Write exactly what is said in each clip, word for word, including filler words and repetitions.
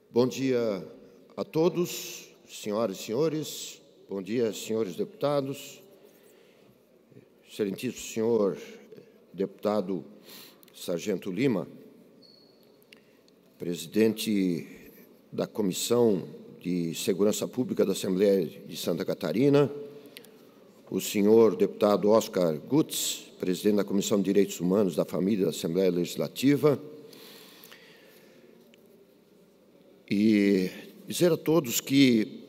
Bom dia a todos, senhoras e senhores. Bom dia, senhores deputados. Excelentíssimo senhor deputado Sargento Lima, presidente da Comissão de Segurança Pública da Assembleia de Santa Catarina, o senhor deputado Oscar Gutz, presidente da Comissão de Direitos Humanos da Família da Assembleia Legislativa, e dizer a todos que,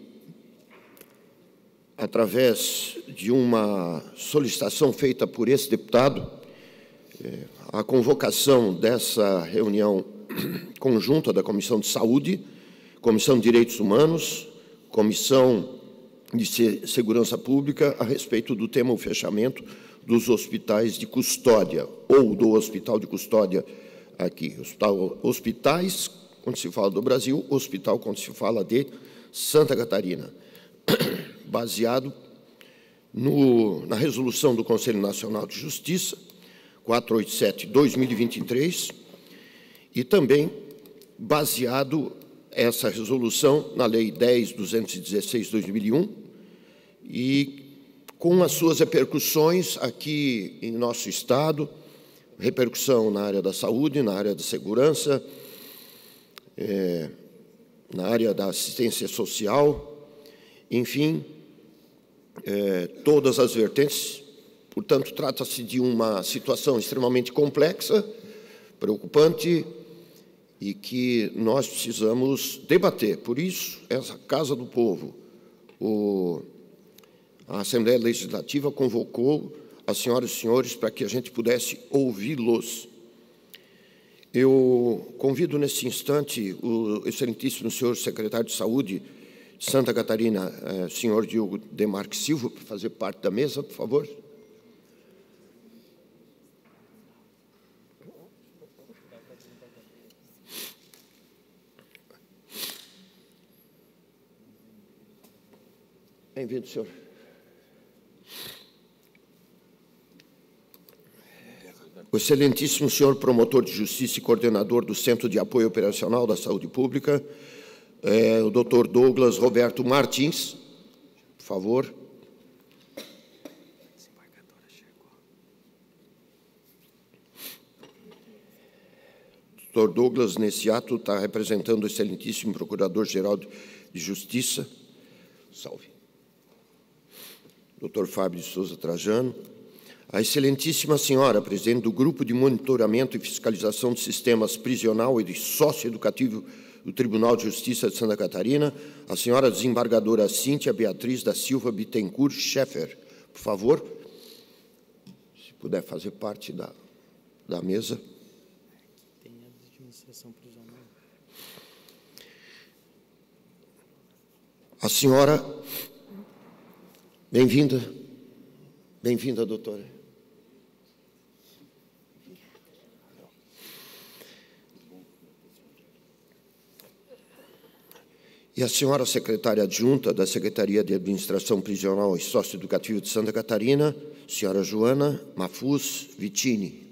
através de uma solicitação feita por esse deputado, a convocação dessa reunião conjunta da Comissão de Saúde, Comissão de Direitos Humanos, Comissão de Segurança Pública, a respeito do tema o fechamento dos hospitais de custódia, ou do hospital de custódia aqui. Hospital, hospitais, quando se fala do Brasil, hospital, quando se fala de Santa Catarina, baseado no, na resolução do Conselho Nacional de Justiça, quatrocentos e oitenta e sete barra dois mil e vinte e três, e também baseado essa resolução na Lei dez mil duzentos e dezesseis barra dois mil e um, e com as suas repercussões aqui em nosso Estado, repercussão na área da saúde, na área da segurança, é, na área da assistência social, enfim, é, todas as vertentes. Portanto, trata-se de uma situação extremamente complexa, preocupante, e que nós precisamos debater. Por isso, essa Casa do Povo, o, a Assembleia Legislativa convocou as senhoras e senhores para que a gente pudesse ouvi-los. Eu convido, nesse instante, o excelentíssimo senhor secretário de Saúde de Santa Catarina, eh, senhor Diogo Demarque Silva, para fazer parte da mesa, por favor. Bem-vindo, senhor. O excelentíssimo senhor promotor de justiça e coordenador do Centro de Apoio Operacional da Saúde Pública, é, o doutor Douglas Roberto Martins, por favor. doutor Douglas, nesse ato, está representando o excelentíssimo Procurador-Geral de Justiça. Salve. doutor Fábio de Souza Trajano, a excelentíssima senhora, presidente do Grupo de Monitoramento e Fiscalização de Sistemas Prisional e de Socioeducativo do Tribunal de Justiça de Santa Catarina, a senhora desembargadora Cíntia Beatriz da Silva Bittencourt Scheffer, por favor, se puder fazer parte da, da mesa. Tem a administração prisional. A senhora, bem-vinda, bem-vinda, doutora. E a senhora secretária adjunta da Secretaria de Administração Prisional e Socioeducativa de Santa Catarina, senhora Joana Mafuz Vitini.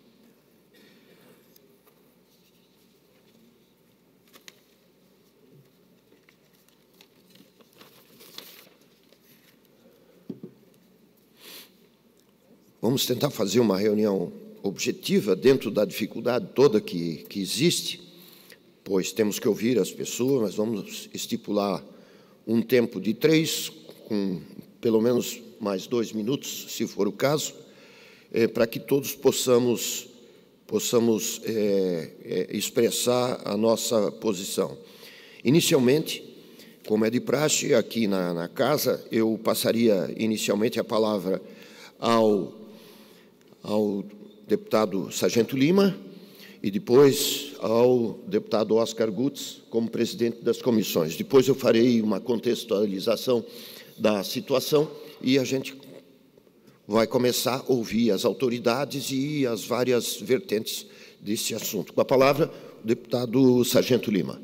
Vamos tentar fazer uma reunião objetiva dentro da dificuldade toda que, que existe, pois temos que ouvir as pessoas. Nós vamos estipular um tempo de três, com pelo menos mais dois minutos, se for o caso, é, para que todos possamos, possamos é, é, expressar a nossa posição. Inicialmente, como é de praxe aqui na, na casa, eu passaria inicialmente a palavra ao ao deputado Sargento Lima e depois ao deputado Oscar Gutz como presidente das comissões. Depois eu farei uma contextualização da situação e a gente vai começar a ouvir as autoridades e as várias vertentes desse assunto. Com a palavra, o deputado Sargento Lima.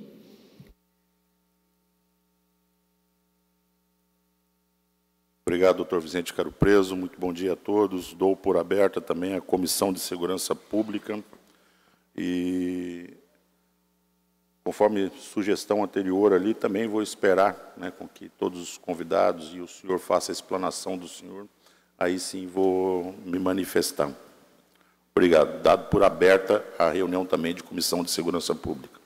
Obrigado, doutor Vicente Caro Preso. Muito bom dia a todos. Dou por aberta também a Comissão de Segurança Pública. E Conforme sugestão anterior ali, também vou esperar, né, com que todos os convidados e o senhor façam a explanação do senhor, aí sim vou me manifestar. Obrigado. Dado por aberta a reunião também de Comissão de Segurança Pública.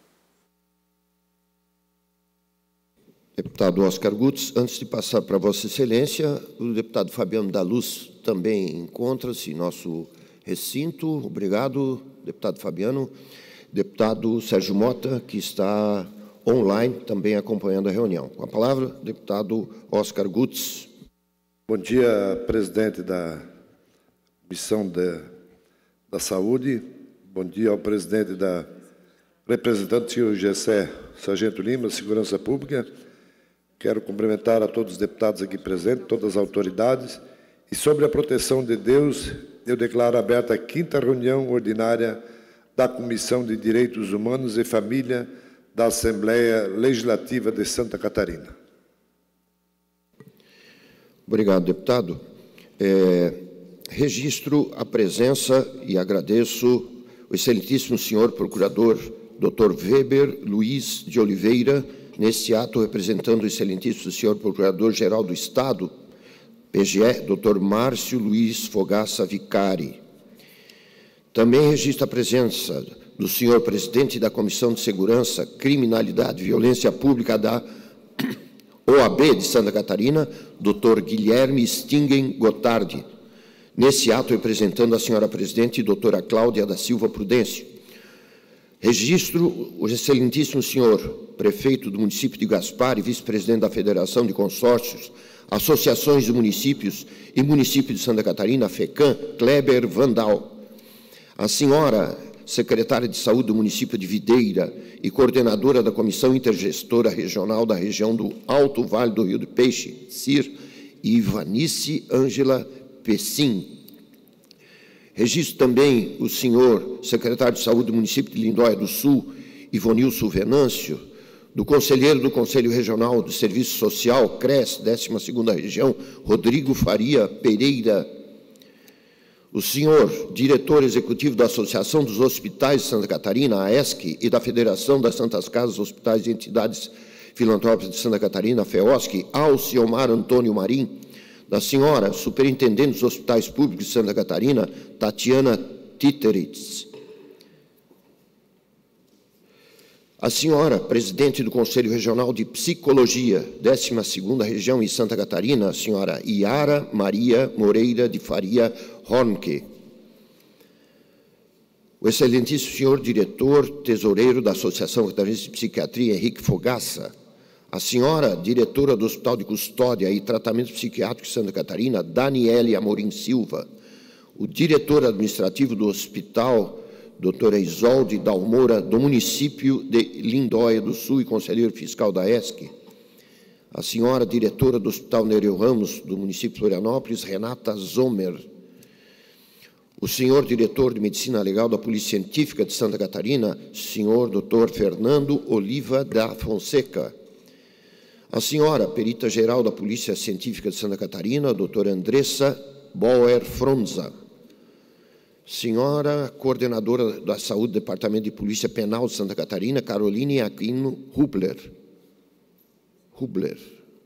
Deputado Oscar Gutz, antes de passar para Vossa Excelência, o deputado Fabiano da Luz também encontra-se em nosso recinto. Obrigado, deputado Fabiano. Deputado Sérgio Mota, que está online, também acompanhando a reunião. Com a palavra, deputado Oscar Gutz. Bom dia, presidente da Comissão de, da Saúde. Bom dia ao presidente da representante, senhor Gessé Sargento Lima, Segurança Pública. Quero cumprimentar a todos os deputados aqui presentes, todas as autoridades. E sobre a proteção de Deus, eu declaro aberta a quinta reunião ordinária da Comissão de Direitos Humanos e Família da Assembleia Legislativa de Santa Catarina. Obrigado, deputado. É, registro a presença e agradeço o excelentíssimo senhor procurador, doutor Weber Luiz de Oliveira, neste ato representando o excelentíssimo senhor procurador-geral do Estado, P G E, doutor Márcio Luiz Fogaça Vicari. Também registro a presença do senhor presidente da Comissão de Segurança, Criminalidade e Violência Pública da O A B de Santa Catarina, doutor Guilherme Stingen Gotardi. Nesse ato, representando a senhora presidente, doutora Cláudia da Silva Prudêncio. Registro o excelentíssimo senhor prefeito do município de Gaspar e vice-presidente da Federação de Consórcios, Associações de Municípios e Município de Santa Catarina, FECAM, Kleber Vandal. A senhora secretária de Saúde do município de Videira e coordenadora da Comissão Intergestora Regional da região do Alto Vale do Rio do Peixe, C I R, Ivanice Ângela Pessim. Registro também o senhor secretário de Saúde do município de Lindóia do Sul, Ivonilson Venâncio, do conselheiro do Conselho Regional do Serviço Social, C R E S, décima segunda Região, Rodrigo Faria Pereira, o senhor diretor executivo da Associação dos Hospitais de Santa Catarina, A E S C, e da Federação das Santas Casas, Hospitais e Entidades Filantrópicas de Santa Catarina, FEOSC, Alciomar Antônio Marim, da senhora superintendente dos Hospitais Públicos de Santa Catarina, Tatiana Titeritz. A senhora presidente do Conselho Regional de Psicologia, décima segunda Região em Santa Catarina, a senhora Iara Maria Moreira de Faria Hornke. O excelentíssimo senhor diretor tesoureiro da Associação Catarinense de Psiquiatria, Henrique Fogaça. A senhora diretora do Hospital de Custódia e Tratamento Psiquiátrico de Santa Catarina, Daniele Amorim Silva. O diretor administrativo do hospital, doutora Isolde Dalmoura, do município de Lindóia do Sul e conselheiro fiscal da E S C. A senhora diretora do Hospital Nereu Ramos, do município de Florianópolis, Renata Zomer. O senhor diretor de Medicina Legal da Polícia Científica de Santa Catarina, senhor doutor Fernando Oliva da Fonseca. A senhora perita-geral da Polícia Científica de Santa Catarina, doutora Andressa Bauer Fronza. Senhora coordenadora da Saúde do Departamento de Polícia Penal de Santa Catarina, Caroline Aquino Hubler. Hubler.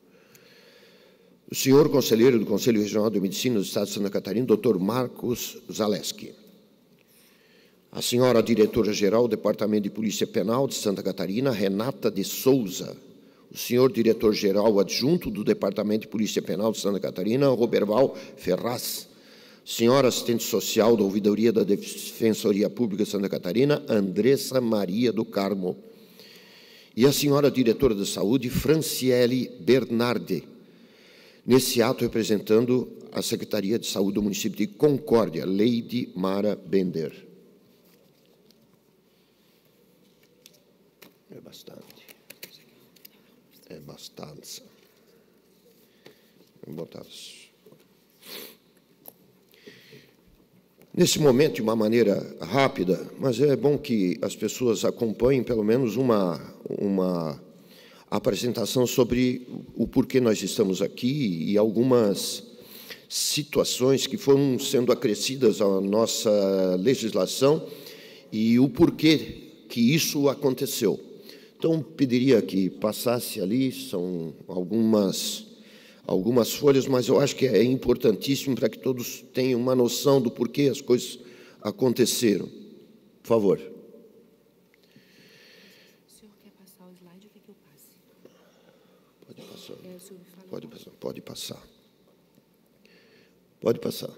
O senhor conselheiro do Conselho Regional de Medicina do Estado de Santa Catarina, doutor Marcos Zaleski. A senhora diretora-geral do Departamento de Polícia Penal de Santa Catarina, Renata de Souza. O senhor diretor-geral adjunto do Departamento de Polícia Penal de Santa Catarina, Roberval Ferraz. Senhora assistente social da Ouvidoria da Defensoria Pública de Santa Catarina, Andressa Maria do Carmo. E a senhora diretora de saúde, Franciele Bernardi. Nesse ato, representando a Secretaria de Saúde do município de Concórdia, Leide Mara Bender. É bastante. É bastante. Vou botar. Nesse momento, de uma maneira rápida, mas é bom que as pessoas acompanhem pelo menos uma, uma apresentação sobre o porquê nós estamos aqui e algumas situações que foram sendo acrescidas à nossa legislação e o porquê que isso aconteceu. Então, pediria que passasse ali, são algumas, algumas folhas, mas eu acho que é importantíssimo para que todos tenham uma noção do porquê as coisas aconteceram. Por favor. O senhor quer passar o slide ou quer que eu passe? Pode passar. É, o senhor me falou. Pode passar. Pode passar. Pode passar.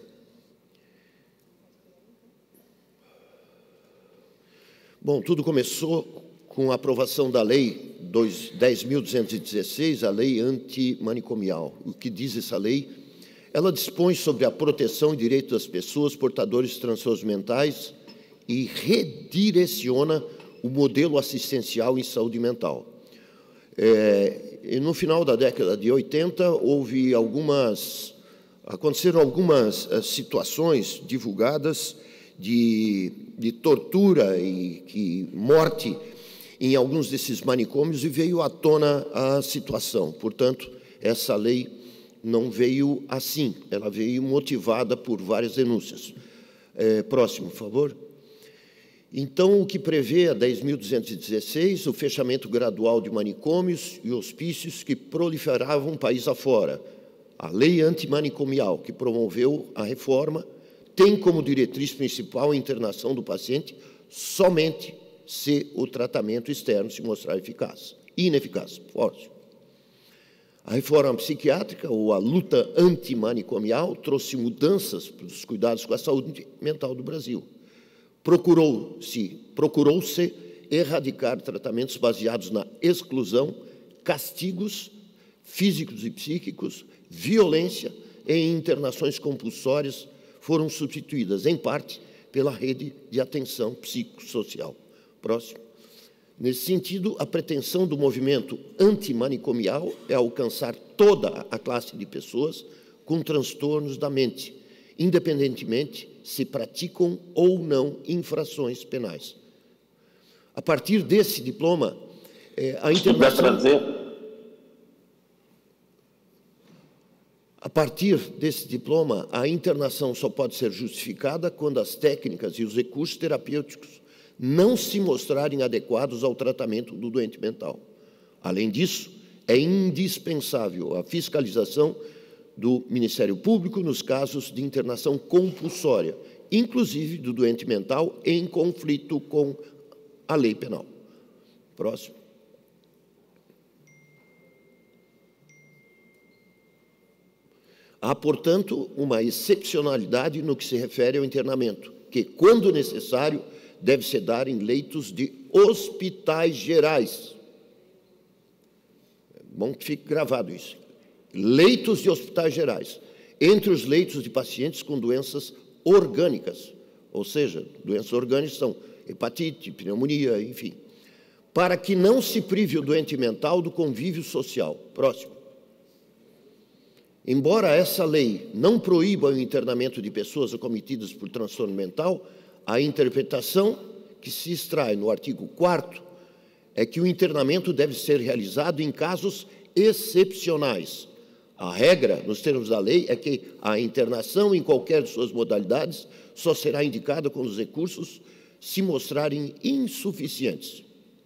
Bom, tudo começou com a aprovação da Lei dez mil duzentos e dezesseis, a Lei Antimanicomial. O que diz essa lei? Ela dispõe sobre a proteção e direito das pessoas portadoras de transtornos mentais e redireciona o modelo assistencial em saúde mental. É, e no final da década de oitenta, houve algumas, aconteceram algumas uh, situações divulgadas de, de tortura e que, morte em alguns desses manicômios, e veio à tona a situação. Portanto, essa lei não veio assim, ela veio motivada por várias denúncias. É, próximo, por favor. Então, o que prevê a dez mil duzentos e dezesseis, o fechamento gradual de manicômios e hospícios que proliferavam país afora. A Lei Antimanicomial, que promoveu a reforma, tem como diretriz principal a internação do paciente somente se o tratamento externo se mostrar eficaz, ineficaz. Próximo. A reforma psiquiátrica, ou a luta antimanicomial, trouxe mudanças para os cuidados com a saúde mental do Brasil. Procurou-se procurou-se erradicar tratamentos baseados na exclusão, castigos físicos e psíquicos, violência e internações compulsórias foram substituídas, em parte, pela rede de atenção psicossocial. Próximo. Nesse sentido, a pretensão do movimento antimanicomial é alcançar toda a classe de pessoas com transtornos da mente, independentemente se praticam ou não infrações penais. A partir desse diploma, é, a internação... A partir desse diploma, a internação só pode ser justificada quando as técnicas e os recursos terapêuticos não se mostrarem adequados ao tratamento do doente mental. Além disso, é indispensável a fiscalização do Ministério Público nos casos de internação compulsória, inclusive do doente mental em conflito com a lei penal. Próximo. Há, portanto, uma excepcionalidade no que se refere ao internamento, que, quando necessário, deve se dar em leitos de hospitais gerais. É bom que fique gravado isso. Leitos de hospitais gerais, entre os leitos de pacientes com doenças orgânicas, ou seja, doenças orgânicas são hepatite, pneumonia, enfim, para que não se prive o doente mental do convívio social. Próximo. Embora essa lei não proíba o internamento de pessoas acometidas por transtorno mental, a interpretação que se extrai no artigo quarto é que o internamento deve ser realizado em casos excepcionais. A regra, nos termos da lei, é que a internação, em qualquer de suas modalidades, só será indicada quando os recursos se mostrarem insuficientes.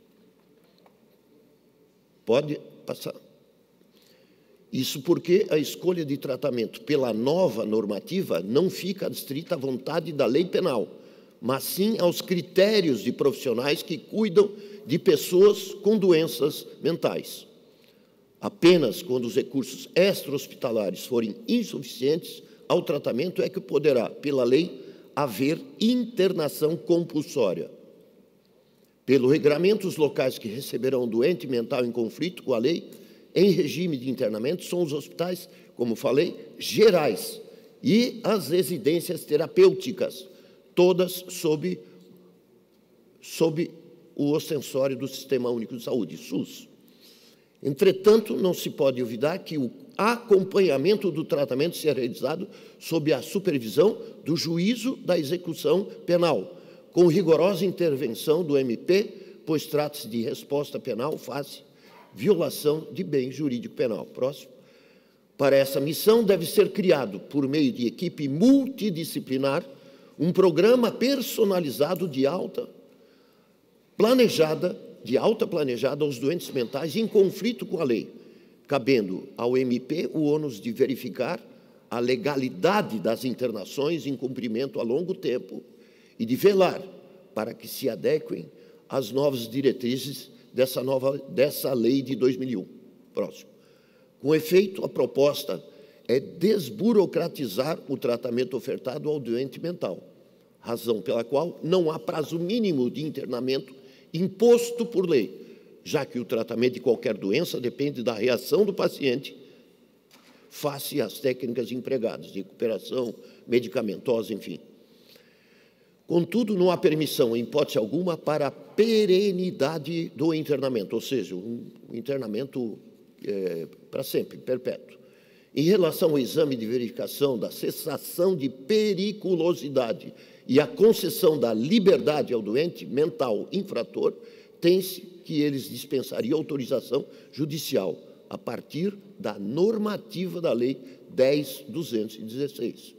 Pode passar. Isso porque a escolha de tratamento pela nova normativa não fica adstrita à vontade da lei penal, mas sim aos critérios de profissionais que cuidam de pessoas com doenças mentais. Apenas quando os recursos extra-hospitalares forem insuficientes ao tratamento é que poderá, pela lei, haver internação compulsória. Pelo regramento, os locais que receberão doente mental em conflito com a lei, em regime de internamento, são os hospitais, como falei, gerais e as residências terapêuticas, todas sob, sob o ostensório do Sistema Único de Saúde, SUS. Entretanto, não se pode olvidar que o acompanhamento do tratamento será realizado sob a supervisão do juízo da execução penal, com rigorosa intervenção do M P, pois trata-se de resposta penal face violação de bem jurídico penal. Próximo. Para essa missão, deve ser criado, por meio de equipe multidisciplinar, um programa personalizado de alta, planejada de alta planejada aos doentes mentais em conflito com a lei, cabendo ao M P o ônus de verificar a legalidade das internações em cumprimento a longo tempo e de velar para que se adequem às novas diretrizes dessa, nova, dessa lei de dois mil e um. Próximo. Com efeito, a proposta é desburocratizar o tratamento ofertado ao doente mental, razão pela qual não há prazo mínimo de internamento imposto por lei, já que o tratamento de qualquer doença depende da reação do paciente face às técnicas empregadas, de recuperação medicamentosa, enfim. Contudo, não há permissão, em hipótese alguma, para a perenidade do internamento, ou seja, um internamento é, para sempre, perpétuo. Em relação ao exame de verificação da cessação de periculosidade e a concessão da liberdade ao doente mental infrator, tem-se que eles dispensariam autorização judicial a partir da normativa da Lei dez mil duzentos e dezesseis.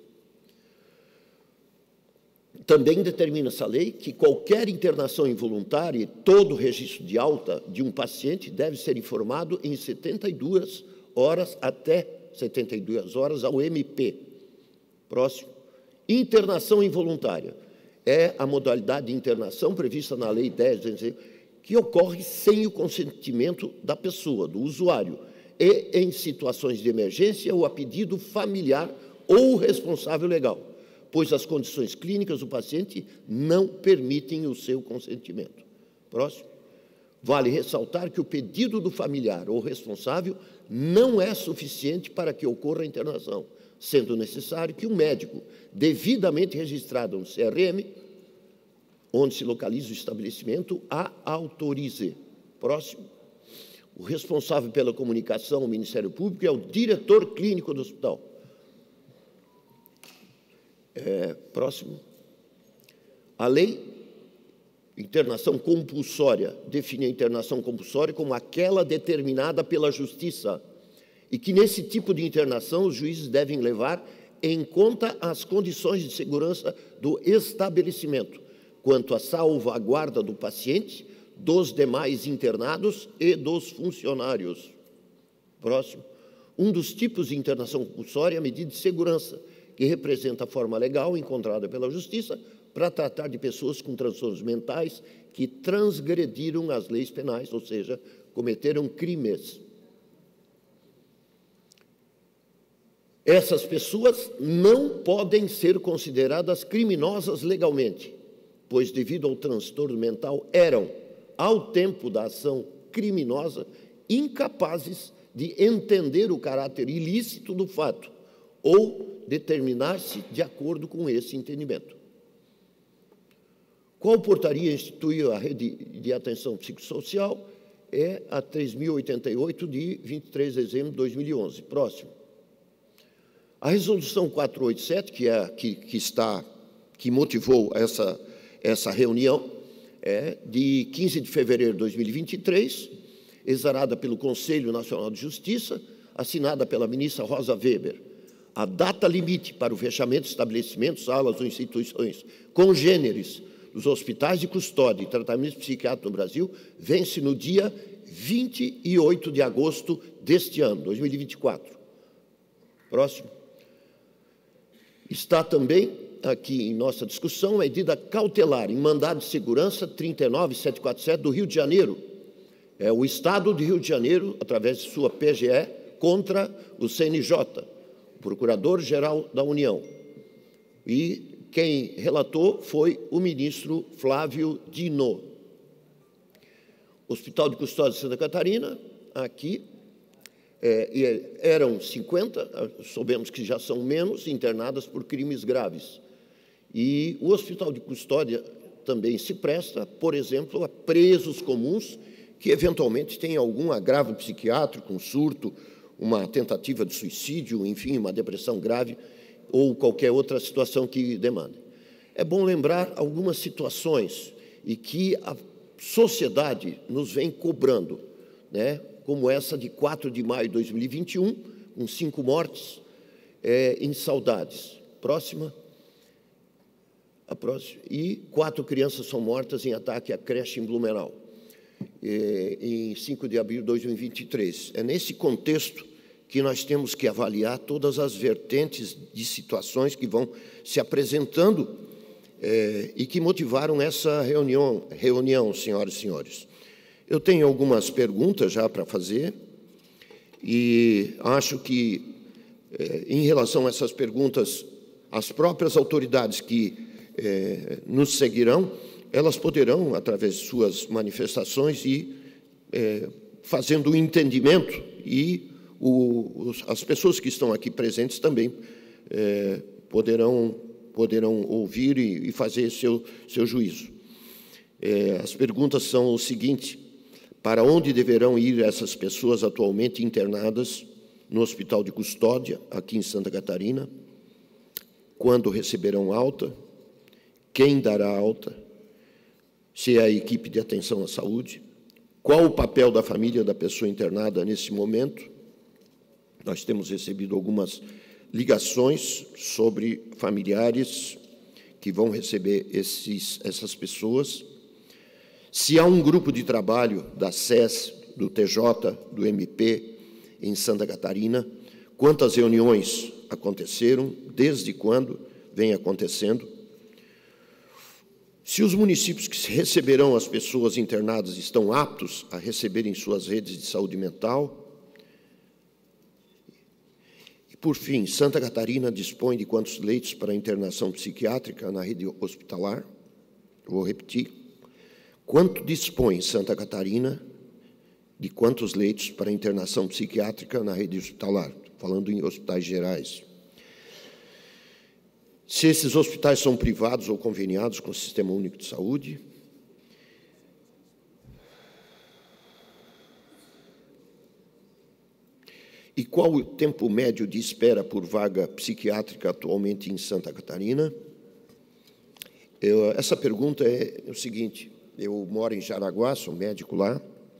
Também determina essa lei que qualquer internação involuntária e todo registro de alta de um paciente deve ser informado em setenta e duas horas até setenta e duas horas ao M P. Próximo. Internação involuntária é a modalidade de internação prevista na Lei dez mil duzentos e dezesseis, que ocorre sem o consentimento da pessoa, do usuário, e em situações de emergência ou a pedido familiar ou responsável legal, pois as condições clínicas do paciente não permitem o seu consentimento. Próximo. Vale ressaltar que o pedido do familiar ou responsável não é suficiente para que ocorra a internação, sendo necessário que o médico, devidamente registrado no C R M, onde se localiza o estabelecimento, a autorize. Próximo. O responsável pela comunicação ao Ministério Público é o diretor clínico do hospital. É, próximo. A lei internação compulsória define a internação compulsória como aquela determinada pela Justiça e que, nesse tipo de internação, os juízes devem levar em conta as condições de segurança do estabelecimento, quanto à salvaguarda do paciente, dos demais internados e dos funcionários. Próximo. Um dos tipos de internação compulsória é a medida de segurança, que representa a forma legal encontrada pela Justiça para tratar de pessoas com transtornos mentais que transgrediram as leis penais, ou seja, cometeram crimes. Essas pessoas não podem ser consideradas criminosas legalmente, pois, devido ao transtorno mental, eram, ao tempo da ação criminosa, incapazes de entender o caráter ilícito do fato ou determinar-se de acordo com esse entendimento. Qual portaria instituiu a rede de atenção psicossocial? É a três mil e oitenta e oito, de vinte e três de dezembro de dois mil e onze. Próximo. A resolução quatrocentos e oitenta e sete, que, é, que, que, está, que motivou essa, essa reunião, é de quinze de fevereiro de dois mil e vinte e três, exarada pelo Conselho Nacional de Justiça, assinada pela ministra Rosa Weber. A data limite para o fechamento de estabelecimentos, salas ou instituições congêneres dos hospitais de custódia e tratamento psiquiátrico no Brasil vence no dia vinte e oito de agosto deste ano, dois mil e vinte e quatro. Próximo. Está também aqui em nossa discussão a medida cautelar em mandado de segurança trinta e nove mil setecentos e quarenta e sete do Rio de Janeiro. É o Estado do Rio de Janeiro, através de sua P G E, contra o C N J, o Procurador-Geral da União. E quem relatou foi o ministro Flávio Dino. Hospital de Custódia de Santa Catarina, aqui, é, eram cinquenta, soubemos que já são menos, internadas por crimes graves. E o Hospital de Custódia também se presta, por exemplo, a presos comuns que eventualmente têm algum agravo psiquiátrico, um surto, uma tentativa de suicídio, enfim, uma depressão grave ou qualquer outra situação que demande. É bom lembrar algumas situações e que a sociedade nos vem cobrando, né? Como essa de quatro de maio de dois mil e vinte e um, com cinco mortes é, em Saudades. Próxima. A próxima. E quatro crianças são mortas em ataque à creche em Blumenau. eh, em cinco de abril de dois mil e vinte e três. É nesse contexto que nós temos que avaliar todas as vertentes de situações que vão se apresentando eh, e que motivaram essa reunião, reunião, senhoras e senhores. Eu tenho algumas perguntas já para fazer e acho que, eh, em relação a essas perguntas, as próprias autoridades que eh, nos seguirão, elas poderão, através de suas manifestações, ir eh, fazendo um entendimento e o, os, as pessoas que estão aqui presentes também eh, poderão, poderão ouvir e, e fazer seu, seu juízo. Eh, as perguntas são o seguinte: para onde deverão ir essas pessoas atualmente internadas no Hospital de Custódia, aqui em Santa Catarina? Quando receberão alta? Quem dará alta? Se é a equipe de atenção à saúde? Qual o papel da família da pessoa internada nesse momento? Nós temos recebido algumas ligações sobre familiares que vão receber esses, essas pessoas. Se há um grupo de trabalho da S E S, do T J, do M P, em Santa Catarina, quantas reuniões aconteceram, desde quando vem acontecendo? Se os municípios que receberão as pessoas internadas estão aptos a receberem suas redes de saúde mental? E, por fim, Santa Catarina dispõe de quantos leitos para internação psiquiátrica na rede hospitalar? Eu vou repetir. Quanto dispõe Santa Catarina de quantos leitos para internação psiquiátrica na rede hospitalar? Falando em hospitais gerais. Se esses hospitais são privados ou conveniados com o Sistema Único de Saúde. E qual o tempo médio de espera por vaga psiquiátrica atualmente em Santa Catarina? Eu, essa pergunta é o seguinte: eu moro em Jaraguá, sou médico lá,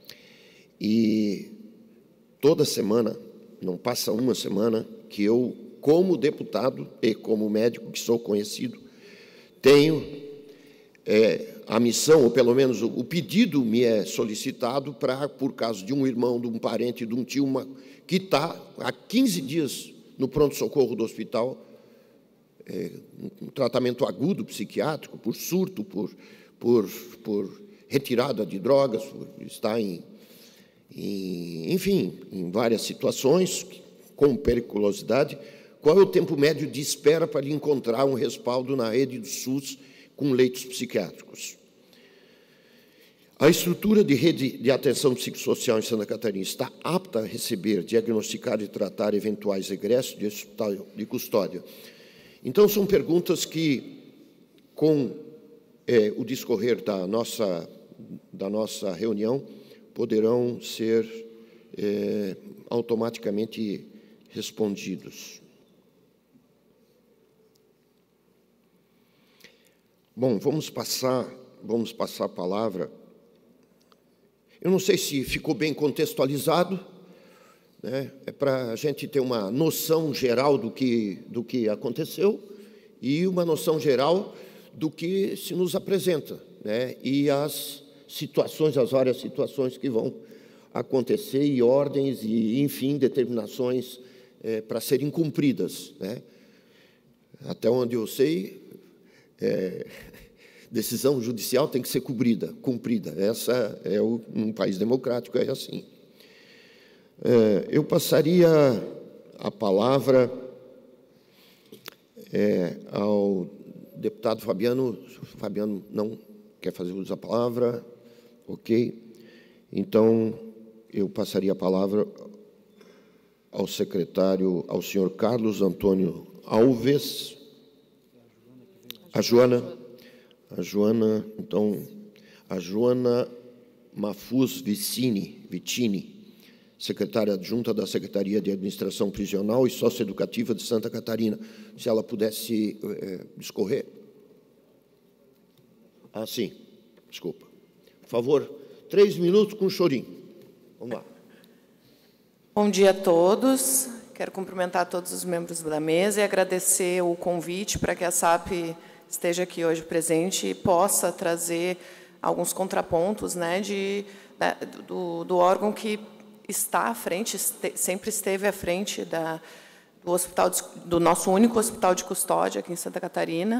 e toda semana, não passa uma semana, que eu, como deputado e como médico, que sou conhecido, tenho é, a missão, ou pelo menos o, o pedido me é solicitado para, por caso de um irmão, de um parente, de um tio, uma, que está há quinze dias no pronto-socorro do hospital, é, um tratamento agudo psiquiátrico, por surto, por, por, por retirada de drogas, está em, em, enfim, em várias situações, com periculosidade. Qual é o tempo médio de espera para encontrar um respaldo na rede do SUS com leitos psiquiátricos? A estrutura de rede de atenção psicossocial em Santa Catarina está apta a receber, diagnosticar e tratar eventuais egressos de hospital de custódia? Então, são perguntas que, com é, o discorrer da nossa, da nossa reunião, poderão ser é, automaticamente respondidos. Bom, vamos passar, vamos passar a palavra. Eu não sei se ficou bem contextualizado, né? É para a gente ter uma noção geral do que, do que aconteceu e uma noção geral do que se nos apresenta, né? E as situações, as várias situações que vão acontecer e ordens e, enfim, determinações é, para serem cumpridas, né? Até onde eu sei, é, decisão judicial tem que ser cumprida, cumprida. Essa é o, um país democrático, é assim. É, eu passaria a palavra é, ao deputado Fabiano. Fabiano não quer fazer uso da palavra, ok? Então, eu passaria a palavra ao secretário, ao senhor Carlos Antônio Alves. A Joana, a Joana, então, a Joana Mafuz Vicini, Vitini, secretária adjunta da Secretaria de Administração Prisional e Socioeducativa de Santa Catarina. Se ela pudesse é, discorrer. Ah, sim, desculpa. Por favor, três minutos com chorinho. Vamos lá. Bom dia a todos. Quero cumprimentar todos os membros da mesa e agradecer o convite para que a S A P esteja aqui hoje presente e possa trazer alguns contrapontos, né, de, da, do, do órgão que está à frente, este, sempre esteve à frente da, do, hospital de, do nosso único hospital de custódia aqui em Santa Catarina,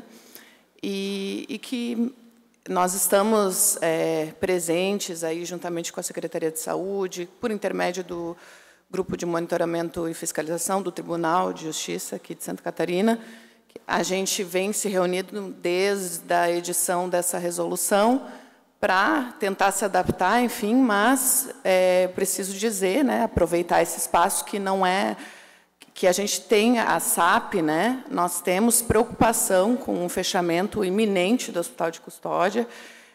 e, e que nós estamos é, presentes aí juntamente com a Secretaria de Saúde, por intermédio do Grupo de Monitoramento e Fiscalização do Tribunal de Justiça aqui de Santa Catarina. A gente vem se reunindo desde a edição dessa resolução para tentar se adaptar, enfim, mas é, preciso dizer, né, aproveitar esse espaço que não é que a gente tem a S A P, né, nós temos preocupação com o fechamento iminente do Hospital de Custódia,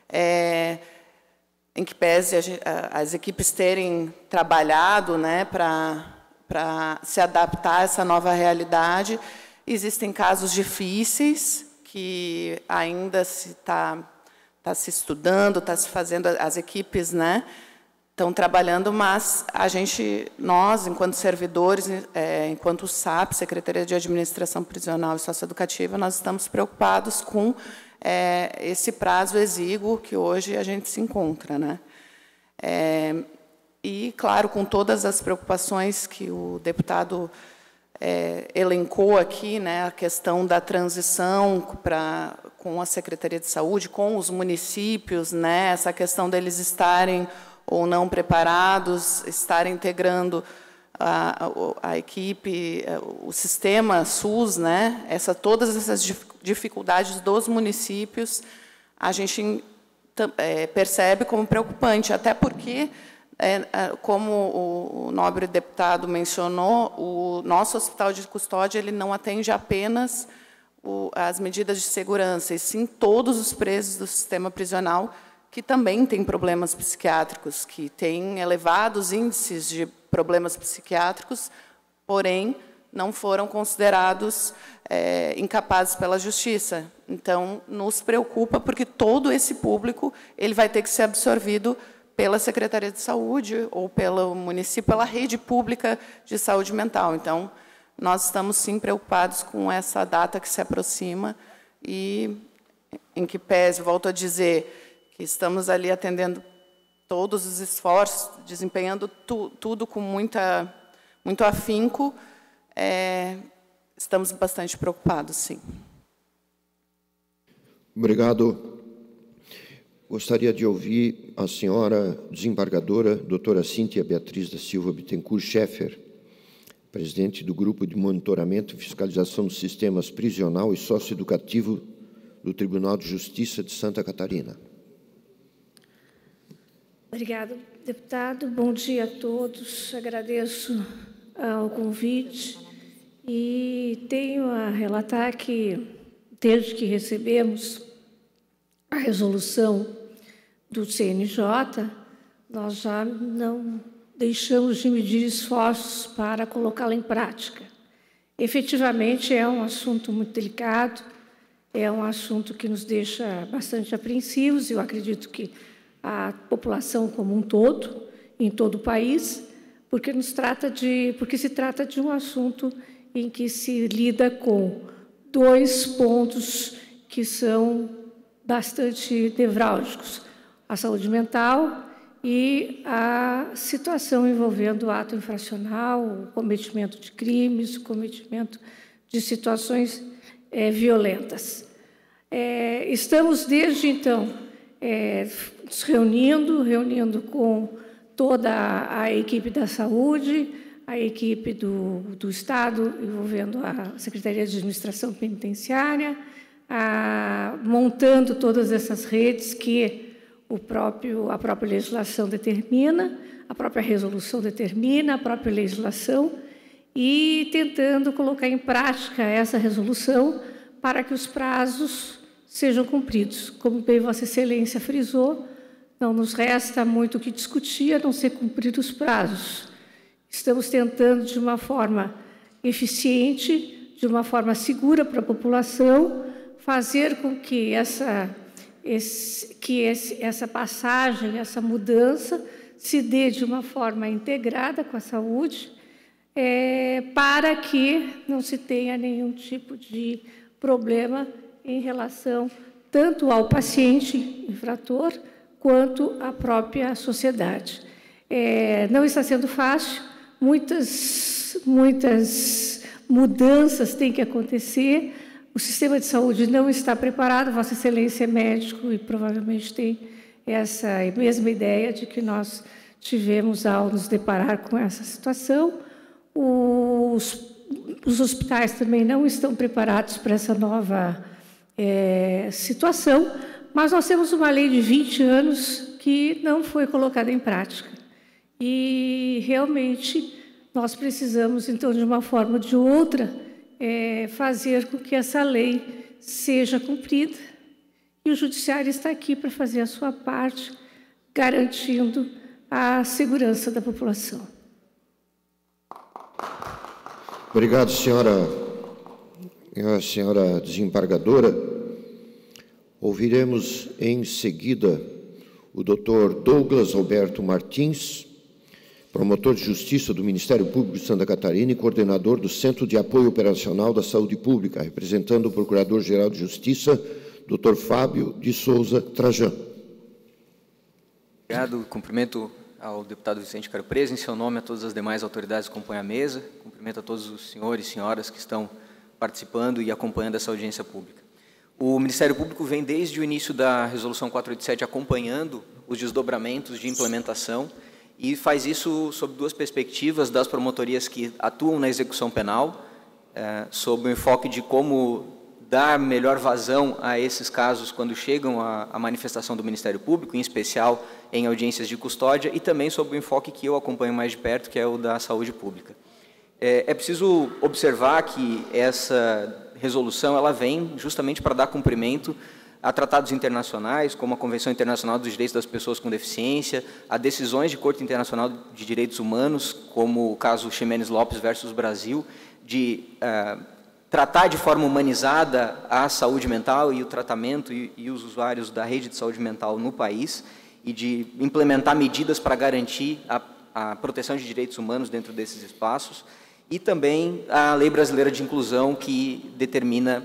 é, em que pese a, as equipes terem trabalhado, né, para para se adaptar a essa nova realidade. Existem casos difíceis que ainda se está tá se estudando, está se fazendo, as equipes, né, estão trabalhando, mas a gente, nós, enquanto servidores, é, enquanto S A P, Secretaria de Administração Prisional e Socioeducativa, nós estamos preocupados com é, esse prazo exíguo que hoje a gente se encontra, né? É, e, claro, com todas as preocupações que o deputado é, elencou aqui, né, a questão da transição pra, com a Secretaria de Saúde, com os municípios, né, essa questão deles estarem ou não preparados, estarem integrando a, a, a equipe, o sistema SUS, né, essa, todas essas dificuldades dos municípios, a gente é, percebe como preocupante, até porque, é, como o nobre deputado mencionou, o nosso hospital de custódia ele não atende apenas o, as medidas de segurança, e sim todos os presos do sistema prisional que também têm problemas psiquiátricos, que têm elevados índices de problemas psiquiátricos, porém, não foram considerados é, incapazes pela Justiça. Então, nos preocupa, porque todo esse público ele vai ter que ser absorvido pela Secretaria de Saúde ou pelo município, pela rede pública de saúde mental. Então, nós estamos, sim, preocupados com essa data que se aproxima e, em que pese, volto a dizer, que estamos ali atendendo todos os esforços, desempenhando tu, tudo com muita, muito afinco, é, estamos bastante preocupados, sim. Obrigado. Gostaria de ouvir a senhora desembargadora, doutora Cíntia Beatriz da Silva Bittencourt Scheffer, presidente do Grupo de Monitoramento e Fiscalização dos Sistemas Prisional e Socioeducativo do Tribunal de Justiça de Santa Catarina. Obrigado, deputado. Bom dia a todos. Agradeço ao convite e tenho a relatar que, desde que recebemos a resolução do C N J, nós já não deixamos de medir esforços para colocá-la em prática. Efetivamente, é um assunto muito delicado, é um assunto que nos deixa bastante apreensivos, e eu acredito que a população como um todo, em todo o país, porque, nos trata de, porque se trata de um assunto em que se lida com dois pontos que são bastante nevrálgicos: a saúde mental e a situação envolvendo o ato infracional, o cometimento de crimes, o cometimento de situações é, violentas. É, estamos, desde então, é, nos reunindo, reunindo com toda a, a equipe da saúde, a equipe do, do Estado, envolvendo a Secretaria de Administração Penitenciária, a, montando todas essas redes que o próprio, a própria legislação determina, a própria resolução determina, a própria legislação, e tentando colocar em prática essa resolução para que os prazos sejam cumpridos. Como bem Vossa Excelência frisou, não nos resta muito o que discutir, a não ser cumprir os prazos. Estamos tentando, de uma forma eficiente, de uma forma segura para a população, fazer com que essa, esse, que esse, essa passagem, essa mudança, se dê de uma forma integrada com a saúde, é, para que não se tenha nenhum tipo de problema em relação tanto ao paciente infrator, quanto à própria sociedade. É, não está sendo fácil, muitas, muitas mudanças têm que acontecer, o sistema de saúde não está preparado, Vossa Excelência é médico e provavelmente tem essa mesma ideia de que nós tivemos ao nos deparar com essa situação. Os, os hospitais também não estão preparados para essa nova é, situação, mas nós temos uma lei de vinte anos que não foi colocada em prática. E, realmente, nós precisamos, então, de uma forma ou de outra, é, fazer com que essa lei seja cumprida. E o Judiciário está aqui para fazer a sua parte, garantindo a segurança da população. Obrigado, senhora, senhora desembargadora. Ouviremos em seguida o doutor Douglas Alberto Martins, promotor de Justiça do Ministério Público de Santa Catarina e coordenador do Centro de Apoio Operacional da Saúde Pública, representando o Procurador-Geral de Justiça, doutor Fábio de Souza Trajano. Obrigado. Cumprimento ao deputado Vicente Caro Preso, em seu nome a todas as demais autoridades que compõem a mesa. Cumprimento a todos os senhores e senhoras que estão participando e acompanhando essa audiência pública. O Ministério Público vem desde o início da Resolução quatrocentos e oitenta e sete acompanhando os desdobramentos de implementação e faz isso sob duas perspectivas das promotorias que atuam na execução penal, é, sob o enfoque de como dar melhor vazão a esses casos quando chegam à, à manifestação do Ministério Público, em especial em audiências de custódia, e também sob o enfoque que eu acompanho mais de perto, que é o da saúde pública. É, é preciso observar que essa resolução ela vem justamente para dar cumprimento a tratados internacionais, como a Convenção Internacional dos Direitos das Pessoas com Deficiência, a decisões de Corte Internacional de Direitos Humanos, como o caso Ximenes Lopes versus Brasil, de uh, tratar de forma humanizada a saúde mental e o tratamento e, e os usuários da rede de saúde mental no país, e de implementar medidas para garantir a, a proteção de direitos humanos dentro desses espaços, e também a Lei Brasileira de Inclusão, que determina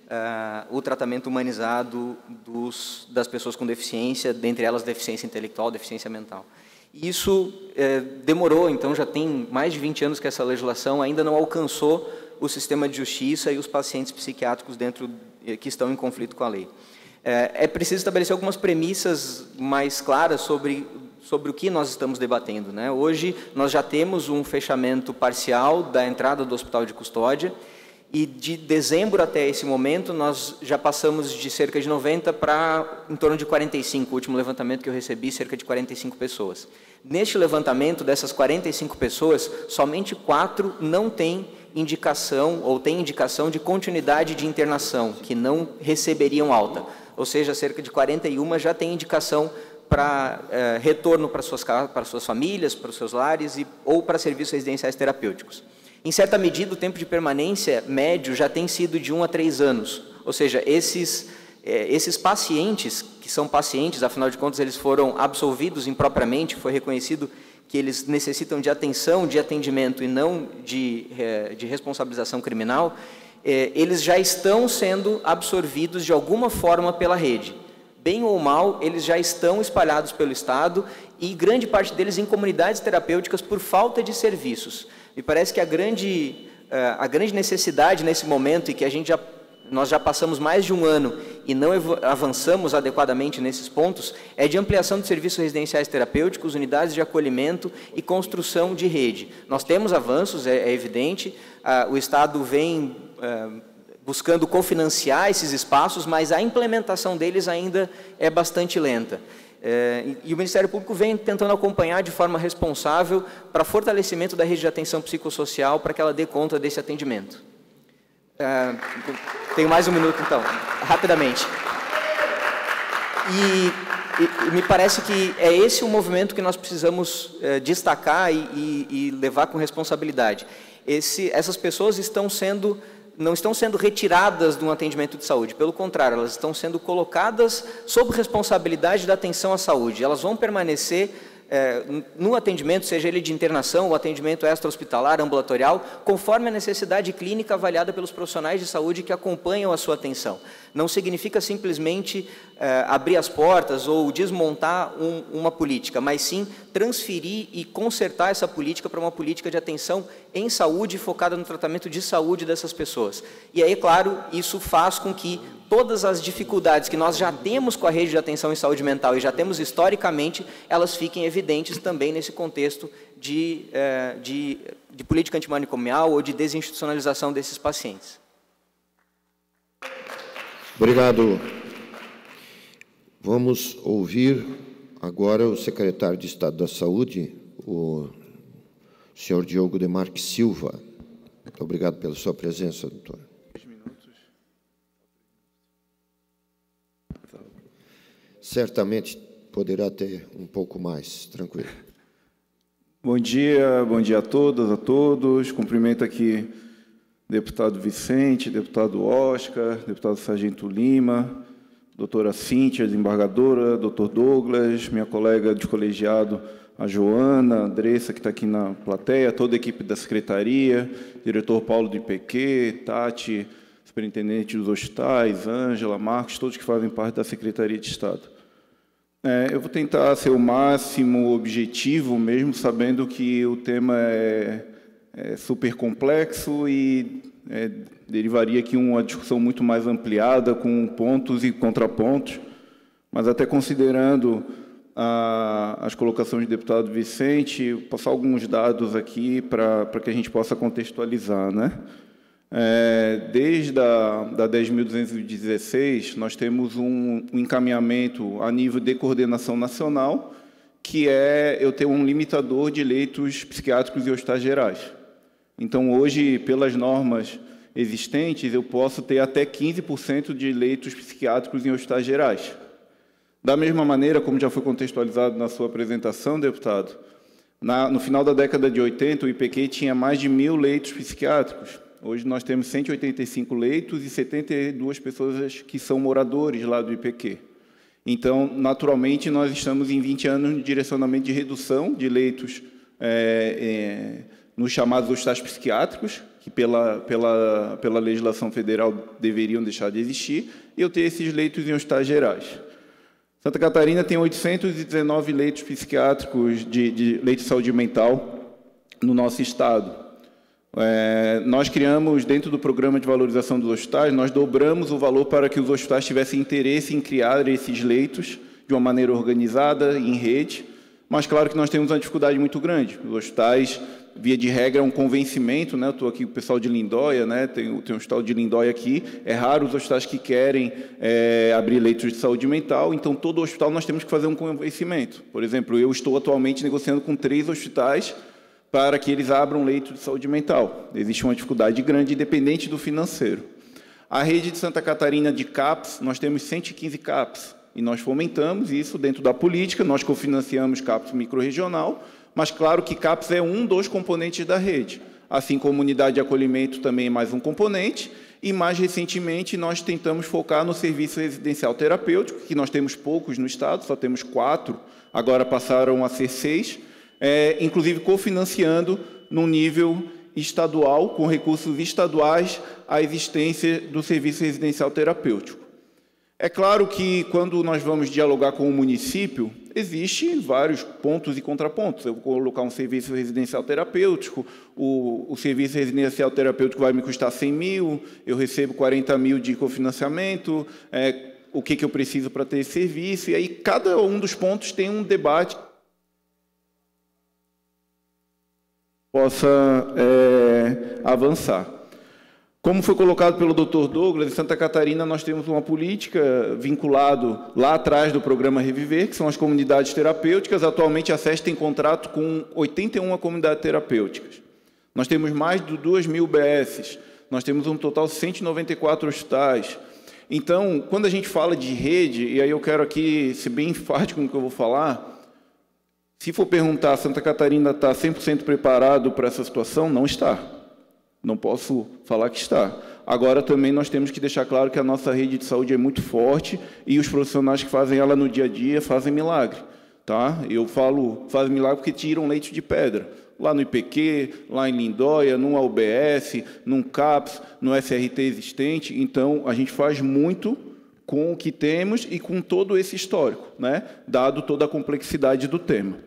uh, o tratamento humanizado dos, das pessoas com deficiência, dentre elas deficiência intelectual, deficiência mental. E isso eh, demorou, então já tem mais de vinte anos que essa legislação ainda não alcançou o sistema de justiça e os pacientes psiquiátricos dentro, que estão em conflito com a lei. É, é preciso estabelecer algumas premissas mais claras sobre, sobre o que nós estamos debatendo, né? Hoje, nós já temos um fechamento parcial da entrada do hospital de custódia, e de dezembro até esse momento, nós já passamos de cerca de noventa para em torno de quarenta e cinco, o último levantamento que eu recebi, cerca de quarenta e cinco pessoas. Neste levantamento, dessas quarenta e cinco pessoas, somente quatro não têm indicação, ou têm indicação de continuidade de internação, que não receberiam alta. Ou seja, cerca de quarenta e uma já têm indicação para eh, retorno para suas, para suas famílias, para os seus lares, e, ou para serviços residenciais terapêuticos. Em certa medida, o tempo de permanência médio já tem sido de um a três anos. Ou seja, esses, eh, esses pacientes, que são pacientes, afinal de contas, eles foram absolvidos impropriamente, foi reconhecido que eles necessitam de atenção, de atendimento e não de, eh, de responsabilização criminal, eh, eles já estão sendo absorvidos de alguma forma pela rede. Bem ou mal, eles já estão espalhados pelo Estado e grande parte deles em comunidades terapêuticas por falta de serviços. Me parece que a grande, a grande necessidade nesse momento, e que a gente já, nós já passamos mais de um ano e não avançamos adequadamente nesses pontos, é de ampliação de serviços residenciais terapêuticos, unidades de acolhimento e construção de rede. Nós temos avanços, é, é evidente, ah, o Estado vem ah, buscando cofinanciar esses espaços, mas a implementação deles ainda é bastante lenta. É, e o Ministério Público vem tentando acompanhar de forma responsável para fortalecimento da rede de atenção psicossocial para que ela dê conta desse atendimento. É, tenho mais um minuto, então, rapidamente. E, e, e me parece que é esse o movimento que nós precisamos é, destacar e, e, e levar com responsabilidade. Esse, essas pessoas estão sendo... não estão sendo retiradas de um atendimento de saúde, pelo contrário, elas estão sendo colocadas sob responsabilidade da atenção à saúde. Elas vão permanecer é, no atendimento, seja ele de internação ou atendimento extra-hospitalar, ambulatorial, conforme a necessidade clínica avaliada pelos profissionais de saúde que acompanham a sua atenção. Não significa simplesmente é, abrir as portas ou desmontar um, uma política, mas sim transferir e consertar essa política para uma política de atenção em saúde, focada no tratamento de saúde dessas pessoas. E aí, claro, isso faz com que todas as dificuldades que nós já temos com a rede de atenção em saúde mental e já temos historicamente, elas fiquem evidentes também nesse contexto de, é, de, de política antimanicomial ou de desinstitucionalização desses pacientes. Obrigado. Vamos ouvir agora o secretário de Estado da Saúde, o senhor Diogo Demarque Silva. Muito obrigado pela sua presença, doutor. Certamente poderá ter um pouco mais, tranquilo. Bom dia, bom dia a todas, a todos. Cumprimento aqui o deputado Vicente, deputado Oscar, deputado Sargento Lima, doutora Cíntia, desembargadora, doutor Douglas, minha colega de colegiado, a Joana, a Andressa, que está aqui na plateia, toda a equipe da secretaria, diretor Paulo do I P Q, Tati, superintendente dos hospitais, Ângela, Marcos, todos que fazem parte da Secretaria de Estado. É, eu vou tentar ser o máximo objetivo, mesmo sabendo que o tema é, é super complexo e é, derivaria aqui uma discussão muito mais ampliada, com pontos e contrapontos, mas até considerando a, as colocações do deputado Vicente, vou passar alguns dados aqui para para que a gente possa contextualizar, né? É, desde a da dez mil duzentos e dezesseis, nós temos um, um encaminhamento a nível de coordenação nacional, que é eu ter um limitador de leitos psiquiátricos e hospitais gerais. Então, hoje, pelas normas existentes, eu posso ter até quinze por cento de leitos psiquiátricos em hospitais gerais. Da mesma maneira, como já foi contextualizado na sua apresentação, deputado, na, no final da década de oitenta, o I P Q tinha mais de mil leitos psiquiátricos. Hoje nós temos cento e oitenta e cinco leitos e setenta e duas pessoas que são moradores lá do I P Q. Então, naturalmente, nós estamos em vinte anos de direcionamento de redução de leitos é, é, nos chamados hospitais psiquiátricos, que pela, pela, pela legislação federal deveriam deixar de existir, e eu ter esses leitos em hospitais gerais. Santa Catarina tem oitocentos e dezenove leitos psiquiátricos de, de leitos de saúde mental no nosso estado. É, nós criamos, dentro do programa de valorização dos hospitais, nós dobramos o valor para que os hospitais tivessem interesse em criar esses leitos de uma maneira organizada, em rede, mas claro que nós temos uma dificuldade muito grande. Os hospitais, via de regra, é um convencimento, né? Eu estou aqui com o pessoal de Lindóia, né? tem, tem um hospital de Lindóia aqui, é raro os hospitais que querem é, abrir leitos de saúde mental, então todo hospital nós temos que fazer um convencimento. Por exemplo, eu estou atualmente negociando com três hospitais para que eles abram leito de saúde mental. Existe uma dificuldade grande, independente do financeiro. A rede de Santa Catarina de C A Ps, nós temos cento e quinze C A Ps, e nós fomentamos isso dentro da política, nós cofinanciamos C A Ps microrregional, mas claro que C A Ps é um dos componentes da rede, assim como unidade de acolhimento também é mais um componente, e mais recentemente nós tentamos focar no serviço residencial terapêutico, que nós temos poucos no estado, só temos quatro, agora passaram a ser seis, É, inclusive cofinanciando num nível estadual, com recursos estaduais, a existência do serviço residencial terapêutico. É claro que, quando nós vamos dialogar com o município, existem vários pontos e contrapontos. Eu vou colocar um serviço residencial terapêutico, o, o serviço residencial terapêutico vai me custar cem mil, eu recebo quarenta mil de cofinanciamento, é, o que, que eu preciso para ter esse serviço, e aí cada um dos pontos tem um debate possa é, avançar. Como foi colocado pelo doutor Douglas, em Santa Catarina nós temos uma política vinculado lá atrás do programa Reviver, que são as comunidades terapêuticas. Atualmente a SES tem contrato com oitenta e uma comunidades terapêuticas. Nós temos mais de duas mil B S, nós temos um total de cento e noventa e quatro hospitais. Então, quando a gente fala de rede, e aí eu quero aqui ser bem enfático no que eu vou falar, se for perguntar, Santa Catarina está cem por cento preparado para essa situação? Não está. Não posso falar que está. Agora, também, nós temos que deixar claro que a nossa rede de saúde é muito forte e os profissionais que fazem ela no dia a dia fazem milagre. Tá? Eu falo faz milagre porque tiram leite de pedra. Lá no I P Q, lá em Lindóia, no A U B S, no CAPS, no S R T existente. Então, a gente faz muito com o que temos e com todo esse histórico, né? Dado toda a complexidade do tema.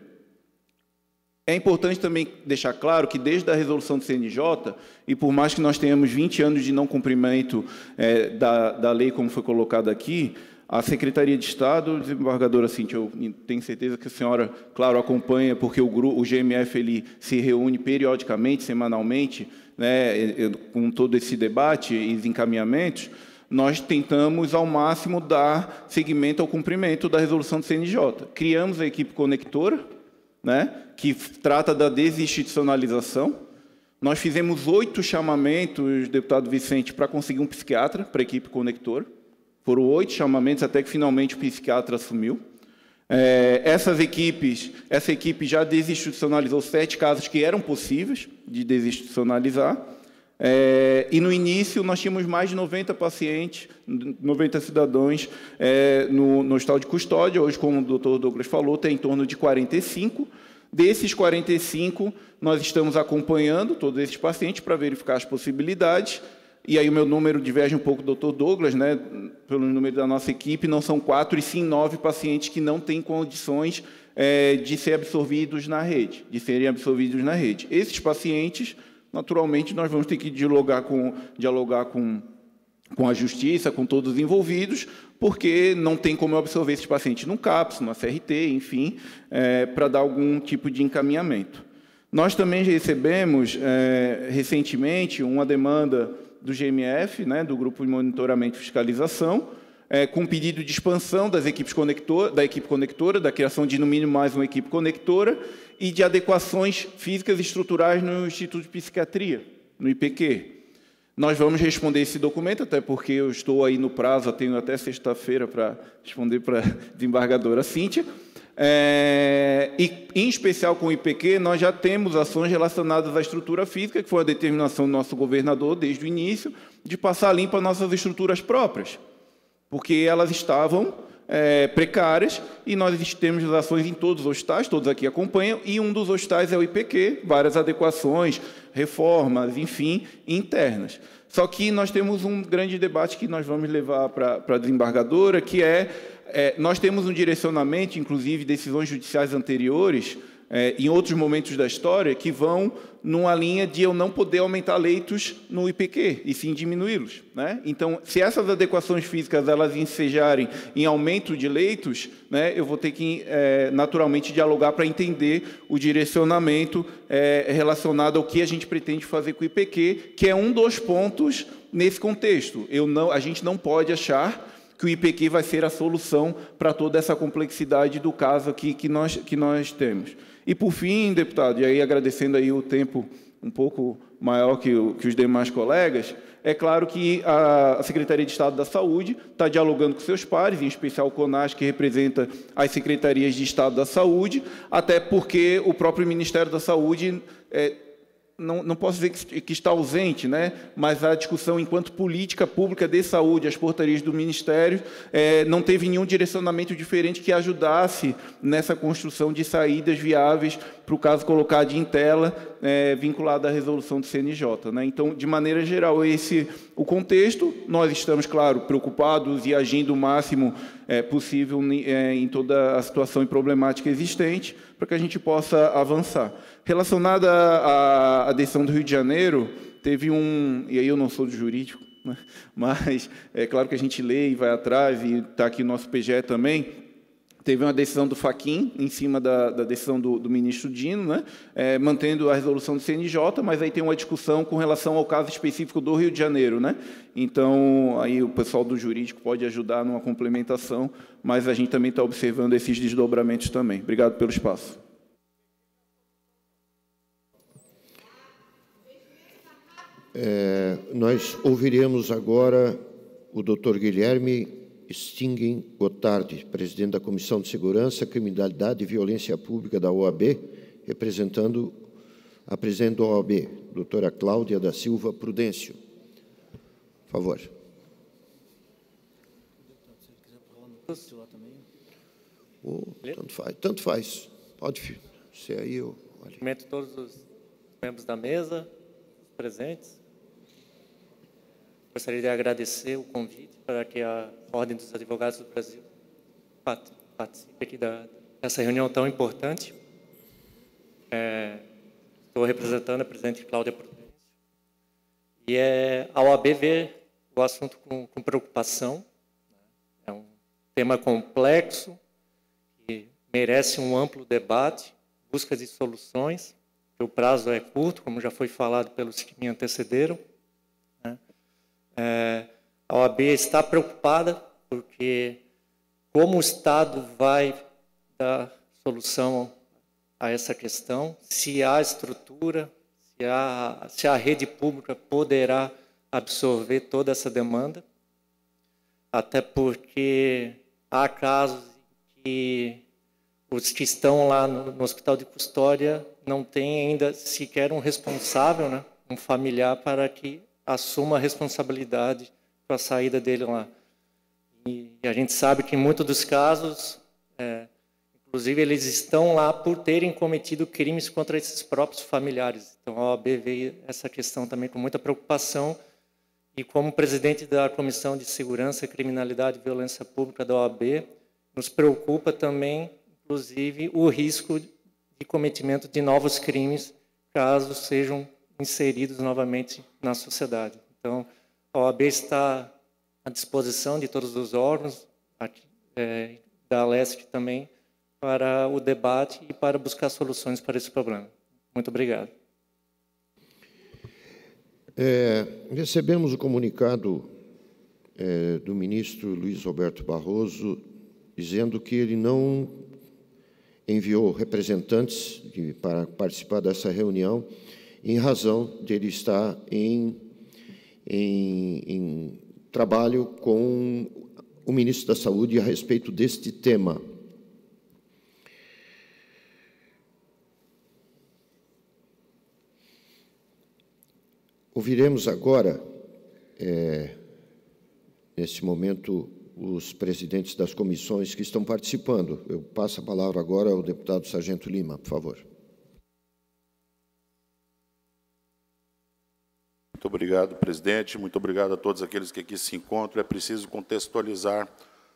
É importante também deixar claro que, desde a resolução do C N J, e por mais que nós tenhamos vinte anos de não cumprimento é, da, da lei, como foi colocado aqui, a Secretaria de Estado, desembargadora Cíntia, eu tenho certeza que a senhora, claro, acompanha, porque o, grupo, o G M F ele se reúne periodicamente, semanalmente, né, com todo esse debate e os encaminhamentos, nós tentamos, ao máximo, dar seguimento ao cumprimento da resolução do C N J. Criamos a equipe conectora, né, que trata da desinstitucionalização. Nós fizemos oito chamamentos, deputado Vicente, para conseguir um psiquiatra para a equipe conectora. Foram oito chamamentos até que finalmente o psiquiatra assumiu. É, essas equipes, essa equipe já desinstitucionalizou sete casos que eram possíveis de desinstitucionalizar. É, e no início nós tínhamos mais de noventa pacientes, noventa cidadãos é, no, no hospital de custódia. Hoje, como o doutor Douglas falou, tem em torno de quarenta e cinco. Desses quarenta e cinco, nós estamos acompanhando todos esses pacientes para verificar as possibilidades. E aí o meu número diverge um pouco do doutor Douglas, né? Pelo número da nossa equipe, não são quatro, e sim nove pacientes que não têm condições é, de ser absorvidos na rede, de serem absorvidos na rede. Esses pacientes, naturalmente, nós vamos ter que dialogar com, dialogar com, com a justiça, com todos os envolvidos, porque não tem como eu absorver esses pacientes num CAPS, numa C R T, enfim, é, para dar algum tipo de encaminhamento. Nós também recebemos, é, recentemente, uma demanda do G M F, né, do Grupo de Monitoramento e Fiscalização, é, com pedido de expansão das equipes conector, da equipe conectora, da criação de, no mínimo, mais uma equipe conectora, e de adequações físicas e estruturais no Instituto de Psiquiatria, no I P Q. Nós vamos responder esse documento, até porque eu estou aí no prazo, eu tenho até sexta-feira para responder para a desembargadora Cíntia. É, e, em especial com o I P Q, nós já temos ações relacionadas à estrutura física, que foi a determinação do nosso governador, desde o início, de passar limpo as nossas estruturas próprias, porque elas estavam é, precárias, e nós temos ações em todos os hospitais, todos aqui acompanham, e um dos hospitais é o I P Q, várias adequações, reformas, enfim, internas. Só que nós temos um grande debate que nós vamos levar para a desembargadora, que é É, nós temos um direcionamento, inclusive, decisões judiciais anteriores, é, em outros momentos da história, que vão numa linha de eu não poder aumentar leitos no I P Q, e sim diminuí-los, né? Então, se essas adequações físicas elas ensejarem em aumento de leitos, né, eu vou ter que, é, naturalmente, dialogar para entender o direcionamento é, relacionado ao que a gente pretende fazer com o I P Q, que é um dos pontos nesse contexto. Eu não, a gente não pode achar que o I P Q vai ser a solução para toda essa complexidade do caso aqui que nós, que nós temos. E, por fim, deputado, e aí agradecendo aí o tempo um pouco maior que, o, que os demais colegas, é claro que a, a Secretaria de Estado da Saúde está dialogando com seus pares, em especial o CONAS, que representa as Secretarias de Estado da Saúde, até porque o próprio Ministério da Saúde é, Não, não posso dizer que, que está ausente, né? Mas a discussão enquanto política pública de saúde, as portarias do Ministério, é, não teve nenhum direcionamento diferente que ajudasse nessa construção de saídas viáveis para o caso colocado em tela, é, vinculado à resolução do C N J, né? Então, de maneira geral, esse o contexto. Nós estamos, claro, preocupados e agindo o máximo é, possível é, em toda a situação e problemática existente, para que a gente possa avançar. Relacionada à, à decisão do Rio de Janeiro, teve um... E aí eu não sou do jurídico, né? Mas é claro que a gente lê e vai atrás, e está aqui o nosso P G E também. Teve uma decisão do Fachin, em cima da, da decisão do, do ministro Dino, né? É, mantendo a resolução do C N J, mas aí tem uma discussão com relação ao caso específico do Rio de Janeiro, né? Então, aí o pessoal do jurídico pode ajudar numa complementação, mas a gente também está observando esses desdobramentos também. Obrigado pelo espaço. É, nós ouviremos agora o doutor Guilherme Stingen Gotardi, presidente da Comissão de Segurança, Criminalidade e Violência Pública da O A B, representando a presidente da O A B, doutora Cláudia da Silva Prudêncio. Por favor. Ou, tanto faz, tanto faz. Pode ser aí ou ali. Cumprimento todos os membros da mesa, os presentes. Gostaria de agradecer o convite para que a Ordem dos Advogados do Brasil participe aqui da, dessa reunião tão importante. É, estou representando a presidente Cláudia Prudêncio. E é, a O A B vê o assunto com, com preocupação. É um tema complexo, que merece um amplo debate, busca de soluções. O prazo é curto, como já foi falado pelos que me antecederam. Né? É, a O A B está preocupada porque como o Estado vai dar solução a essa questão, se há estrutura, se a, se a rede pública poderá absorver toda essa demanda, até porque há casos em que os que estão lá no, no hospital de custódia não têm ainda sequer um responsável, né, um familiar, para que assuma a responsabilidade para a saída dele lá. E, e a gente sabe que em muitos dos casos, é, inclusive, eles estão lá por terem cometido crimes contra esses próprios familiares. Então, a O A B vê essa questão também com muita preocupação. E, como presidente da Comissão de Segurança, Criminalidade e Violência Pública da O A B, nos preocupa também, inclusive, o risco de cometimento de novos crimes, caso sejam inseridos novamente na sociedade. Então, a O A B está à disposição de todos os órgãos, aqui, é, da Alesc também, para o debate e para buscar soluções para esse problema. Muito obrigado. É, recebemos o comunicado é, do ministro Luiz Roberto Barroso, dizendo que ele não enviou representantes de, para participar dessa reunião, em razão de ele estar em, em, em trabalho com o ministro da Saúde a respeito deste tema. Ouviremos agora, é, neste momento, os presidentes das comissões que estão participando. Eu passo a palavra agora ao deputado Sargento Lima, por favor. Muito obrigado, presidente. Muito obrigado a todos aqueles que aqui se encontram. É preciso contextualizar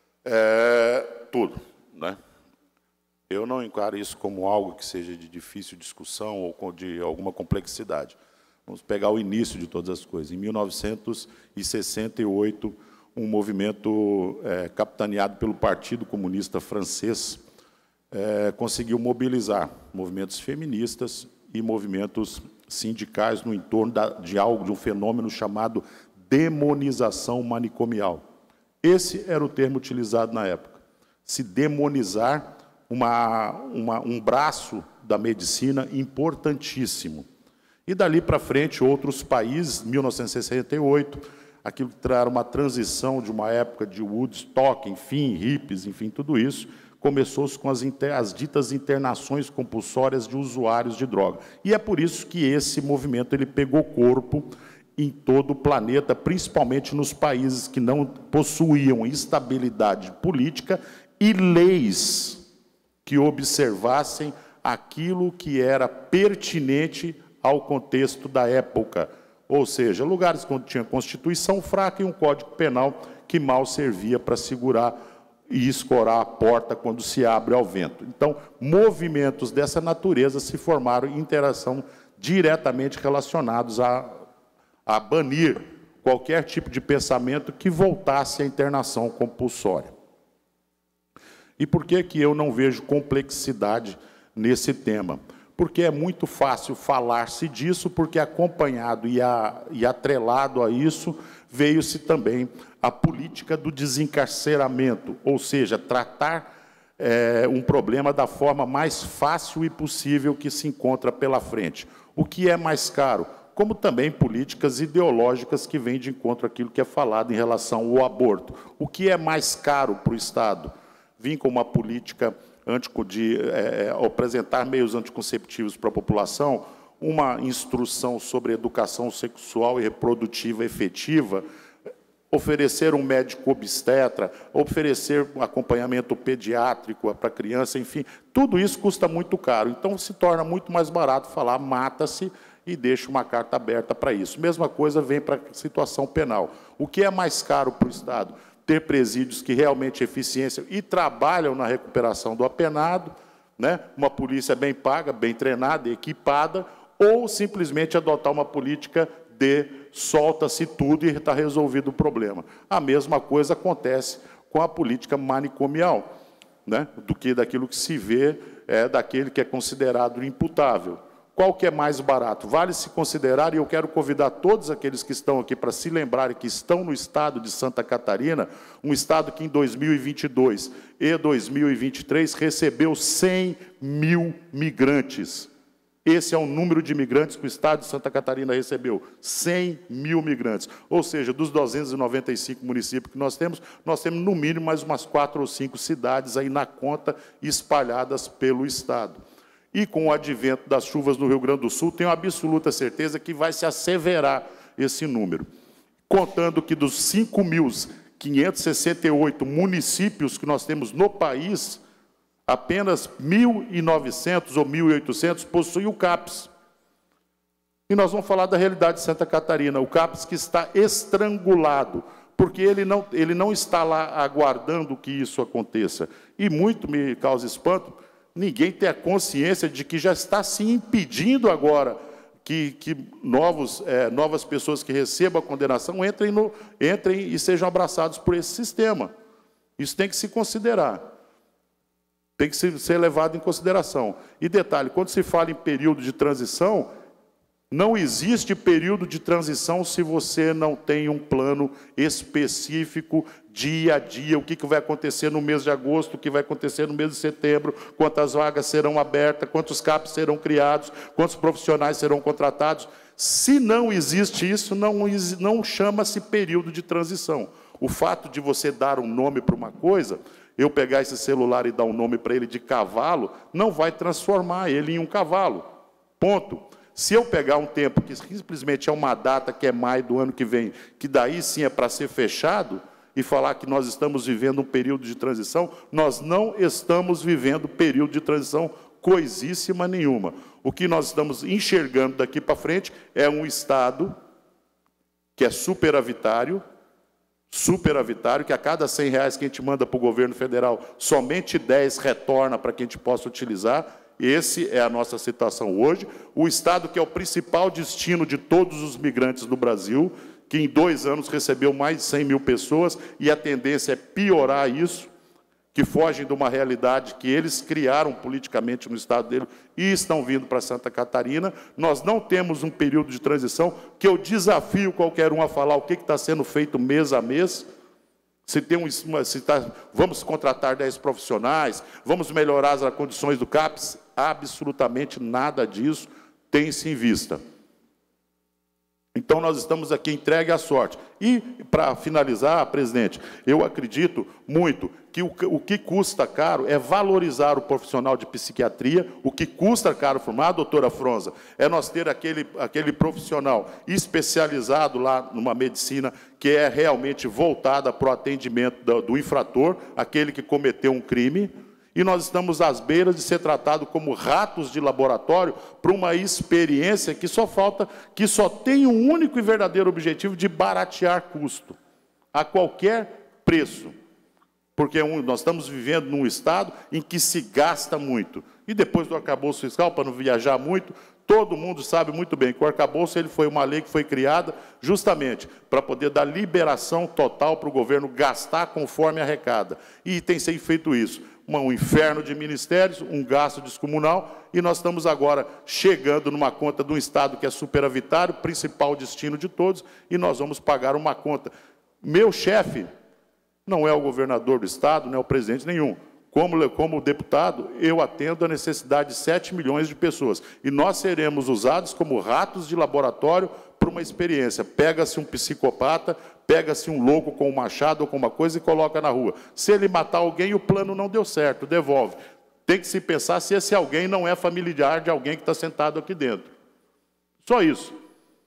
é, tudo, né? Eu não encaro isso como algo que seja de difícil discussão ou de alguma complexidade. Vamos pegar o início de todas as coisas. Em mil novecentos e sessenta e oito, um movimento é, capitaneado pelo Partido Comunista Francês é, conseguiu mobilizar movimentos feministas e movimentos sindicais no entorno da, de algo, de um fenômeno chamado demonização manicomial. Esse era o termo utilizado na época. Se demonizar uma, uma, um braço da medicina importantíssimo. E, dali para frente, outros países, mil novecentos e sessenta e oito, aquilo que era uma transição de uma época de Woodstock, enfim, hippies, enfim, tudo isso, começou-se com as, inter, as ditas internações compulsórias de usuários de droga. E é por isso que esse movimento ele pegou corpo em todo o planeta, principalmente nos países que não possuíam estabilidade política e leis que observassem aquilo que era pertinente ao contexto da época, ou seja, lugares onde tinha Constituição fraca e um Código Penal que mal servia para segurar e escorar a porta quando se abre ao vento. Então, movimentos dessa natureza se formaram em interação diretamente relacionados a, a banir qualquer tipo de pensamento que voltasse à internação compulsória. E por que que eu não vejo complexidade nesse tema? Porque é muito fácil falar-se disso, porque acompanhado e, a, e atrelado a isso, veio-se também a política do desencarceramento, ou seja, tratar é, um problema da forma mais fácil e possível que se encontra pela frente. O que é mais caro? Como também políticas ideológicas que vêm de encontro àquilo que é falado em relação ao aborto. O que é mais caro para o Estado? Vim com uma política de é, apresentar meios anticonceptivos para a população, uma instrução sobre educação sexual e reprodutiva efetiva, oferecer um médico obstetra, oferecer um acompanhamento pediátrico para a criança, enfim, tudo isso custa muito caro. Então, se torna muito mais barato falar mata-se e deixa uma carta aberta para isso. Mesma coisa vem para a situação penal. O que é mais caro para o Estado? Ter presídios que realmente eficiência e trabalham na recuperação do apenado, né? Uma polícia bem paga, bem treinada, equipada, ou simplesmente adotar uma política de solta-se tudo e está resolvido o problema. A mesma coisa acontece com a política manicomial, né? Do que daquilo que se vê é daquele que é considerado imputável. Qual que é mais barato? Vale se considerar, e eu quero convidar todos aqueles que estão aqui para se lembrarem que estão no estado de Santa Catarina, um estado que em dois mil e vinte e dois e dois mil e vinte e três recebeu cem mil migrantes. Esse é o número de imigrantes que o estado de Santa Catarina recebeu, cem mil migrantes. Ou seja, dos duzentos e noventa e cinco municípios que nós temos, nós temos no mínimo mais umas quatro ou cinco cidades aí na conta espalhadas pelo estado. E com o advento das chuvas no Rio Grande do Sul, tenho absoluta certeza que vai se asseverar esse número. Contando que dos cinco mil quinhentos e sessenta e oito municípios que nós temos no país, apenas mil e novecentos ou mil e oitocentos possuem o CAPS. E nós vamos falar da realidade de Santa Catarina, o CAPS que está estrangulado, porque ele não, ele não está lá aguardando que isso aconteça. E muito me causa espanto, ninguém tem a consciência de que já está se impedindo agora que, que novos, é, novas pessoas que recebam a condenação entrem, no, entrem e sejam abraçados por esse sistema. Isso tem que se considerar. Tem que ser levado em consideração. E detalhe, quando se fala em período de transição, não existe período de transição se você não tem um plano específico, dia a dia, o que vai acontecer no mês de agosto, o que vai acontecer no mês de setembro, quantas vagas serão abertas, quantos CAPs serão criados, quantos profissionais serão contratados. Se não existe isso, não, não chama-se período de transição. O fato de você dar um nome para uma coisa, eu pegar esse celular e dar um nome para ele de cavalo, não vai transformar ele em um cavalo. Ponto. Se eu pegar um tempo que simplesmente é uma data que é maio do ano que vem, que daí sim é para ser fechado, e falar que nós estamos vivendo um período de transição, nós não estamos vivendo período de transição coisíssima nenhuma. O que nós estamos enxergando daqui para frente é um Estado que é superavitário, superavitário, que a cada cem reais que a gente manda para o governo federal, somente dez retorna para que a gente possa utilizar. Essa é a nossa situação hoje. O Estado que é o principal destino de todos os migrantes do Brasil, que em dois anos recebeu mais de cem mil pessoas, e a tendência é piorar isso, que fogem de uma realidade que eles criaram politicamente no Estado dele e estão vindo para Santa Catarina. Nós não temos um período de transição, que eu desafio qualquer um a falar o que está sendo feito mês a mês. Se tem um, se tá, vamos contratar dez profissionais, vamos melhorar as condições do CAPS, absolutamente nada disso tem-se em vista. Então, nós estamos aqui entregue à sorte. E, para finalizar, presidente, eu acredito muito que o, o que custa caro é valorizar o profissional de psiquiatria. O que custa caro formar, doutora Fronza, é nós ter aquele, aquele profissional especializado lá numa medicina que é realmente voltada para o atendimento do, do infrator, aquele que cometeu um crime. E nós estamos às beiras de ser tratado como ratos de laboratório para uma experiência que só falta, que só tem um único e verdadeiro objetivo de baratear custo, a qualquer preço. Porque nós estamos vivendo num estado em que se gasta muito. E depois do arcabouço fiscal, para não viajar muito, todo mundo sabe muito bem que o arcabouço ele foi uma lei que foi criada justamente para poder dar liberação total para o governo gastar conforme arrecada. E tem sido feito isso. Um inferno de ministérios, um gasto descomunal, e nós estamos agora chegando numa conta de um Estado que é superavitário, principal destino de todos, e nós vamos pagar uma conta. Meu chefe não é o governador do Estado, não é o presidente nenhum. Como, como deputado, eu atendo a necessidade de sete milhões de pessoas, e nós seremos usados como ratos de laboratório para uma experiência. Pega-se um psicopata, pega-se um louco com um machado ou com uma coisa e coloca na rua. Se ele matar alguém, o plano não deu certo, devolve. Tem que se pensar se esse alguém não é familiar de alguém que está sentado aqui dentro. Só isso.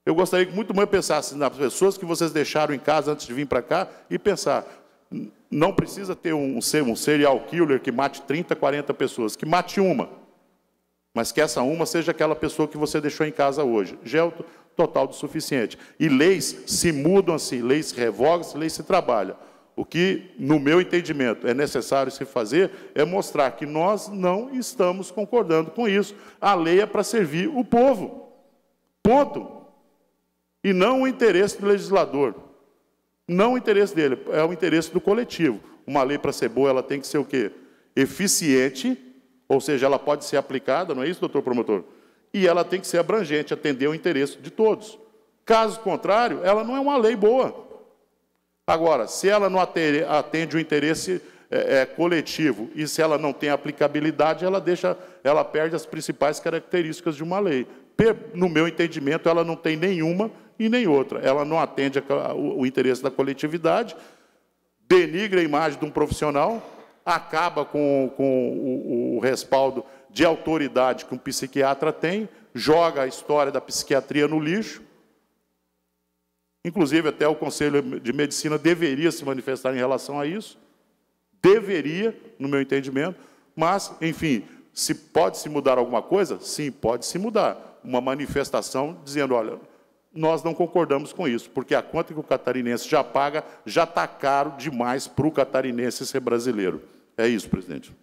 Eu gostaria que muito mais pensasse nas pessoas que vocês deixaram em casa antes de vir para cá e pensar, não precisa ter um, um serial killer que mate trinta, quarenta pessoas, que mate uma, mas que essa uma seja aquela pessoa que você deixou em casa hoje. Já é o total do suficiente. E leis se mudam assim, leis se revogam, leis se trabalham. O que, no meu entendimento, é necessário se fazer é mostrar que nós não estamos concordando com isso. A lei é para servir o povo. Ponto. E não o interesse do legislador. Não o interesse dele, é o interesse do coletivo. Uma lei, para ser boa, ela tem que ser o quê? Eficiente, ou seja, ela pode ser aplicada, não é isso, doutor promotor? E ela tem que ser abrangente, atender o interesse de todos. Caso contrário, ela não é uma lei boa. Agora, se ela não atende o interesse é, é, coletivo e se ela não tem aplicabilidade, ela, deixa, ela perde as principais características de uma lei. No meu entendimento, ela não tem nenhuma e nem outra. Ela não atende a, o, o interesse da coletividade, denigra a imagem de um profissional, acaba com, com o, o respaldo de autoridade que um psiquiatra tem, joga a história da psiquiatria no lixo. Inclusive, até o Conselho de Medicina deveria se manifestar em relação a isso. Deveria, no meu entendimento. Mas, enfim, se pode se mudar alguma coisa? Sim, pode se mudar. Uma manifestação dizendo, olha, nós não concordamos com isso, porque a conta que o catarinense já paga já está caro demais para o catarinense ser brasileiro. É isso, presidente.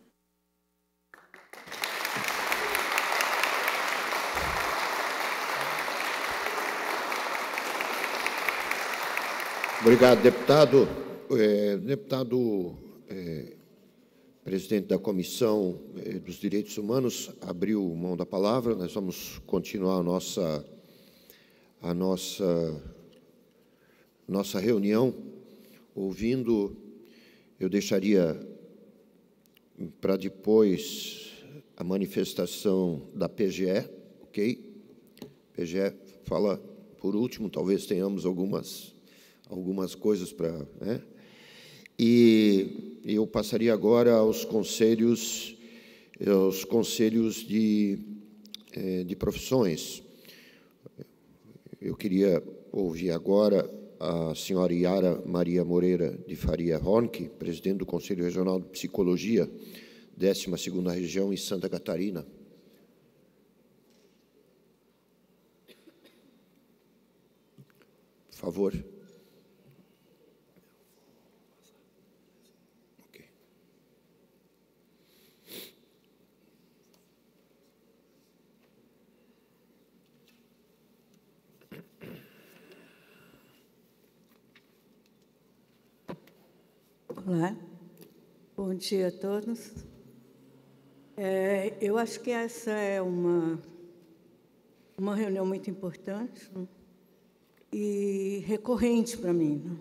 Obrigado, deputado. É, deputado, é, presidente da Comissão é, dos Direitos Humanos, abriu mão da palavra. Nós vamos continuar a nossa, a nossa, nossa reunião, ouvindo. Eu deixaria para depois a manifestação da P G E, ok? P G E fala por último, talvez tenhamos algumas... algumas coisas para... Né? E eu passaria agora aos conselhos, aos conselhos de, de profissões. Eu queria ouvir agora a senhora Yara Maria Moreira de Faria Ronque, presidente do Conselho Regional de Psicologia, décima segunda Região, em Santa Catarina. Por favor. Olá, bom dia a todos. É, eu acho que essa é uma, uma reunião muito importante, né, e recorrente para mim. Né?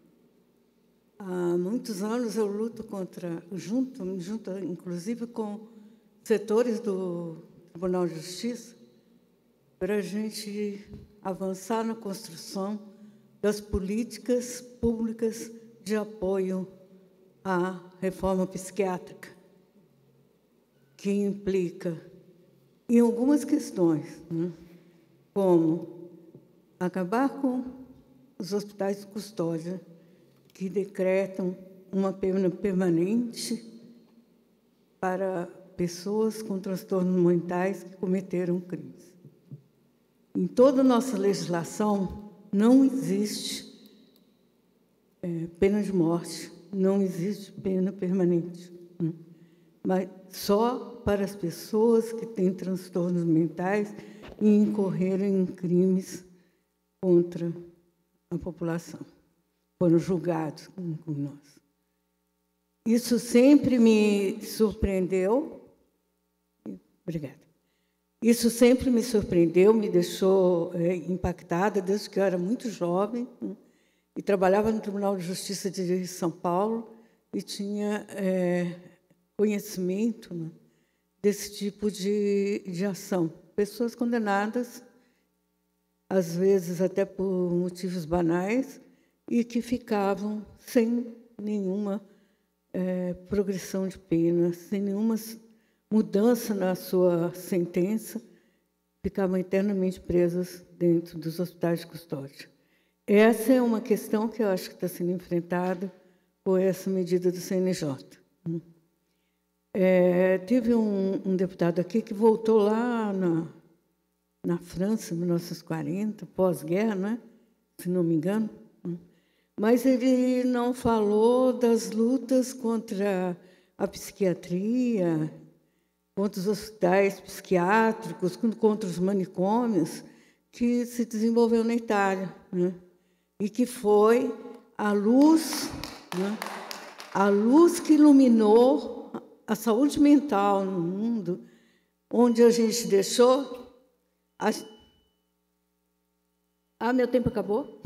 Há muitos anos eu luto contra, junto, junto inclusive com setores do Tribunal de Justiça, para a gente avançar na construção das políticas públicas de apoio à reforma psiquiátrica, que implica em algumas questões, né, como acabar com os hospitais de custódia, que decretam uma pena permanente para pessoas com transtornos mentais que cometeram crimes. Em toda a nossa legislação, não existe é, pena de morte, não existe pena permanente, né? Mas só para as pessoas que têm transtornos mentais e incorrerem em crimes contra a população, foram julgados como nós. Isso sempre me surpreendeu. Obrigada. Isso sempre me surpreendeu, me deixou é, impactada desde que eu era muito jovem, né? E trabalhava no Tribunal de Justiça de São Paulo e tinha é, conhecimento, né, desse tipo de, de ação. Pessoas condenadas, às vezes até por motivos banais, e que ficavam sem nenhuma é, progressão de pena, sem nenhuma mudança na sua sentença, ficavam eternamente presas dentro dos hospitais de custódia. Essa é uma questão que eu acho que está sendo enfrentada com essa medida do C N J. É, teve um, um deputado aqui que voltou lá na, na França, em mil novecentos e quarenta, pós-guerra, né? Se não me engano, mas ele não falou das lutas contra a psiquiatria, contra os hospitais psiquiátricos, contra os manicômios, que se desenvolveu na Itália, né? E que foi a luz, né? A luz que iluminou a saúde mental no mundo, onde a gente deixou... A... Ah, meu tempo acabou?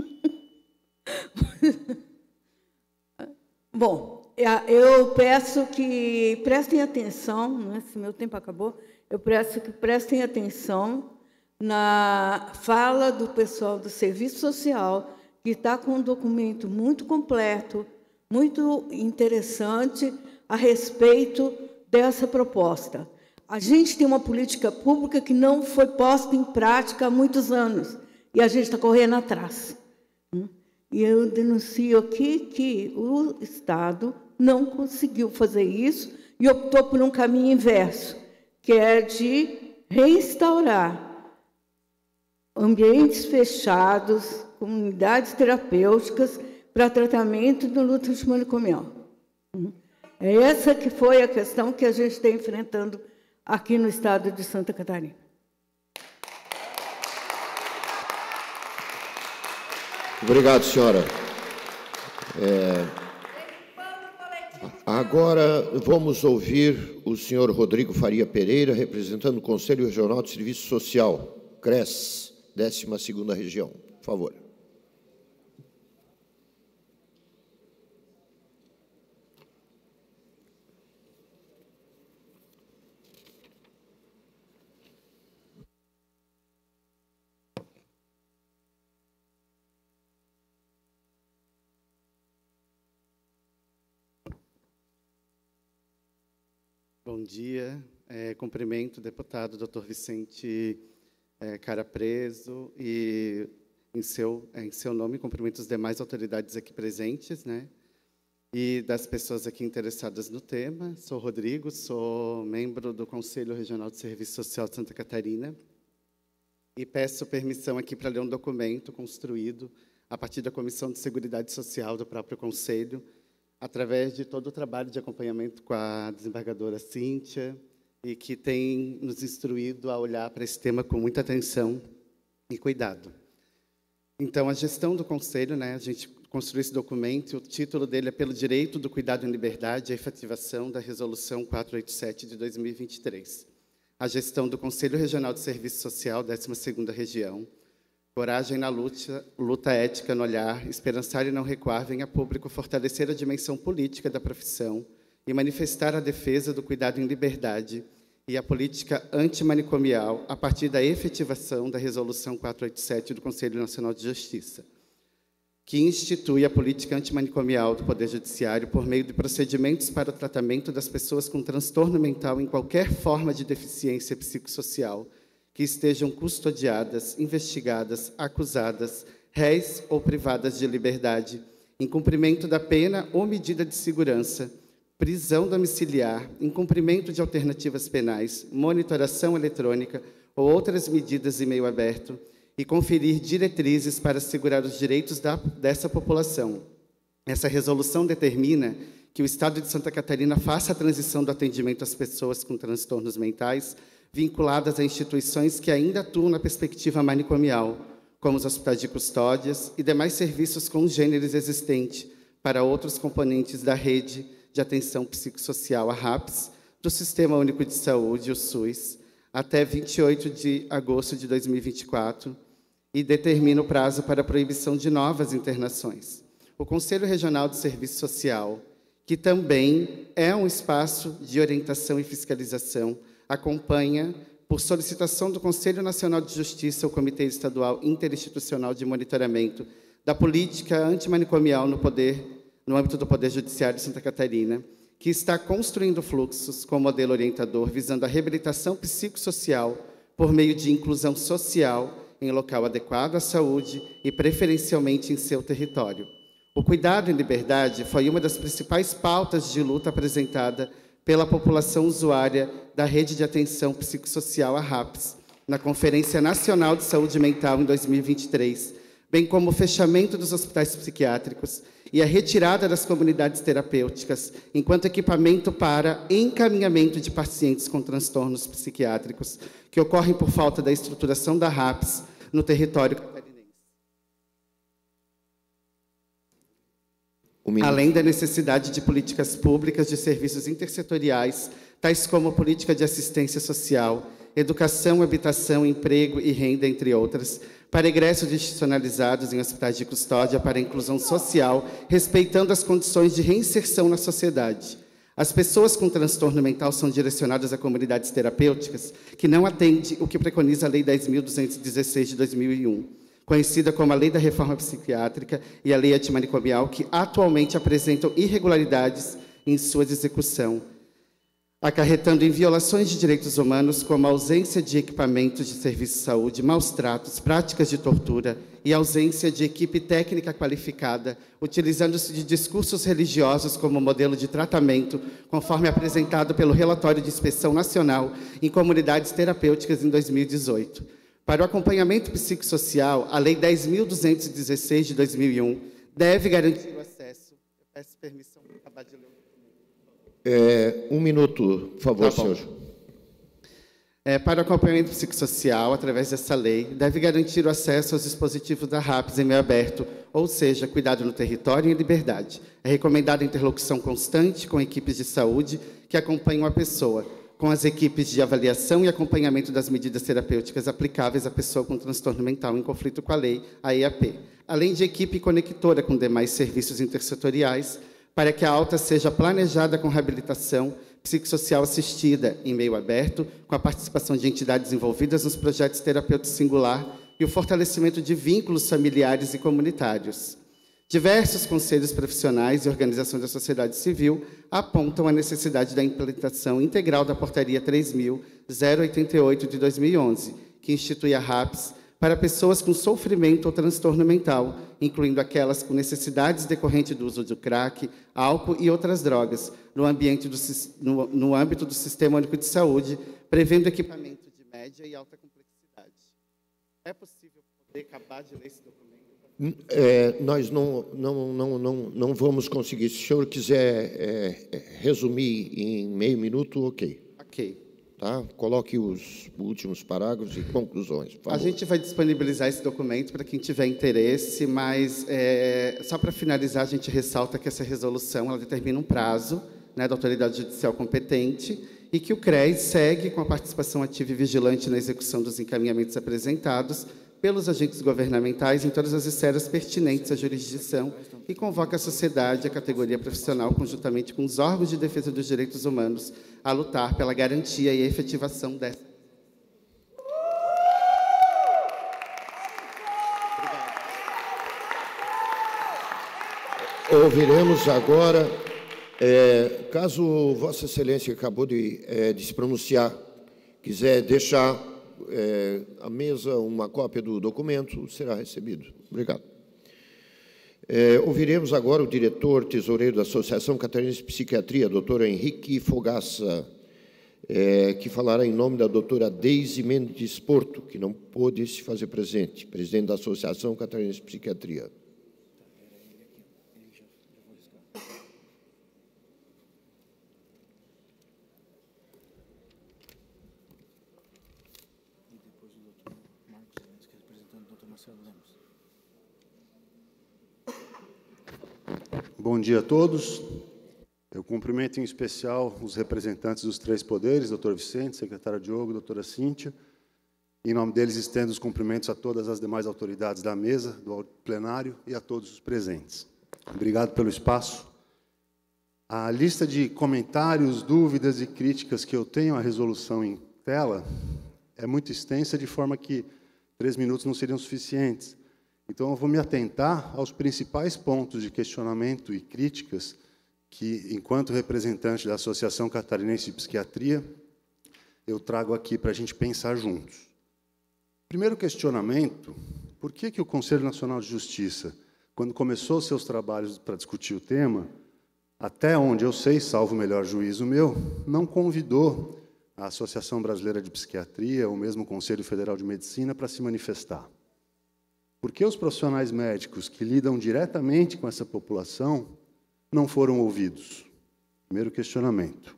Bom, eu peço que prestem atenção, né, se meu tempo acabou, eu peço que prestem atenção na fala do pessoal do Serviço Social, que está com um documento muito completo, muito interessante a respeito dessa proposta. A gente tem uma política pública que não foi posta em prática há muitos anos, e a gente está correndo atrás. E eu denuncio aqui que o Estado não conseguiu fazer isso e optou por um caminho inverso, que é de reinstaurar ambientes fechados, comunidades terapêuticas para tratamento do luto antimanicomial. É essa que foi a questão que a gente está enfrentando aqui no estado de Santa Catarina. Obrigado, senhora. É, agora vamos ouvir o senhor Rodrigo Faria Pereira, representando o Conselho Regional de Serviço Social, C R E S, décima segunda Região. Por favor. Bom dia, é, cumprimento o deputado doutor Vicente é, Carapreso e, em seu, é, em seu nome, cumprimento os demais autoridades aqui presentes, né, e das pessoas aqui interessadas no tema. Sou Rodrigo, sou membro do Conselho Regional de Serviço Social de Santa Catarina e peço permissão aqui para ler um documento construído a partir da Comissão de Seguridade Social do próprio Conselho, através de todo o trabalho de acompanhamento com a desembargadora Cíntia, e que tem nos instruído a olhar para esse tema com muita atenção e cuidado. Então, a gestão do Conselho, né, a gente construiu esse documento, o título dele é Pelo Direito do Cuidado em Liberdade e a Efetivação da Resolução quatrocentos e oitenta e sete de dois mil e vinte e três. A gestão do Conselho Regional de Serviço Social, décima segunda Região, coragem na luta, luta ética no olhar, esperançar e não recuar, venha a público fortalecer a dimensão política da profissão e manifestar a defesa do cuidado em liberdade e a política antimanicomial a partir da efetivação da Resolução quatrocentos e oitenta e sete do Conselho Nacional de Justiça, que institui a política antimanicomial do Poder Judiciário por meio de procedimentos para o tratamento das pessoas com transtorno mental em qualquer forma de deficiência psicossocial, que estejam custodiadas, investigadas, acusadas, réis ou privadas de liberdade, em cumprimento da pena ou medida de segurança, prisão domiciliar, em cumprimento de alternativas penais, monitoração eletrônica ou outras medidas em meio aberto, e conferir diretrizes para assegurar os direitos da, dessa população. Essa resolução determina que o Estado de Santa Catarina faça a transição do atendimento às pessoas com transtornos mentais vinculadas a instituições que ainda atuam na perspectiva manicomial, como os hospitais de custódias e demais serviços congêneres existentes para outros componentes da rede de atenção psicossocial, a RAPS, do Sistema Único de Saúde, o SUS, até vinte e oito de agosto de dois mil e vinte e quatro, e determina o prazo para a proibição de novas internações. O Conselho Regional de Serviço Social, que também é um espaço de orientação e fiscalização, acompanha, por solicitação do Conselho Nacional de Justiça, o Comitê Estadual Interinstitucional de Monitoramento da Política Antimanicomial no, poder, no âmbito do Poder Judiciário de Santa Catarina, que está construindo fluxos com modelo orientador visando a reabilitação psicossocial por meio de inclusão social em local adequado à saúde e preferencialmente em seu território. O cuidado em liberdade foi uma das principais pautas de luta apresentada pela população usuária da Rede de Atenção Psicossocial, a RAPS, na Conferência Nacional de Saúde Mental em dois mil e vinte e três, bem como o fechamento dos hospitais psiquiátricos e a retirada das comunidades terapêuticas enquanto equipamento para encaminhamento de pacientes com transtornos psiquiátricos que ocorrem por falta da estruturação da RAPS no território catarinense. Além da necessidade de políticas públicas de serviços intersetoriais, tais como política de assistência social, educação, habitação, emprego e renda, entre outras, para egressos institucionalizados em hospitais de custódia para inclusão social, respeitando as condições de reinserção na sociedade. As pessoas com transtorno mental são direcionadas a comunidades terapêuticas que não atendem o que preconiza a Lei dez mil duzentos e dezesseis de dois mil e um, conhecida como a Lei da Reforma Psiquiátrica e a Lei Antimanicomial, que atualmente apresentam irregularidades em sua execução, acarretando em violações de direitos humanos, como a ausência de equipamentos de serviço de saúde, maus tratos, práticas de tortura e ausência de equipe técnica qualificada, utilizando-se de discursos religiosos como modelo de tratamento, conforme apresentado pelo Relatório de Inspeção Nacional em Comunidades Terapêuticas em dois mil e dezoito. Para o acompanhamento psicossocial, a Lei dez mil duzentos e dezesseis de dois mil e um deve garantir o acesso. Eu peço permissão para acabar de ler. É, um minuto, por favor, Tá bom. senhor. É, para o acompanhamento psicossocial, através dessa lei, deve garantir o acesso aos dispositivos da RAPS em meio aberto, ou seja, cuidado no território e em liberdade. É recomendada a interlocução constante com equipes de saúde que acompanham a pessoa, com as equipes de avaliação e acompanhamento das medidas terapêuticas aplicáveis à pessoa com transtorno mental em conflito com a lei, a E A P, além de equipe conectora com demais serviços intersetoriais, para que a alta seja planejada com reabilitação psicossocial assistida em meio aberto, com a participação de entidades envolvidas nos projetos terapêuticos singular e o fortalecimento de vínculos familiares e comunitários. Diversos conselhos profissionais e organizações da sociedade civil apontam a necessidade da implementação integral da Portaria três mil zero oitenta e oito de dois mil e onze, que institui a RAPS para pessoas com sofrimento ou transtorno mental, incluindo aquelas com necessidades decorrentes do uso de crack, álcool e outras drogas, no, ambiente do, no, no âmbito do Sistema Único de Saúde, prevendo equipamento de média e alta complexidade. É possível poder acabar de ler esse documento? É, nós não, não, não, não, não vamos conseguir. Se o senhor quiser é, resumir em meio minuto, ok. Ok. Tá? Coloque os últimos parágrafos e conclusões, por favor. A gente vai disponibilizar esse documento para quem tiver interesse, mas, é, só para finalizar, a gente ressalta que essa resolução ela determina um prazo, né, da autoridade judicial competente e que o CREAS segue com a participação ativa e vigilante na execução dos encaminhamentos apresentados pelos agentes governamentais em todas as esferas pertinentes à jurisdição e convoca a sociedade, a categoria profissional, conjuntamente com os órgãos de defesa dos direitos humanos, a lutar pela garantia e efetivação dessa. Ouviremos agora, é, caso Vossa Excelência acabou de, é, de se pronunciar, quiser deixar é, à mesa uma cópia do documento, será recebido. Obrigado. É, ouviremos agora o diretor tesoureiro da Associação Catarinense de Psiquiatria, doutor Henrique Fogaça, é, que falará em nome da doutora Deise Mendes Porto, que não pôde se fazer presente, presidente da Associação Catarinense de Psiquiatria. Bom dia a todos. Eu cumprimento em especial os representantes dos três poderes, doutor Vicente, secretário Diogo, doutora Cíntia. Em nome deles, estendo os cumprimentos a todas as demais autoridades da mesa, do plenário e a todos os presentes. Obrigado pelo espaço. A lista de comentários, dúvidas e críticas que eu tenho à resolução em tela é muito extensa, de forma que três minutos não seriam suficientes. Então, eu vou me atentar aos principais pontos de questionamento e críticas que, enquanto representante da Associação Catarinense de Psiquiatria, eu trago aqui para a gente pensar juntos. Primeiro questionamento, por que, que o Conselho Nacional de Justiça, quando começou seus trabalhos para discutir o tema, até onde eu sei, salvo o melhor juízo meu, não convidou a Associação Brasileira de Psiquiatria, ou mesmo o Conselho Federal de Medicina, para se manifestar? Por que os profissionais médicos que lidam diretamente com essa população não foram ouvidos? Primeiro questionamento.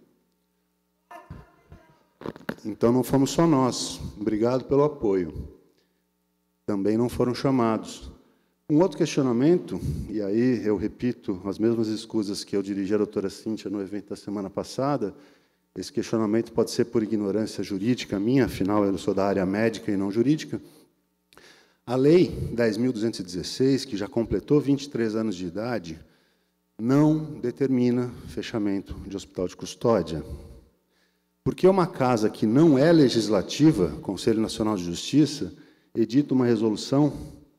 Então, não fomos só nós. Obrigado pelo apoio. Também não foram chamados. Um outro questionamento, e aí eu repito as mesmas escusas que eu dirigi à doutora Cíntia no evento da semana passada, esse questionamento pode ser por ignorância jurídica minha, afinal eu sou da área médica e não jurídica. A Lei dez mil duzentos e dezesseis, que já completou vinte e três anos de idade, não determina fechamento de hospital de custódia. Porque uma casa que não é legislativa, Conselho Nacional de Justiça, edita uma resolução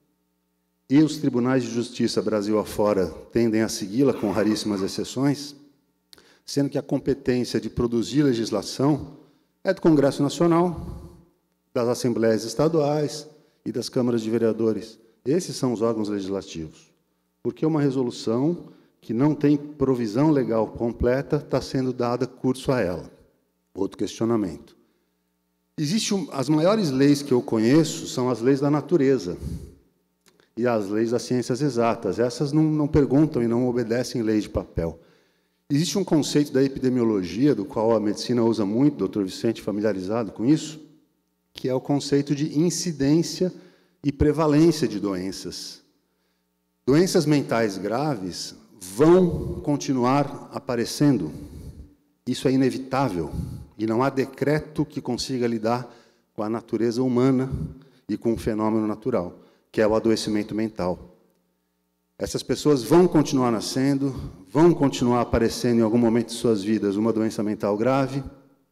e os tribunais de justiça Brasil afora tendem a segui-la com raríssimas exceções, sendo que a competência de produzir legislação é do Congresso Nacional, das Assembleias Estaduais e das Câmaras de Vereadores. Esses são os órgãos legislativos. Porque uma resolução que não tem provisão legal completa está sendo dada curso a ela. Outro questionamento. Existe um, as maiores leis que eu conheço são as leis da natureza e as leis das ciências exatas. Essas não, não perguntam e não obedecem leis de papel. Existe um conceito da epidemiologia, do qual a medicina usa muito, doutor Vicente familiarizado com isso, que é o conceito de incidência e prevalência de doenças. Doenças mentais graves vão continuar aparecendo. Isso é inevitável. E não há decreto que consiga lidar com a natureza humana e com o fenômeno natural, que é o adoecimento mental. Essas pessoas vão continuar nascendo, vão continuar aparecendo em algum momento de suas vidas uma doença mental grave,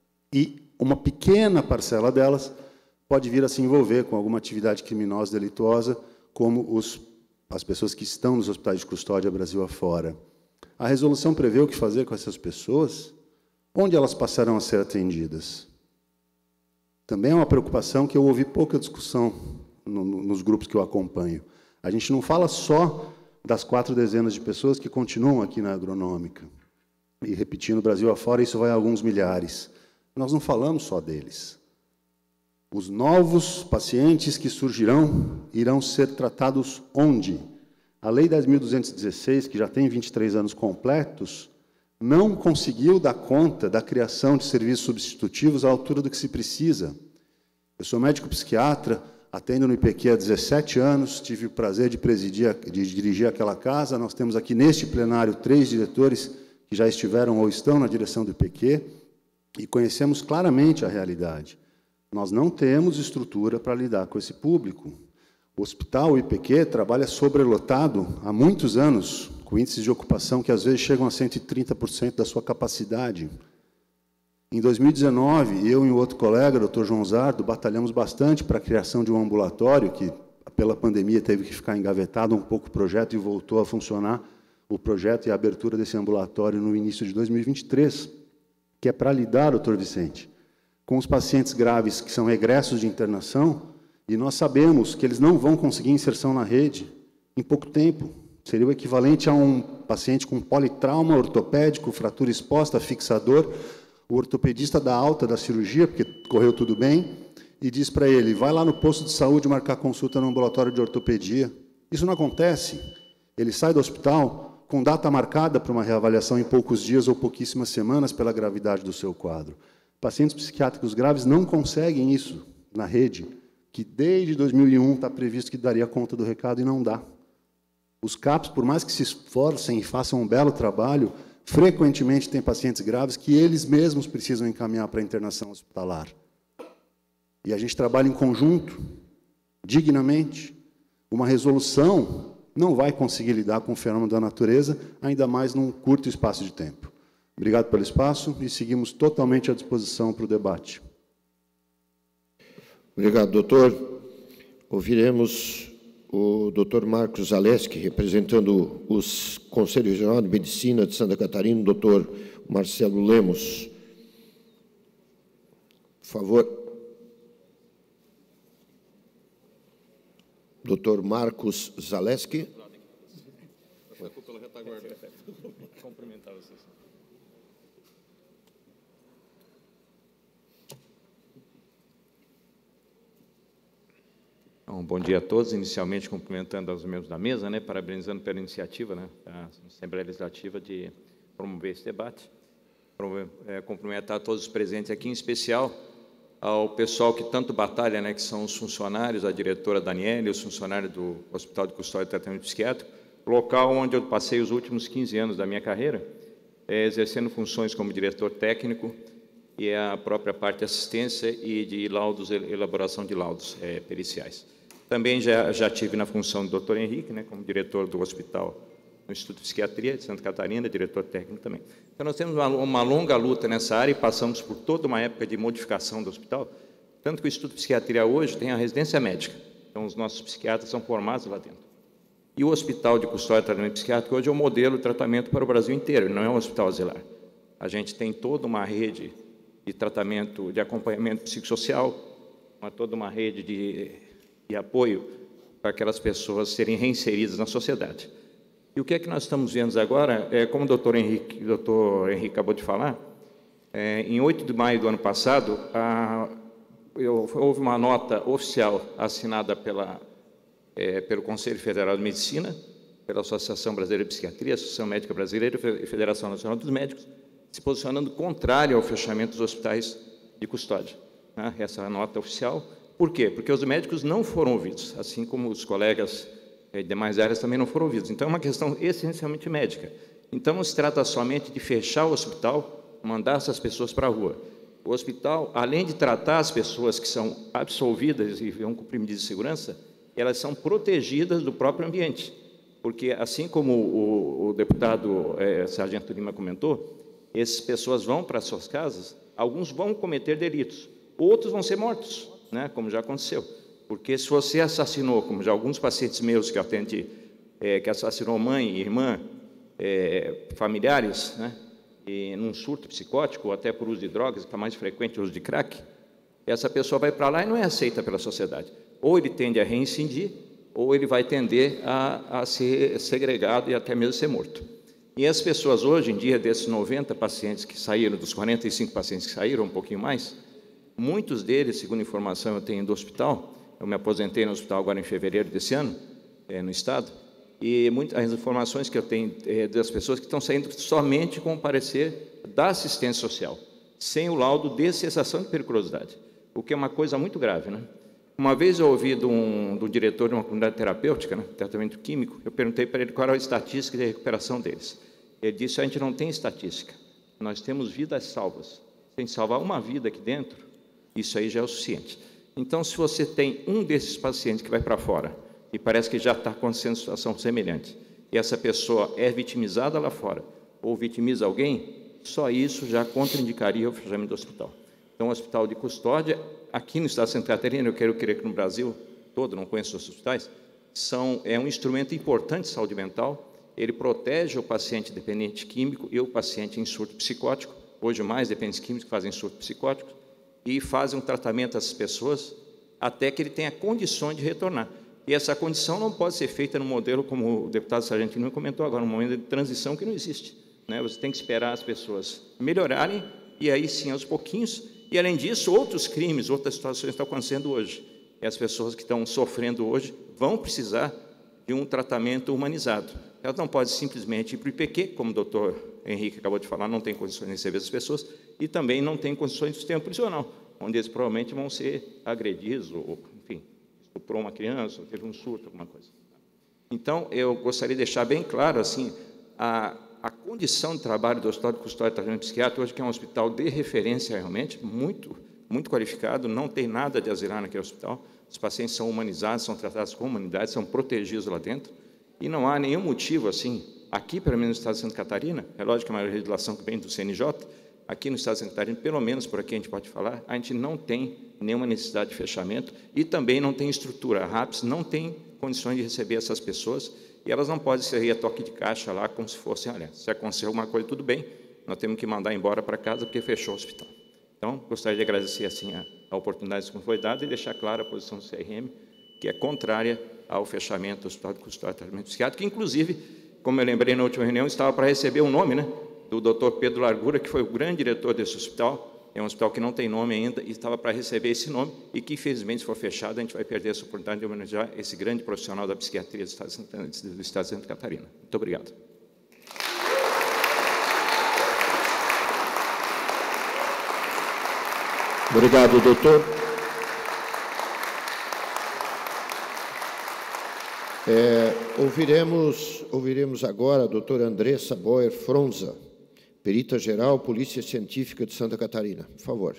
e uma pequena parcela delas pode vir a se envolver com alguma atividade criminosa, delituosa, como os, as pessoas que estão nos hospitais de custódia Brasil afora. A resolução prevê o que fazer com essas pessoas. Onde elas passarão a ser atendidas? Também é uma preocupação que eu ouvi pouca discussão no, no, nos grupos que eu acompanho. A gente não fala só das quatro dezenas de pessoas que continuam aqui na agronômica. E, repetindo, Brasil afora, isso vai a alguns milhares. Nós não falamos só deles. Os novos pacientes que surgirão irão ser tratados onde? A Lei dez mil duzentos e dezesseis, que já tem vinte e três anos completos, não conseguiu dar conta da criação de serviços substitutivos à altura do que se precisa. Eu sou médico psiquiatra, atendo no I P Q há dezessete anos, tive o prazer de presidir, de dirigir aquela casa. Nós temos aqui neste plenário três diretores que já estiveram ou estão na direção do I P Q e conhecemos claramente a realidade. Nós não temos estrutura para lidar com esse público. O hospital, o I P Q, trabalha sobrelotado há muitos anos, com índices de ocupação que, às vezes, chegam a cento e trinta por cento da sua capacidade. Em dois mil e dezenove, eu e um outro colega, doutor João Zardo, batalhamos bastante para a criação de um ambulatório, que, pela pandemia, teve que ficar engavetado um pouco o projeto e voltou a funcionar o projeto e a abertura desse ambulatório no início de dois mil e vinte e três, que é para lidar, doutor Vicente, com os pacientes graves que são egressos de internação, e nós sabemos que eles não vão conseguir inserção na rede em pouco tempo. Seria o equivalente a um paciente com politrauma ortopédico, fratura exposta, fixador. O ortopedista dá alta da cirurgia, porque correu tudo bem, e diz para ele, vai lá no posto de saúde marcar consulta no ambulatório de ortopedia. Isso não acontece. Ele sai do hospital com data marcada para uma reavaliação em poucos dias ou pouquíssimas semanas pela gravidade do seu quadro. Pacientes psiquiátricos graves não conseguem isso na rede, que desde dois mil e um está previsto que daria conta do recado e não dá. Os CAPs, por mais que se esforcem e façam um belo trabalho, frequentemente têm pacientes graves que eles mesmos precisam encaminhar para a internação hospitalar. E a gente trabalha em conjunto, dignamente. Uma resolução não vai conseguir lidar com o fenômeno da natureza, ainda mais num curto espaço de tempo. Obrigado pelo espaço e seguimos totalmente à disposição para o debate. Obrigado, doutor. Ouviremos o doutor Marcos Zaleski, representando os Conselho Regional de Medicina de Santa Catarina, o doutor Marcelo Lemos. Por favor. doutor Marcos Zaleski. Cumprimentar vocês. Bom, bom dia a todos. Inicialmente, cumprimentando os membros da mesa, né, parabenizando pela iniciativa, né, da Assembleia Legislativa de promover esse debate. Promover, é, cumprimentar todos os presentes aqui, em especial ao pessoal que tanto batalha, né, que são os funcionários, a diretora Daniela e os funcionários do Hospital de Custódia e Tratamento Psiquiátrico, local onde eu passei os últimos quinze anos da minha carreira, é, exercendo funções como diretor técnico e a própria parte de assistência e de laudos, elaboração de laudos é, periciais. Também já, já tive na função do doutor Henrique, né, como diretor do hospital no Instituto de Psiquiatria de Santa Catarina, diretor técnico também. Então, nós temos uma, uma longa luta nessa área e passamos por toda uma época de modificação do hospital, tanto que o Instituto de Psiquiatria hoje tem a residência médica, então os nossos psiquiatras são formados lá dentro. E o Hospital de Custódia e Tratamento Psiquiátrico hoje é o modelo de tratamento para o Brasil inteiro, não é um hospital asilar. A gente tem toda uma rede de tratamento, de acompanhamento psicossocial, uma, toda uma rede de, de apoio para aquelas pessoas serem reinseridas na sociedade. E o que é que nós estamos vendo agora, é, como o doutor Henrique, o doutor Henrique acabou de falar, é, em oito de maio do ano passado, a, eu, houve uma nota oficial assinada pela, é, pelo Conselho Federal de Medicina, pela Associação Brasileira de Psiquiatria, Associação Médica Brasileira e Federação Nacional dos Médicos, se posicionando contrário ao fechamento dos hospitais de custódia. Né? Essa nota oficial. Por quê? Porque os médicos não foram ouvidos, assim como os colegas de demais áreas também não foram ouvidos. Então, é uma questão essencialmente médica. Então, não se trata somente de fechar o hospital, mandar essas pessoas para a rua. O hospital, além de tratar as pessoas que são absolvidas e vão cumprir medidas de segurança, elas são protegidas do próprio ambiente. Porque, assim como o, o deputado é, Sargento Lima comentou, essas pessoas vão para as suas casas, alguns vão cometer delitos, outros vão ser mortos, né, como já aconteceu. Porque se você assassinou, como já alguns pacientes meus que eu atendi, é, que assassinou mãe, irmã, é, familiares, né, e num surto psicótico, ou até por uso de drogas, que está mais frequente o uso de crack, essa pessoa vai para lá e não é aceita pela sociedade. Ou ele tende a reincidir, ou ele vai tender a, a ser segregado e até mesmo ser morto. E as pessoas hoje em dia, desses noventa pacientes que saíram, dos quarenta e cinco pacientes que saíram, um pouquinho mais, muitos deles, segundo informação eu tenho do hospital, eu me aposentei no hospital agora em fevereiro desse ano, é, no estado, e muitas, as informações que eu tenho é, das pessoas que estão saindo somente com o parecer da assistência social, sem o laudo de cessação de periculosidade, o que é uma coisa muito grave, né? Uma vez eu ouvi de um, de um diretor de uma comunidade terapêutica, né, tratamento químico, eu perguntei para ele qual era a estatística de recuperação deles. Ele disse, a gente não tem estatística, nós temos vidas salvas. Tem que salvar uma vida aqui dentro, isso aí já é o suficiente. Então, se você tem um desses pacientes que vai para fora, e parece que já está acontecendo situação semelhante, e essa pessoa é vitimizada lá fora, ou vitimiza alguém, só isso já contraindicaria o fechamento do hospital. Então, o hospital de custódia, aqui no estado de Santa Catarina, eu quero crer que no Brasil todo, não conheço os hospitais, são, é um instrumento importante de saúde mental, ele protege o paciente dependente químico e o paciente em surto psicótico, hoje mais dependentes químicos que fazem surto psicótico, e fazem um tratamento dessas pessoas até que ele tenha condições de retornar. E essa condição não pode ser feita no modelo, como o deputado Sargento Lima comentou agora, um momento de transição que não existe, né? Você tem que esperar as pessoas melhorarem, e aí sim, aos pouquinhos, e além disso, outros crimes, outras situações estão acontecendo hoje. E as pessoas que estão sofrendo hoje vão precisar de um tratamento humanizado. Elas não podem simplesmente ir para o I P Q, como o doutor Henrique acabou de falar, não tem condições de receber as pessoas, e também não tem condições de sistema prisional, onde eles provavelmente vão ser agredidos, ou, enfim, estuprou uma criança, ou teve um surto, alguma coisa. Então, eu gostaria de deixar bem claro, assim, a, a condição de trabalho do Hospital de Custódia e Tratamento Psiquiátrico, hoje que é um hospital de referência, realmente, muito, muito qualificado, não tem nada de asilar naquele hospital, os pacientes são humanizados, são tratados com humanidade, são protegidos lá dentro, e não há nenhum motivo, assim, aqui, pelo menos no estado de Santa Catarina, é lógico que é uma legislação que vem do C N J, aqui no estado de Santa Catarina, pelo menos por aqui a gente pode falar, a gente não tem nenhuma necessidade de fechamento e também não tem estrutura. A RAPS não tem condições de receber essas pessoas e elas não podem ser a toque de caixa lá como se fossem, olha, se acontecer alguma coisa, tudo bem, nós temos que mandar embora para casa porque fechou o hospital. Então, gostaria de agradecer assim, a, a oportunidade que me foi dada e deixar clara a posição do C R M, que é contrária ao fechamento do Hospital de Custódia e Tratamento Psiquiátrico, que, inclusive, como eu lembrei na última reunião, estava para receber um nome, né, do doutor Pedro Largura, que foi o grande diretor desse hospital. É um hospital que não tem nome ainda e estava para receber esse nome e que, infelizmente, se for fechado, a gente vai perder essa oportunidade de homenagear esse grande profissional da psiquiatria do Estado de Santa Catarina. Muito obrigado. Obrigado, doutor. É, ouviremos, ouviremos agora a doutora Andressa Boer Fronza, perita geral, Polícia Científica de Santa Catarina. Por favor.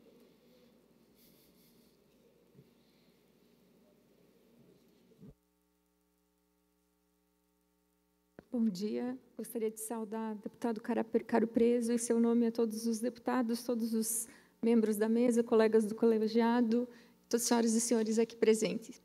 Bom dia. Gostaria de saudar o deputado Caro Preso e seu nome a todos os deputados, todos os membros da mesa, colegas do colegiado, todas as senhoras e senhores aqui presentes.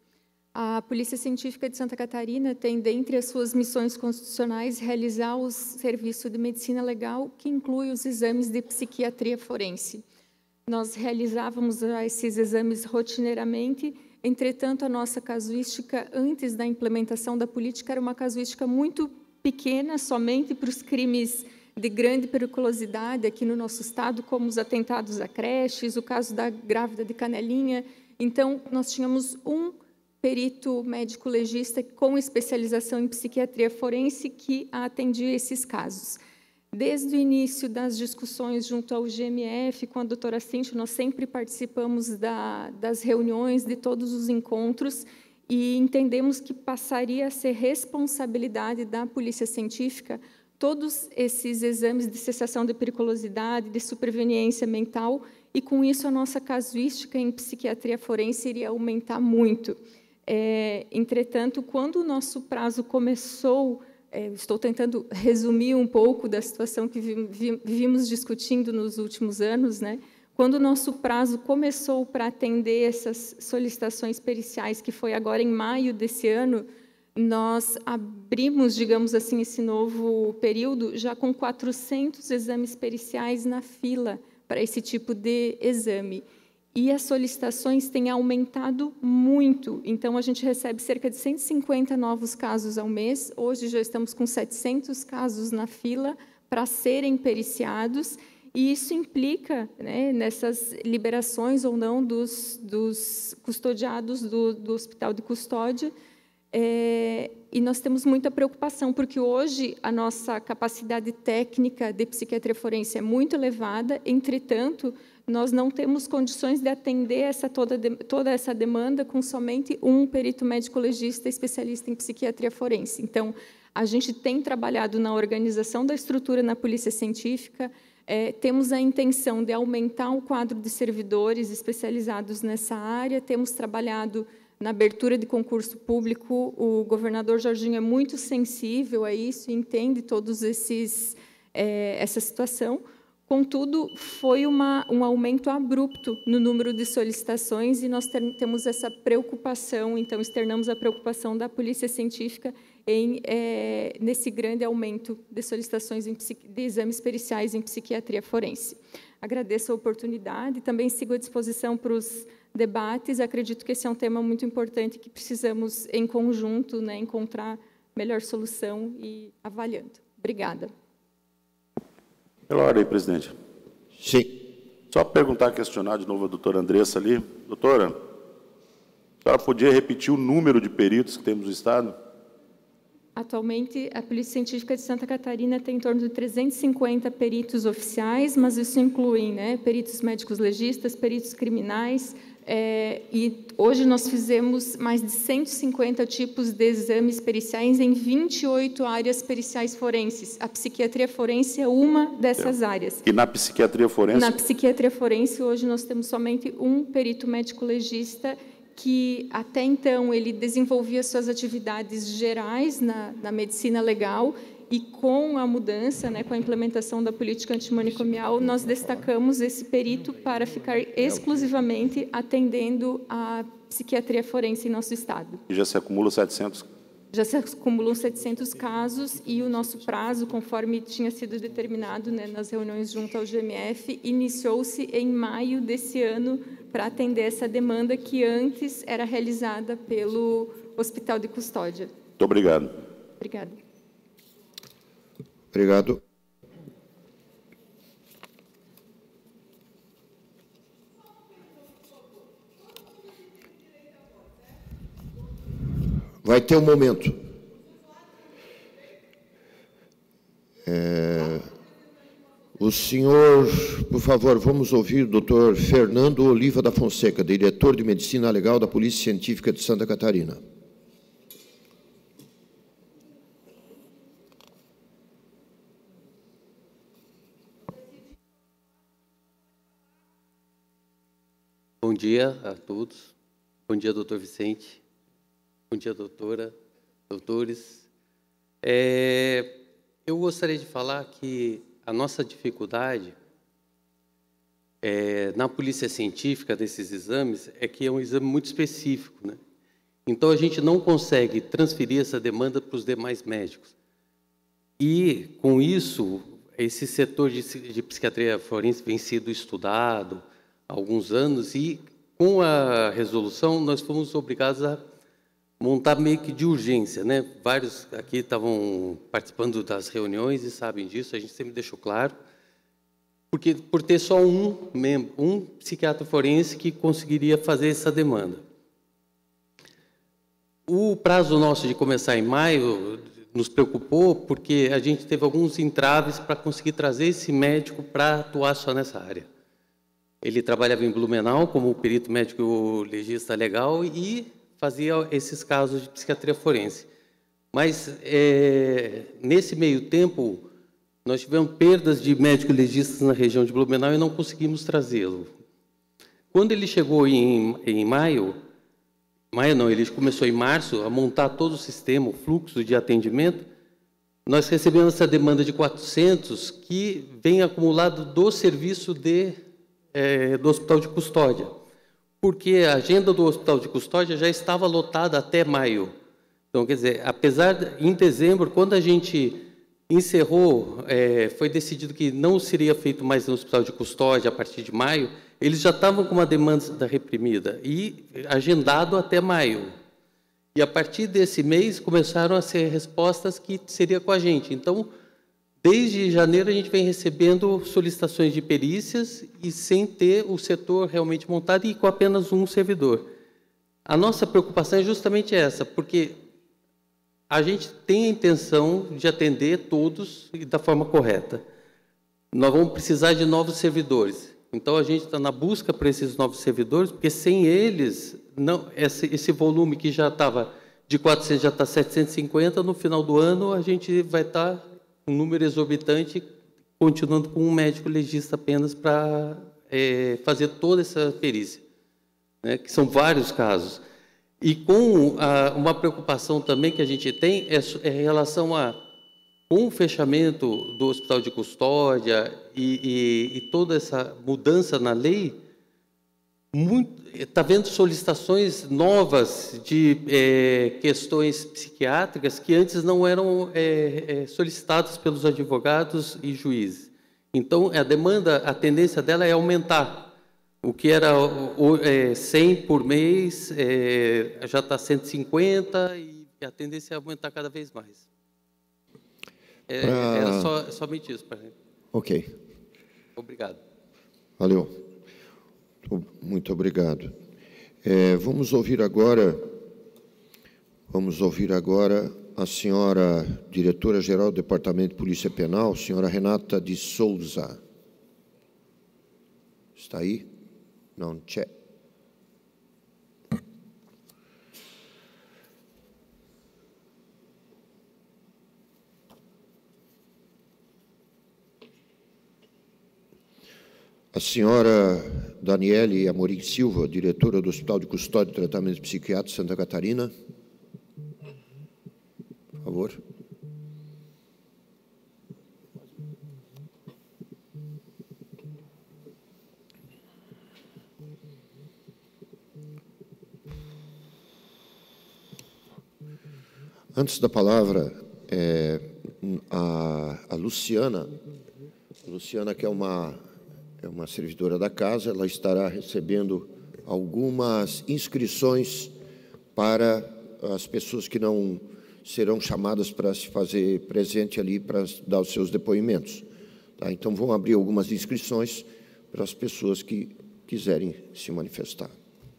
A Polícia Científica de Santa Catarina tem, dentre as suas missões constitucionais, realizar o serviço de medicina legal, que inclui os exames de psiquiatria forense. Nós realizávamos esses exames rotineiramente, entretanto, a nossa casuística, antes da implementação da política, era uma casuística muito pequena, somente para os crimes de grande periculosidade aqui no nosso estado, como os atentados a creches, o caso da grávida de Canelinha. Então, nós tínhamos um perito médico legista com especialização em psiquiatria forense que atendia esses casos. Desde o início das discussões junto ao G M F, com a doutora Cíntia, nós sempre participamos da, das reuniões, de todos os encontros, e entendemos que passaria a ser responsabilidade da Polícia Científica todos esses exames de cessação de periculosidade, de superveniência mental, e, com isso, a nossa casuística em psiquiatria forense iria aumentar muito. É, entretanto, quando o nosso prazo começou, é, estou tentando resumir um pouco da situação que vi, vi, vimos discutindo nos últimos anos, né? Quando o nosso prazo começou para atender essas solicitações periciais, que foi agora em maio desse ano, nós abrimos, digamos assim, esse novo período já com quatrocentos exames periciais na fila para esse tipo de exame. E as solicitações têm aumentado muito. Então, a gente recebe cerca de cento e cinquenta novos casos ao mês. Hoje, já estamos com setecentos casos na fila para serem periciados. E isso implica, né, nessas liberações ou não dos, dos custodiados do, do Hospital de Custódia. É, e nós temos muita preocupação, porque hoje a nossa capacidade técnica de psiquiatria forense é muito elevada, entretanto, nós não temos condições de atender essa, toda, toda essa demanda com somente um perito médico legista especialista em psiquiatria forense. Então, a gente tem trabalhado na organização da estrutura na Polícia Científica, é, temos a intenção de aumentar o quadro de servidores especializados nessa área, temos trabalhado na abertura de concurso público. O governador Jorginho é muito sensível a isso e entende todos esses é, essa situação. Contudo, foi uma, um aumento abrupto no número de solicitações e nós ter, temos essa preocupação, então externamos a preocupação da Polícia Científica em, é, nesse grande aumento de solicitações em, de exames periciais em psiquiatria forense. Agradeço a oportunidade, também sigo à disposição para os debates. Acredito que esse é um tema muito importante que precisamos, em conjunto, né, encontrar melhor solução e avaliando. Obrigada. Pela ordem, presidente. Sim. Só perguntar, questionar de novo a doutora Andressa ali. Doutora, a senhora podia repetir o número de peritos que temos no Estado? Atualmente, a Polícia Científica de Santa Catarina tem em torno de trezentos e cinquenta peritos oficiais, mas isso inclui, né, peritos médicos legistas, peritos criminais, é, e hoje nós fizemos mais de cento e cinquenta tipos de exames periciais em vinte e oito áreas periciais forenses. A psiquiatria forense é uma dessas é. áreas. E na psiquiatria forense? Na psiquiatria forense, hoje nós temos somente um perito médico legista que, até então, ele desenvolvia suas atividades gerais na, na medicina legal, e com a mudança, né, com a implementação da política antimanicomial, nós destacamos esse perito para ficar exclusivamente atendendo a psiquiatria forense em nosso estado. E já se acumulam setecentos? Já se acumulam setecentos casos, e o nosso prazo, conforme tinha sido determinado, né, nas reuniões junto ao G M F, iniciou-se em maio desse ano, para atender essa demanda que antes era realizada pelo Hospital de Custódia. Muito obrigado. Obrigada. Obrigado. Vai ter um momento. É, o senhor, por favor, vamos ouvir o doutor Fernando Oliva da Fonseca, diretor de Medicina Legal da Polícia Científica de Santa Catarina. Bom dia a todos. Bom dia, doutor Vicente. Bom dia, doutora, doutores. É, eu gostaria de falar que a nossa dificuldade é, na polícia científica desses exames é que é um exame muito específico, né? Então, a gente não consegue transferir essa demanda para os demais médicos. E, com isso, esse setor de, de psiquiatria forense vem sido estudado há alguns anos e, com a resolução, nós fomos obrigados a montar meio que de urgência, né? Vários aqui estavam participando das reuniões e sabem disso, a gente sempre deixou claro, porque por ter só um membro, um psiquiatra forense que conseguiria fazer essa demanda. O prazo nosso de começar em maio nos preocupou porque a gente teve alguns entraves para conseguir trazer esse médico para atuar só nessa área. Ele trabalhava em Blumenau como perito médico legista legal e fazia esses casos de psiquiatria forense. Mas, é, nesse meio tempo, nós tivemos perdas de médicos legistas na região de Blumenau e não conseguimos trazê-lo. Quando ele chegou em, em maio, maio não, ele começou em março a montar todo o sistema, o fluxo de atendimento, nós recebemos essa demanda de quatrocentos que vem acumulado do serviço de, é, do Hospital de Custódia, porque a agenda do Hospital de Custódia já estava lotada até maio. Então, quer dizer, apesar de, em dezembro, quando a gente encerrou, é, foi decidido que não seria feito mais no Hospital de Custódia a partir de maio, eles já estavam com uma demanda reprimida e agendado até maio. E a partir desse mês começaram a ser respostas que seria com a gente. Então, desde janeiro a gente vem recebendo solicitações de perícias e sem ter o setor realmente montado e com apenas um servidor. A nossa preocupação é justamente essa, porque a gente tem a intenção de atender todos da forma correta. Nós vamos precisar de novos servidores. Então, a gente está na busca por esses novos servidores, porque sem eles, não, esse, esse volume que já estava de quatrocentos, já está setecentos e cinquenta, no final do ano a gente vai estar um número exorbitante, continuando com um médico legista apenas para é, fazer toda essa perícia, né, que são vários casos. E com a, uma preocupação também que a gente tem é, é em relação a, com o fechamento do Hospital de Custódia e, e, e toda essa mudança na lei, está havendo solicitações novas de é, questões psiquiátricas que antes não eram é, é, solicitadas pelos advogados e juízes. Então, a demanda, a tendência dela é aumentar. O que era é, cem por mês, é, já está cento e cinquenta e a tendência é aumentar cada vez mais. É, pra... Era só, somente isso. Pra... Ok. Obrigado. Valeu. Muito obrigado. É, vamos ouvir agora, vamos ouvir agora a senhora diretora-geral do Departamento de Polícia Penal, senhora Renata de Souza. Está aí? Não, tchê. A senhora Daniele Amorim Silva, diretora do Hospital de Custódia e Tratamento Psiquiátrico Santa Catarina. Por favor. Antes da palavra, é, a, a Luciana, a Luciana que é uma, é uma servidora da casa, ela estará recebendo algumas inscrições para as pessoas que não serão chamadas para se fazer presente ali para dar os seus depoimentos. Tá? Então, vão abrir algumas inscrições para as pessoas que quiserem se manifestar.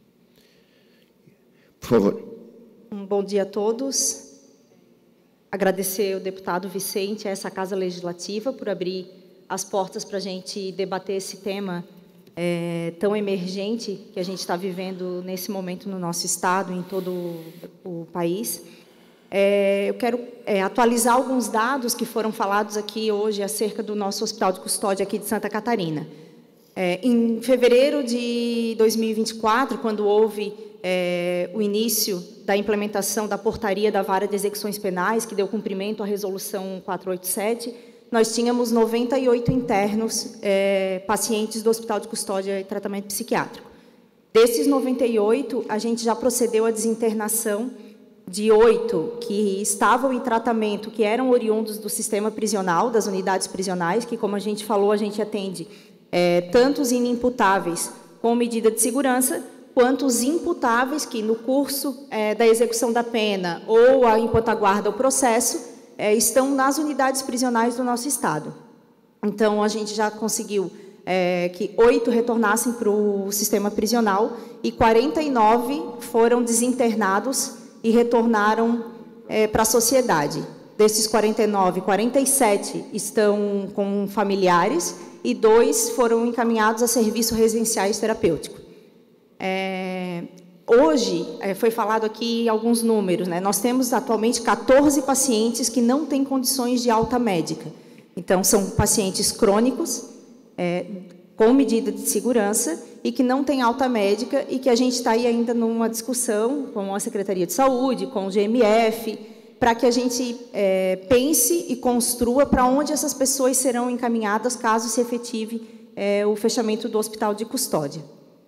Por favor. Um bom dia a todos. Agradecer ao deputado Vicente, a essa Casa Legislativa, por abrir as portas para a gente debater esse tema é, tão emergente que a gente está vivendo nesse momento no nosso Estado e em todo o país. É, eu quero é, atualizar alguns dados que foram falados aqui hoje acerca do nosso Hospital de Custódia aqui de Santa Catarina. É, em fevereiro de dois mil e vinte e quatro, quando houve é, o início da implementação da portaria da Vara de Execuções Penais, que deu cumprimento à Resolução quatrocentos e oitenta e sete, nós tínhamos noventa e oito internos é, pacientes do Hospital de Custódia e Tratamento Psiquiátrico. Desses noventa e oito, a gente já procedeu à desinternação de oito que estavam em tratamento, que eram oriundos do sistema prisional, das unidades prisionais, que, como a gente falou, a gente atende é, tanto os inimputáveis com medida de segurança, quanto os imputáveis que, no curso é, da execução da pena ou a, enquanto aguarda o processo, é, estão nas unidades prisionais do nosso Estado. Então, a gente já conseguiu é, que oito retornassem para o sistema prisional e quarenta e nove foram desinternados e retornaram é, para a sociedade. Desses quarenta e nove, quarenta e sete estão com familiares e dois foram encaminhados a serviços residenciais terapêuticos. É, hoje, é, foi falado aqui alguns números, né? Nós temos atualmente quatorze pacientes que não têm condições de alta médica. Então, são pacientes crônicos, é, com medida de segurança e que não têm alta médica e que a gente está aí ainda numa discussão com a Secretaria de Saúde, com o G M F, para que a gente é, pense e construa para onde essas pessoas serão encaminhadas caso se efetive é, o fechamento do Hospital de Custódia.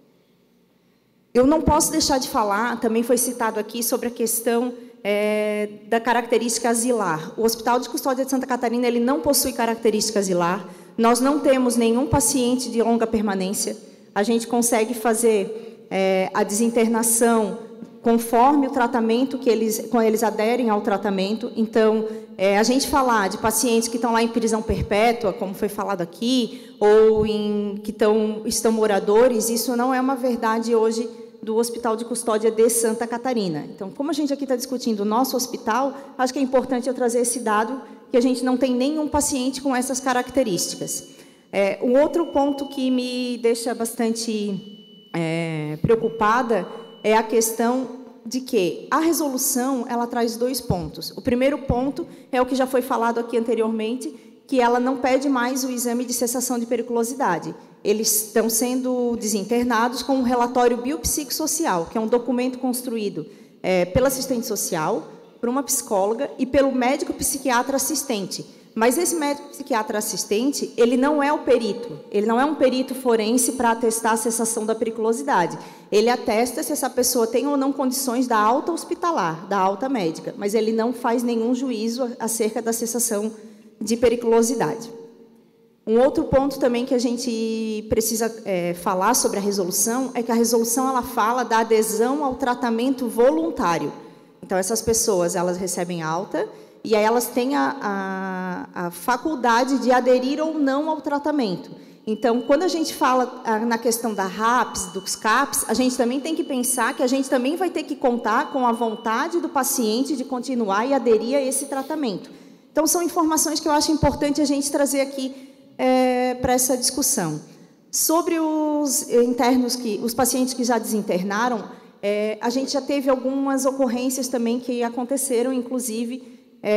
Eu não posso deixar de falar, também foi citado aqui, sobre a questão é, da característica asilar. O Hospital de Custódia de Santa Catarina ele não possui característica asilar, nós não temos nenhum paciente de longa permanência, a gente consegue fazer é, a desinternação conforme o tratamento que eles, quando eles aderem ao tratamento. Então, é, a gente falar de pacientes que estão lá em prisão perpétua, como foi falado aqui, ou em, que estão, estão moradores, isso não é uma verdade hoje do Hospital de Custódia de Santa Catarina. Então, como a gente aqui está discutindo o nosso hospital, acho que é importante eu trazer esse dado, que a gente não tem nenhum paciente com essas características. É, um outro ponto que me deixa bastante é, preocupada é a questão de que a resolução ela traz dois pontos. O primeiro ponto é o que já foi falado aqui anteriormente, que ela não pede mais o exame de cessação de periculosidade. Eles estão sendo desinternados com um relatório biopsicossocial, que é um documento construído é, pela assistente social, por uma psicóloga e pelo médico psiquiatra assistente. Mas esse médico psiquiatra assistente, ele não é o perito, ele não é um perito forense para atestar a cessação da periculosidade. Ele atesta se essa pessoa tem ou não condições da alta hospitalar, da alta médica, mas ele não faz nenhum juízo acerca da cessação de periculosidade. Um outro ponto também que a gente precisa é, falar sobre a resolução é que a resolução ela fala da adesão ao tratamento voluntário. Então, essas pessoas elas recebem alta e aí elas têm a, a, a faculdade de aderir ou não ao tratamento. Então, quando a gente fala na questão da RAPS, dos CAPS, a gente também tem que pensar que a gente também vai ter que contar com a vontade do paciente de continuar e aderir a esse tratamento. Então, são informações que eu acho importante a gente trazer aqui é, para essa discussão. Sobre os internos, que, os pacientes que já desinternaram, é, a gente já teve algumas ocorrências também que aconteceram, inclusive,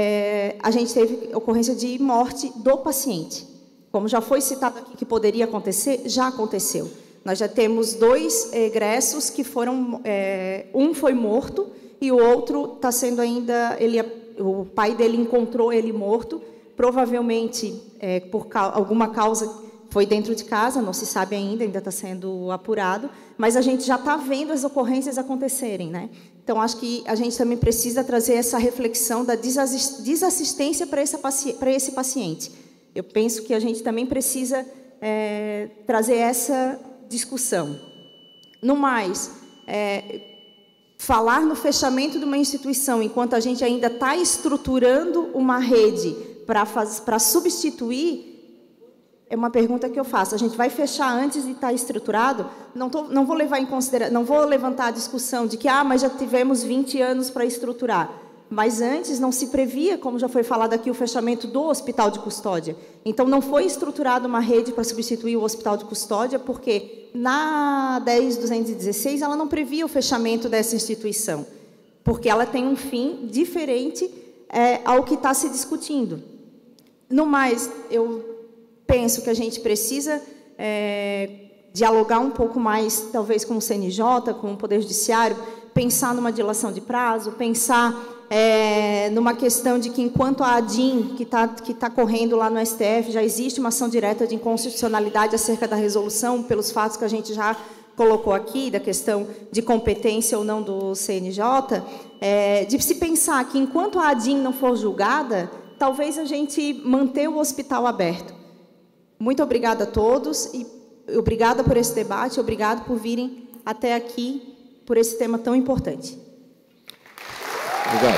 é, a gente teve ocorrência de morte do paciente. Como já foi citado aqui que poderia acontecer, já aconteceu. Nós já temos dois egressos que foram... É, um foi morto e o outro está sendo ainda... Ele, o pai dele encontrou ele morto, provavelmente é, por ca alguma causa foi dentro de casa, não se sabe ainda, ainda está sendo apurado, mas a gente já está vendo as ocorrências acontecerem, né? Então, acho que a gente também precisa trazer essa reflexão da desassistência para esse, para esse paciente. Eu penso que a gente também precisa é, trazer essa discussão. No mais, é, falar no fechamento de uma instituição, enquanto a gente ainda está estruturando uma rede para substituir, é uma pergunta que eu faço. A gente vai fechar antes de estar estruturado? Não, tô, não vou levar em consideração, não vou levantar a discussão de que, ah, mas já tivemos vinte anos para estruturar. Mas antes não se previa, como já foi falado aqui, o fechamento do hospital de custódia. Então, não foi estruturada uma rede para substituir o hospital de custódia, porque na dez mil duzentos e dezesseis ela não previa o fechamento dessa instituição, porque ela tem um fim diferente é, ao que está se discutindo. No mais, eu penso que a gente precisa é, dialogar um pouco mais, talvez, com o C N J, com o Poder Judiciário, pensar numa dilação de prazo, pensar é, numa questão de que, enquanto a ADIM, que está que tá correndo lá no S T F, já existe uma ação direta de inconstitucionalidade acerca da resolução, pelos fatos que a gente já colocou aqui, da questão de competência ou não do C N J, é, de se pensar que, enquanto a ADIM não for julgada, talvez a gente mantenha o hospital aberto. Muito obrigada a todos e obrigada por esse debate, obrigado por virem até aqui por esse tema tão importante. Obrigado.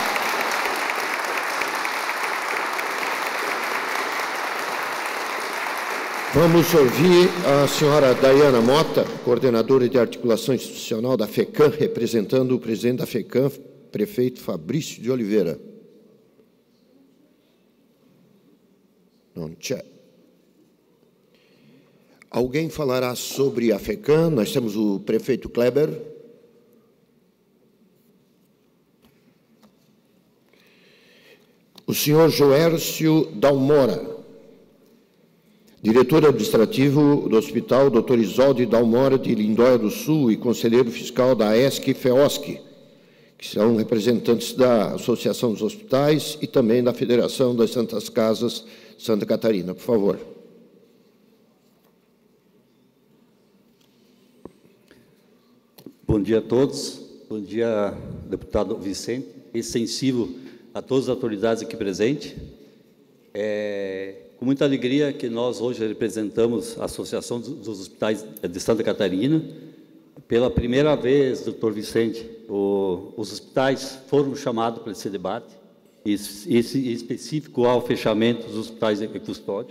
Vamos ouvir a senhora Dayana Mota, coordenadora de articulação institucional da FECAM, representando o presidente da FECAM, prefeito Fabrício de Oliveira. Não c'è. Alguém falará sobre a FECAM? Nós temos o prefeito Kleber. O senhor Joércio Dalmora, diretor administrativo do Hospital doutor Isolde Dalmora de Lindóia do Sul e conselheiro fiscal da ESC e FEOSC, que são representantes da Associação dos Hospitais e também da Federação das Santas Casas Santa Catarina. Por favor. Bom dia a todos. Bom dia, deputado Vicente. Extensivo a todas as autoridades aqui presentes. É com muita alegria que nós hoje representamos a Associação dos Hospitais de Santa Catarina. Pela primeira vez, doutor Vicente, o, os hospitais foram chamados para esse debate, esse, esse específico ao fechamento dos hospitais de custódia,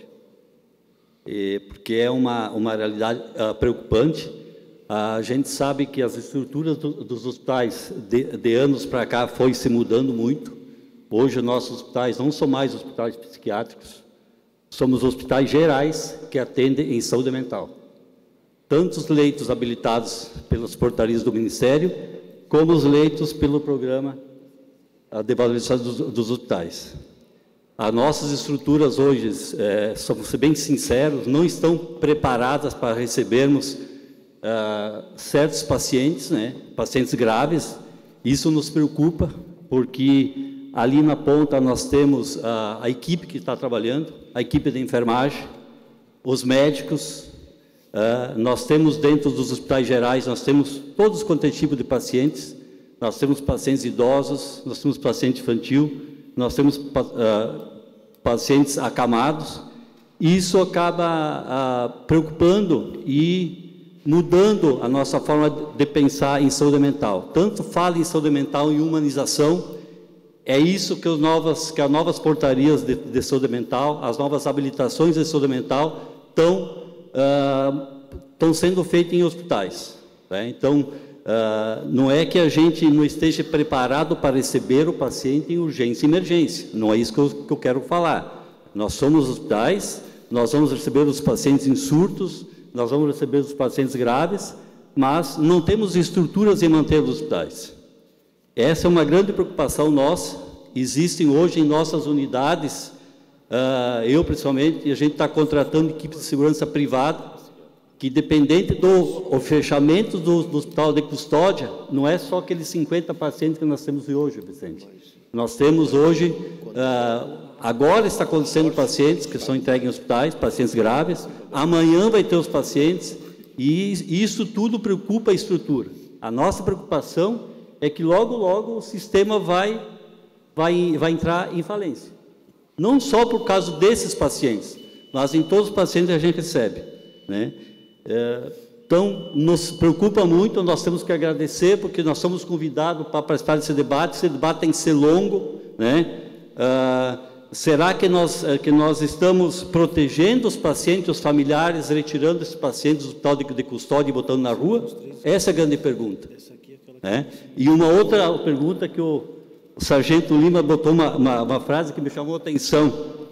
e, porque é uma, uma realidade uh, preocupante. A gente sabe que as estruturas do, dos hospitais de, de anos para cá foi se mudando muito. Hoje, nossos hospitais não são mais hospitais psiquiátricos, somos hospitais gerais que atendem em saúde mental. Tanto os leitos habilitados pelas portarias do Ministério, como os leitos pelo programa de valorização dos, dos hospitais. As nossas estruturas hoje, é, somos bem sinceros, não estão preparadas para recebermos Uh, certos pacientes, né, pacientes graves. Isso nos preocupa, porque ali na ponta nós temos a, a equipe que está trabalhando, a equipe de enfermagem, os médicos, uh, nós temos dentro dos hospitais gerais, nós temos todos quanto é tipo de pacientes, nós temos pacientes idosos, nós temos paciente infantil, nós temos uh, pacientes acamados. Isso acaba uh, preocupando e mudando a nossa forma de pensar em saúde mental. Tanto fala em saúde mental e humanização, é isso que, os novas, que as novas portarias de, de saúde mental, as novas habilitações de saúde mental estão uh, sendo feitas em hospitais. Né? Então, uh, não é que a gente não esteja preparado para receber o paciente em urgência e emergência, não é isso que eu, que eu quero falar. Nós somos hospitais, nós vamos receber os pacientes em surtos, nós vamos receber os pacientes graves, mas não temos estruturas em manter os hospitais. Essa é uma grande preocupação nossa. Existem hoje em nossas unidades, uh, eu principalmente, e a gente está contratando equipes de segurança privada, que dependente do o fechamento do, do hospital de custódia, não é só aqueles cinquenta pacientes que nós temos hoje, Vicente. Nós temos hoje, uh, agora está acontecendo pacientes que são entregues em hospitais, pacientes graves, amanhã vai ter os pacientes, e isso tudo preocupa a estrutura. A nossa preocupação é que logo, logo o sistema vai, vai, vai entrar em falência. Não só por causa desses pacientes, mas em todos os pacientes que a gente recebe. Né? É, Então, nos preocupa muito, nós temos que agradecer, porque nós somos convidados para participar desse debate, esse debate tem que ser longo, né? Ah, será que nós, que nós estamos protegendo os pacientes, os familiares, retirando esses pacientes do hospital de, de custódia e botando na rua? Essa é a grande pergunta. Né? E uma outra pergunta que o, o sargento Lima botou uma, uma, uma frase que me chamou a atenção.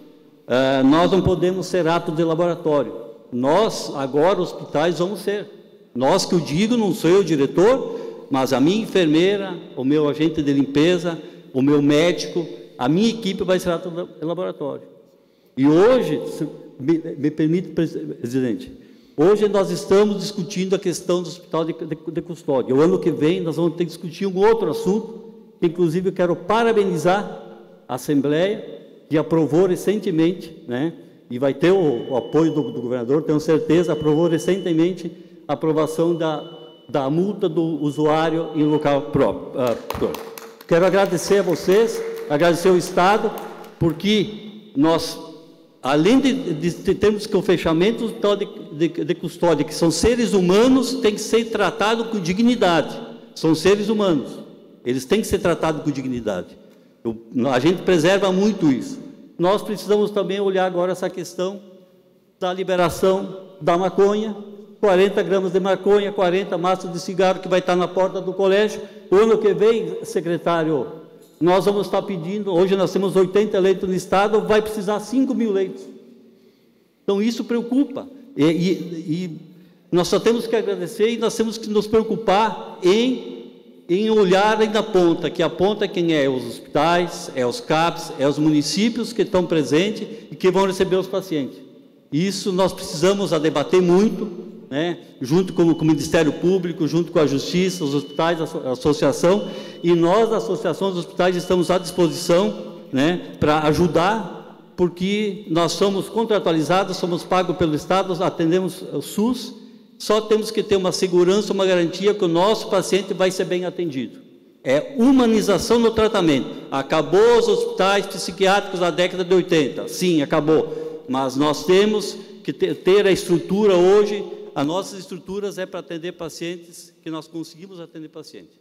Ah, nós não podemos ser ato de laboratório. Nós, agora, hospitais, vamos ser. Nós que eu digo, não sou eu o diretor, mas a minha enfermeira, o meu agente de limpeza, o meu médico, a minha equipe vai ser ato de laboratório. E hoje, se me, me permite, presidente, hoje nós estamos discutindo a questão do hospital de, de, de custódia. O ano que vem nós vamos ter que discutir um outro assunto, que inclusive eu quero parabenizar a Assembleia, que aprovou recentemente, né, e vai ter o, o apoio do, do governador, tenho certeza, aprovou recentemente a aprovação da, da multa do usuário em local próprio. Uh, quero agradecer a vocês, agradecer ao Estado, porque nós, além de, de, de termos que o fechamento do hospital de, de, de custódia, que são seres humanos, tem que ser tratado com dignidade. São seres humanos. Eles têm que ser tratados com dignidade. Eu, a gente preserva muito isso. Nós precisamos também olhar agora essa questão da liberação da maconha, quarenta gramas de maconha, quarenta maços de cigarro que vai estar na porta do colégio. O ano que vem, secretário, nós vamos estar pedindo, hoje nós temos oitenta leitos no estado, vai precisar cinco mil leitos. Então isso preocupa. E, e, e nós só temos que agradecer e nós temos que nos preocupar em em olhar aí na ponta, que a ponta quem é? Os hospitais, é os CAPs, é os municípios que estão presentes e que vão receber os pacientes. Isso nós precisamos a debater muito, né? Junto com, com o Ministério Público, junto com a Justiça, os hospitais, a associação, e nós, a Associação dos Hospitais, estamos à disposição, né, para ajudar, porque nós somos contratualizados, somos pagos pelo Estado, atendemos o SUS. Só temos que ter uma segurança, uma garantia que o nosso paciente vai ser bem atendido. É humanização no tratamento. Acabou os hospitais psiquiátricos na década de oitenta. Sim, acabou. Mas nós temos que ter a estrutura hoje. As nossas estruturas é para atender pacientes que nós conseguimos atender pacientes.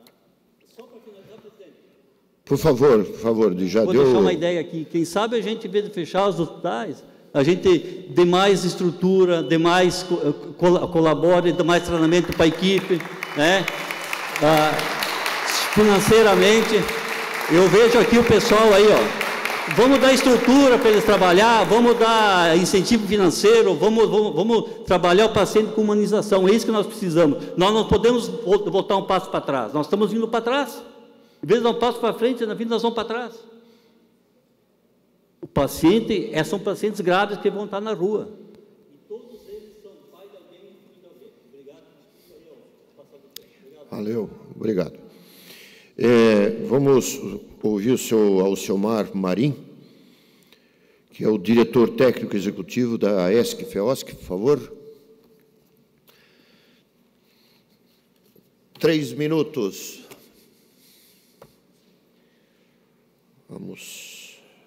Só para finalizar, presidente. Por favor, por favor, já Vou deu... deixar uma ideia aqui. Quem sabe a gente, em vez de fechar os hospitais, a gente dê mais estrutura, dê mais col colabore, dê mais treinamento para a equipe, né? Ah, financeiramente, eu vejo aqui o pessoal aí, ó, vamos dar estrutura para eles trabalhar, vamos dar incentivo financeiro, vamos, vamos, vamos trabalhar o paciente com humanização, é isso que nós precisamos. Nós não podemos voltar um passo para trás, nós estamos indo para trás, em vez de dar um passo para frente, na vida nós vamos para trás. O paciente, são pacientes graves que vão estar na rua. E todos eles são pai de alguém, filho de alguém. Obrigado. Valeu, obrigado. É, vamos ouvir o senhor Alciomar Marim, que é o diretor técnico executivo da E S C F E O S C, por favor. Três minutos. Vamos...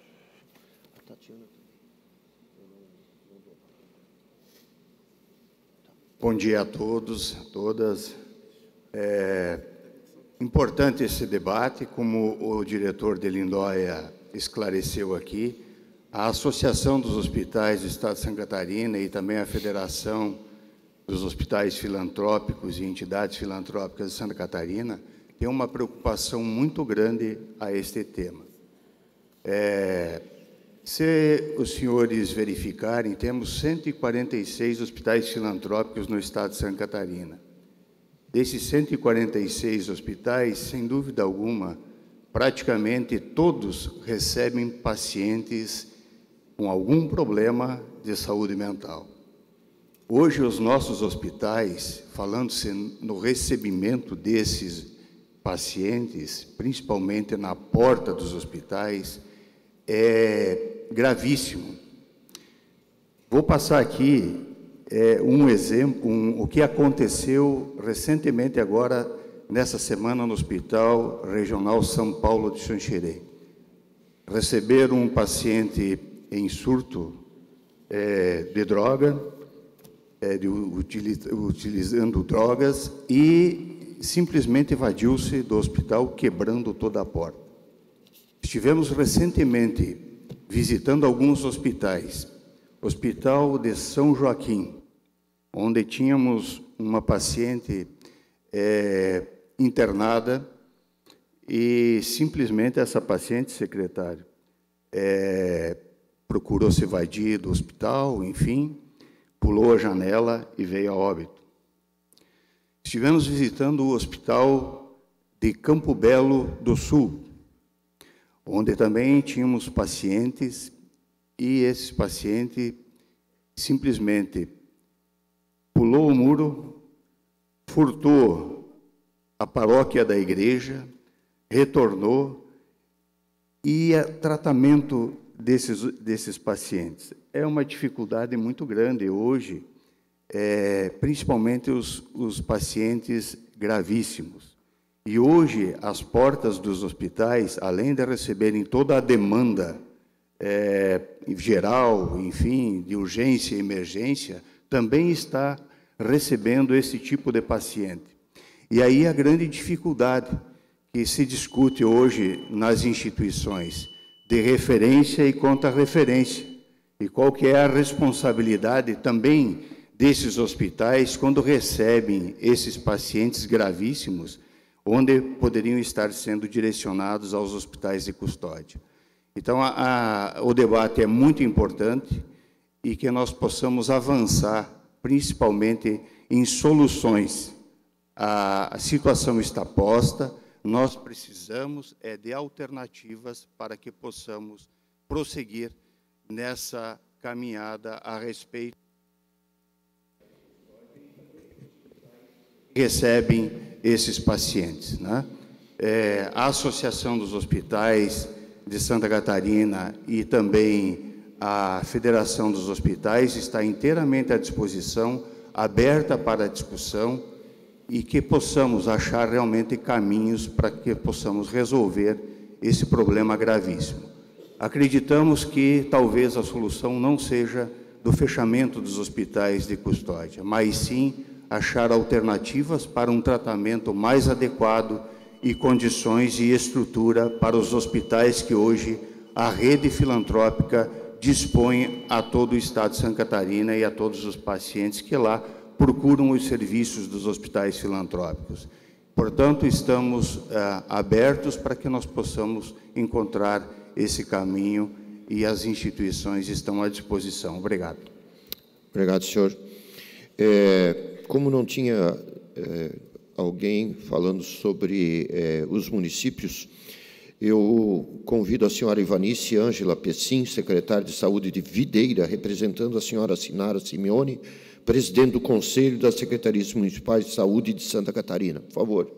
Bom dia a todos, a todas. É importante esse debate, como o diretor de Lindóia esclareceu aqui, a Associação dos Hospitais do Estado de Santa Catarina e também a Federação dos Hospitais Filantrópicos e Entidades Filantrópicas de Santa Catarina tem uma preocupação muito grande a este tema. É, Se os senhores verificarem, temos cento e quarenta e seis hospitais filantrópicos no estado de Santa Catarina. Desses cento e quarenta e seis hospitais, sem dúvida alguma, praticamente todos recebem pacientes com algum problema de saúde mental. Hoje, os nossos hospitais, falando-se no recebimento desses pacientes, principalmente na porta dos hospitais, é gravíssimo. Vou passar aqui é, um exemplo, um, o que aconteceu recentemente agora, nessa semana, no Hospital Regional São Paulo de Xanxerê. Receberam um paciente em surto é, de droga é, de, utiliz, utilizando drogas e simplesmente evadiu-se do hospital, quebrando toda a porta. Estivemos recentemente visitando alguns hospitais. Hospital de São Joaquim, onde tínhamos uma paciente é, internada e simplesmente essa paciente, secretário, é, procurou se evadir do hospital, enfim, pulou a janela e veio a óbito. Estivemos visitando o hospital de Campo Belo do Sul, onde também tínhamos pacientes e esse paciente simplesmente pulou o muro, furtou a paróquia da igreja, retornou e o tratamento desses, desses pacientes é uma dificuldade muito grande hoje, é, principalmente os, os pacientes gravíssimos. E hoje, as portas dos hospitais, além de receberem toda a demanda é, geral, enfim, de urgência e emergência, também está recebendo esse tipo de paciente. E aí a grande dificuldade que se discute hoje nas instituições de referência e contra-referência. E qual que é a responsabilidade também desses hospitais quando recebem esses pacientes gravíssimos, onde poderiam estar sendo direcionados aos hospitais de custódia. Então, a, a, o debate é muito importante e que nós possamos avançar, principalmente em soluções. A, a situação está posta, nós precisamos é, de alternativas para que possamos prosseguir nessa caminhada a respeito. Recebem esses pacientes, né? É, a Associação dos Hospitais de Santa Catarina e também a Federação dos Hospitais está inteiramente à disposição, aberta para a discussão e que possamos achar realmente caminhos para que possamos resolver esse problema gravíssimo. Acreditamos que talvez a solução não seja do fechamento dos hospitais de custódia, mas sim achar alternativas para um tratamento mais adequado e condições e estrutura para os hospitais que hoje a rede filantrópica dispõe a todo o Estado de Santa Catarina e a todos os pacientes que lá procuram os serviços dos hospitais filantrópicos. Portanto, estamos ah, abertos para que nós possamos encontrar esse caminho e as instituições estão à disposição. Obrigado. Obrigado, senhor. É, como não tinha é, alguém falando sobre é, os municípios, eu convido a senhora Ivanice Ângela Pessim, secretária de Saúde de Videira, representando a senhora Sinara Simeone, presidente do Conselho das Secretarias Municipais de Saúde de Santa Catarina. Por favor.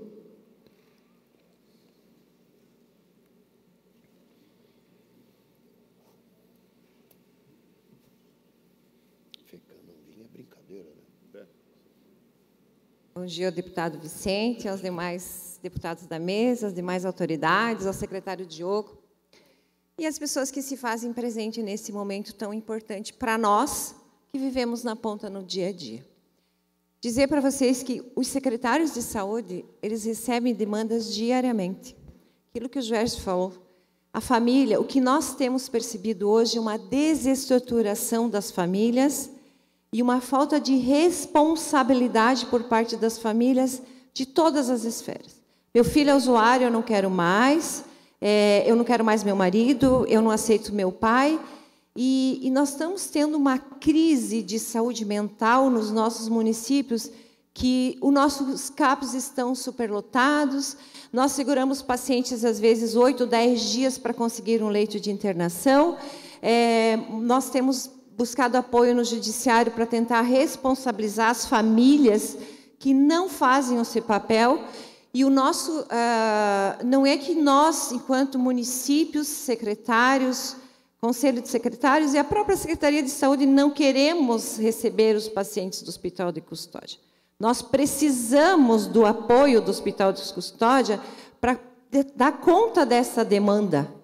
Bom dia ao deputado Vicente, aos demais deputados da mesa, às demais autoridades, ao secretário Diogo e às pessoas que se fazem presente nesse momento tão importante para nós que vivemos na ponta no dia a dia. Dizer para vocês que os secretários de saúde, eles recebem demandas diariamente. Aquilo que o Gerson falou, a família, o que nós temos percebido hoje é uma desestruturação das famílias e uma falta de responsabilidade por parte das famílias de todas as esferas. Meu filho é usuário, eu não quero mais, é, eu não quero mais meu marido, eu não aceito meu pai. E, e nós estamos tendo uma crise de saúde mental nos nossos municípios, que os nossos CAPs estão superlotados, nós seguramos pacientes, às vezes, oito, dez dias para conseguir um leito de internação, é, nós temos buscado apoio no judiciário para tentar responsabilizar as famílias que não fazem o seu papel. E o nosso, uh, não é que nós, enquanto municípios, secretários, Conselho de Secretários e a própria Secretaria de Saúde não queremos receber os pacientes do Hospital de Custódia. Nós precisamos do apoio do Hospital de Custódia para dar conta dessa demanda.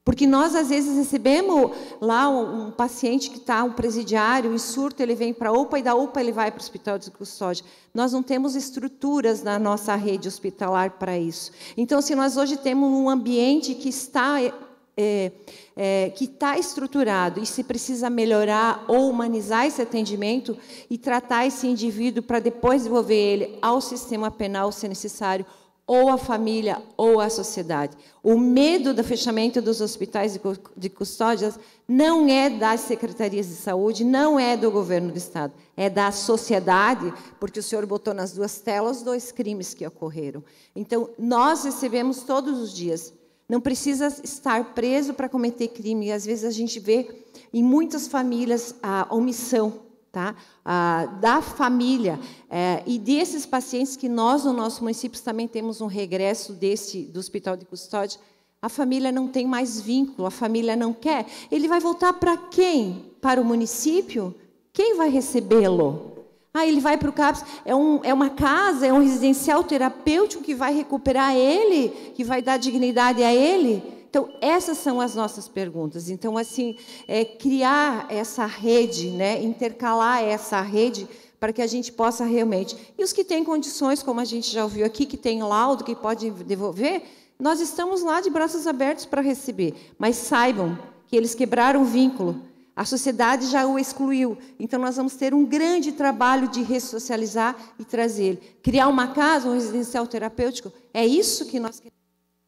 Porque nós, às vezes, recebemos lá um, um paciente que está, um presidiário, em surto, ele vem para a U P A e da U P A ele vai para o hospital de custódia. Nós não temos estruturas na nossa rede hospitalar para isso. Então, se nós hoje temos um ambiente que está, é, é, que está estruturado e se precisa melhorar ou humanizar esse atendimento e tratar esse indivíduo para depois devolver ele ao sistema penal, se necessário, ou a família, ou a sociedade. O medo do fechamento dos hospitais de custódias não é das secretarias de saúde, não é do governo do Estado, é da sociedade, porque o senhor botou nas duas telas dois crimes que ocorreram. Então, nós recebemos todos os dias. Não precisa estar preso para cometer crime. E, às vezes, a gente vê em muitas famílias a omissão, tá? Ah, da família é, e desses pacientes que nós, no nosso município, também temos um regresso desse, do hospital de custódia, a família não tem mais vínculo, a família não quer. Ele vai voltar para quem? Para o município? Quem vai recebê-lo? Ah, ele vai para o CAPS, é, um, é uma casa, é um residencial terapêutico que vai recuperar ele, que vai dar dignidade a ele? Então, essas são as nossas perguntas. Então, assim, é, criar essa rede, né, intercalar essa rede para que a gente possa realmente... E os que têm condições, como a gente já ouviu aqui, que tem laudo, que pode devolver, nós estamos lá de braços abertos para receber. Mas saibam que eles quebraram o vínculo. A sociedade já o excluiu. Então, nós vamos ter um grande trabalho de ressocializar e trazer ele. Criar uma casa, um residencial terapêutico, é isso que nós queremos.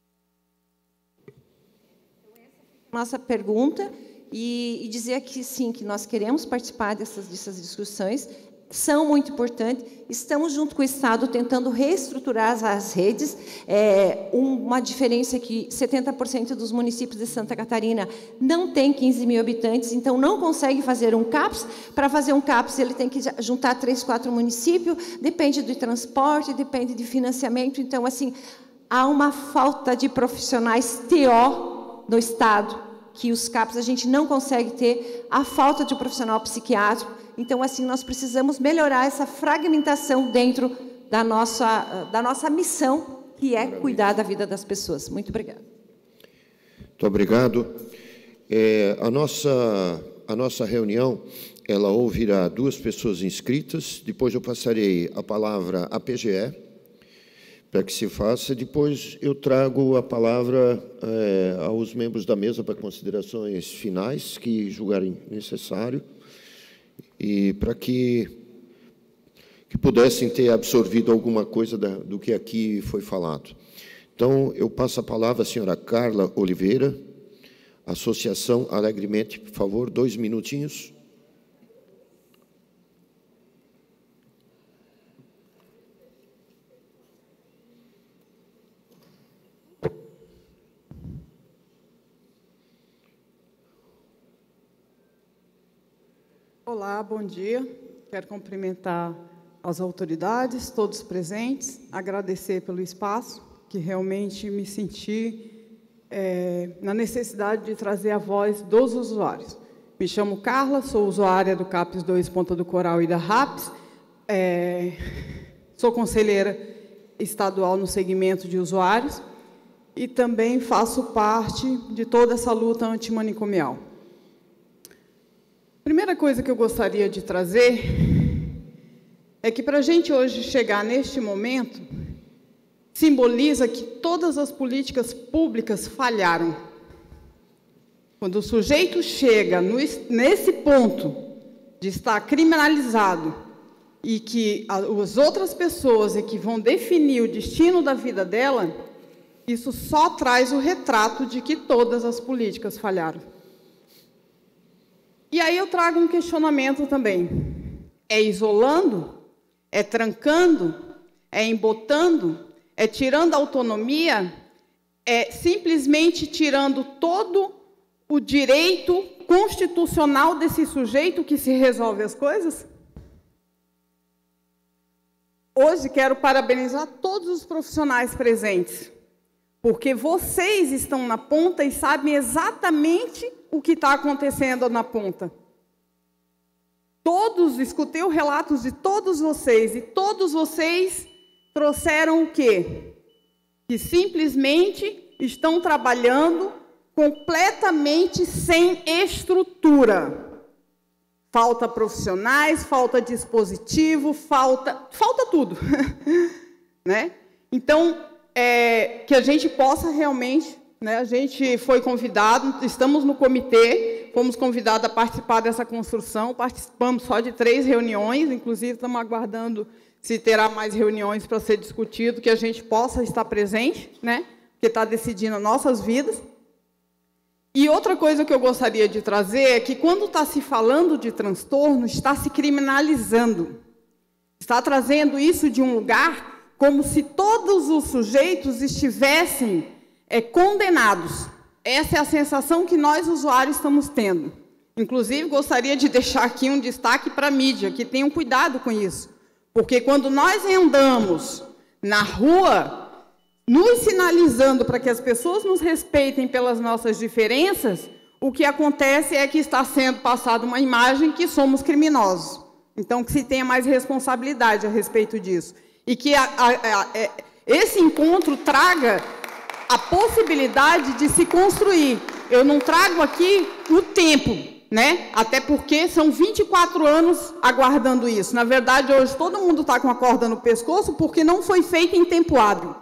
Nossa pergunta e, e dizer que sim, que nós queremos participar dessas, dessas discussões, são muito importantes. Estamos, junto com o Estado, tentando reestruturar as, as redes. É, uma diferença é que setenta por cento dos municípios de Santa Catarina não tem quinze mil habitantes, então não consegue fazer um CAPS. Para fazer um CAPS, ele tem que juntar três, quatro municípios, depende do transporte, depende de financiamento. Então, assim, há uma falta de profissionais T O no Estado, que os CAPs a gente não consegue ter, a falta de um profissional psiquiátrico. Então, assim, nós precisamos melhorar essa fragmentação dentro da nossa, da nossa missão, que é cuidar da vida das pessoas. Muito obrigada. Muito obrigado. É, a, nossa, a nossa reunião, ela ouvirá duas pessoas inscritas, depois eu passarei a palavra à P G E, para que se faça. Depois eu trago a palavra é, aos membros da mesa para considerações finais, que julgarem necessário, e para que, que pudessem ter absorvido alguma coisa da, do que aqui foi falado. Então, eu passo a palavra à senhora Carla Oliveira, Associação Alegremente, por favor, dois minutinhos. Olá, bom dia. Quero cumprimentar as autoridades, todos presentes, agradecer pelo espaço, que realmente me senti é, na necessidade de trazer a voz dos usuários. Me chamo Carla, sou usuária do CAPS dois Ponta do Coral e da RAPS, é, sou conselheira estadual no segmento de usuários e também faço parte de toda essa luta antimanicomial. A primeira coisa que eu gostaria de trazer é que, para a gente hoje chegar neste momento, simboliza que todas as políticas públicas falharam. Quando o sujeito chega no, nesse ponto de estar criminalizado e que as outras pessoas é que vão definir o destino da vida dela, isso só traz o retrato de que todas as políticas falharam. E aí eu trago um questionamento também. É isolando? É trancando? É embotando? É tirando a autonomia? É simplesmente tirando todo o direito constitucional desse sujeito que se resolve as coisas? Hoje quero parabenizar todos os profissionais presentes, porque vocês estão na ponta e sabem exatamente o que está acontecendo na ponta. Todos, escutei os relatos de todos vocês, e todos vocês trouxeram o quê? Que simplesmente estão trabalhando completamente sem estrutura. Falta profissionais, falta dispositivo, falta, falta tudo. Né? Então, é, que a gente possa realmente, né, a gente foi convidado, estamos no comitê, fomos convidados a participar dessa construção, participamos só de três reuniões, inclusive estamos aguardando se terá mais reuniões para ser discutido, que a gente possa estar presente, né, porque está decidindo nossas vidas. E outra coisa que eu gostaria de trazer é que, quando está se falando de transtorno, está se criminalizando. Está trazendo isso de um lugar como se todos os sujeitos estivessem é, condenados. Essa é a sensação que nós, usuários, estamos tendo. Inclusive, gostaria de deixar aqui um destaque para a mídia, que tenham cuidado com isso. Porque quando nós andamos na rua, nos sinalizando para que as pessoas nos respeitem pelas nossas diferenças, o que acontece é que está sendo passada uma imagem que somos criminosos. Então, que se tenha mais responsabilidade a respeito disso. E que a, a, a, a, esse encontro traga a possibilidade de se construir. Eu não trago aqui o tempo, né? Até porque são vinte e quatro anos aguardando isso. Na verdade, hoje todo mundo está com a corda no pescoço porque não foi feito em tempo hábil.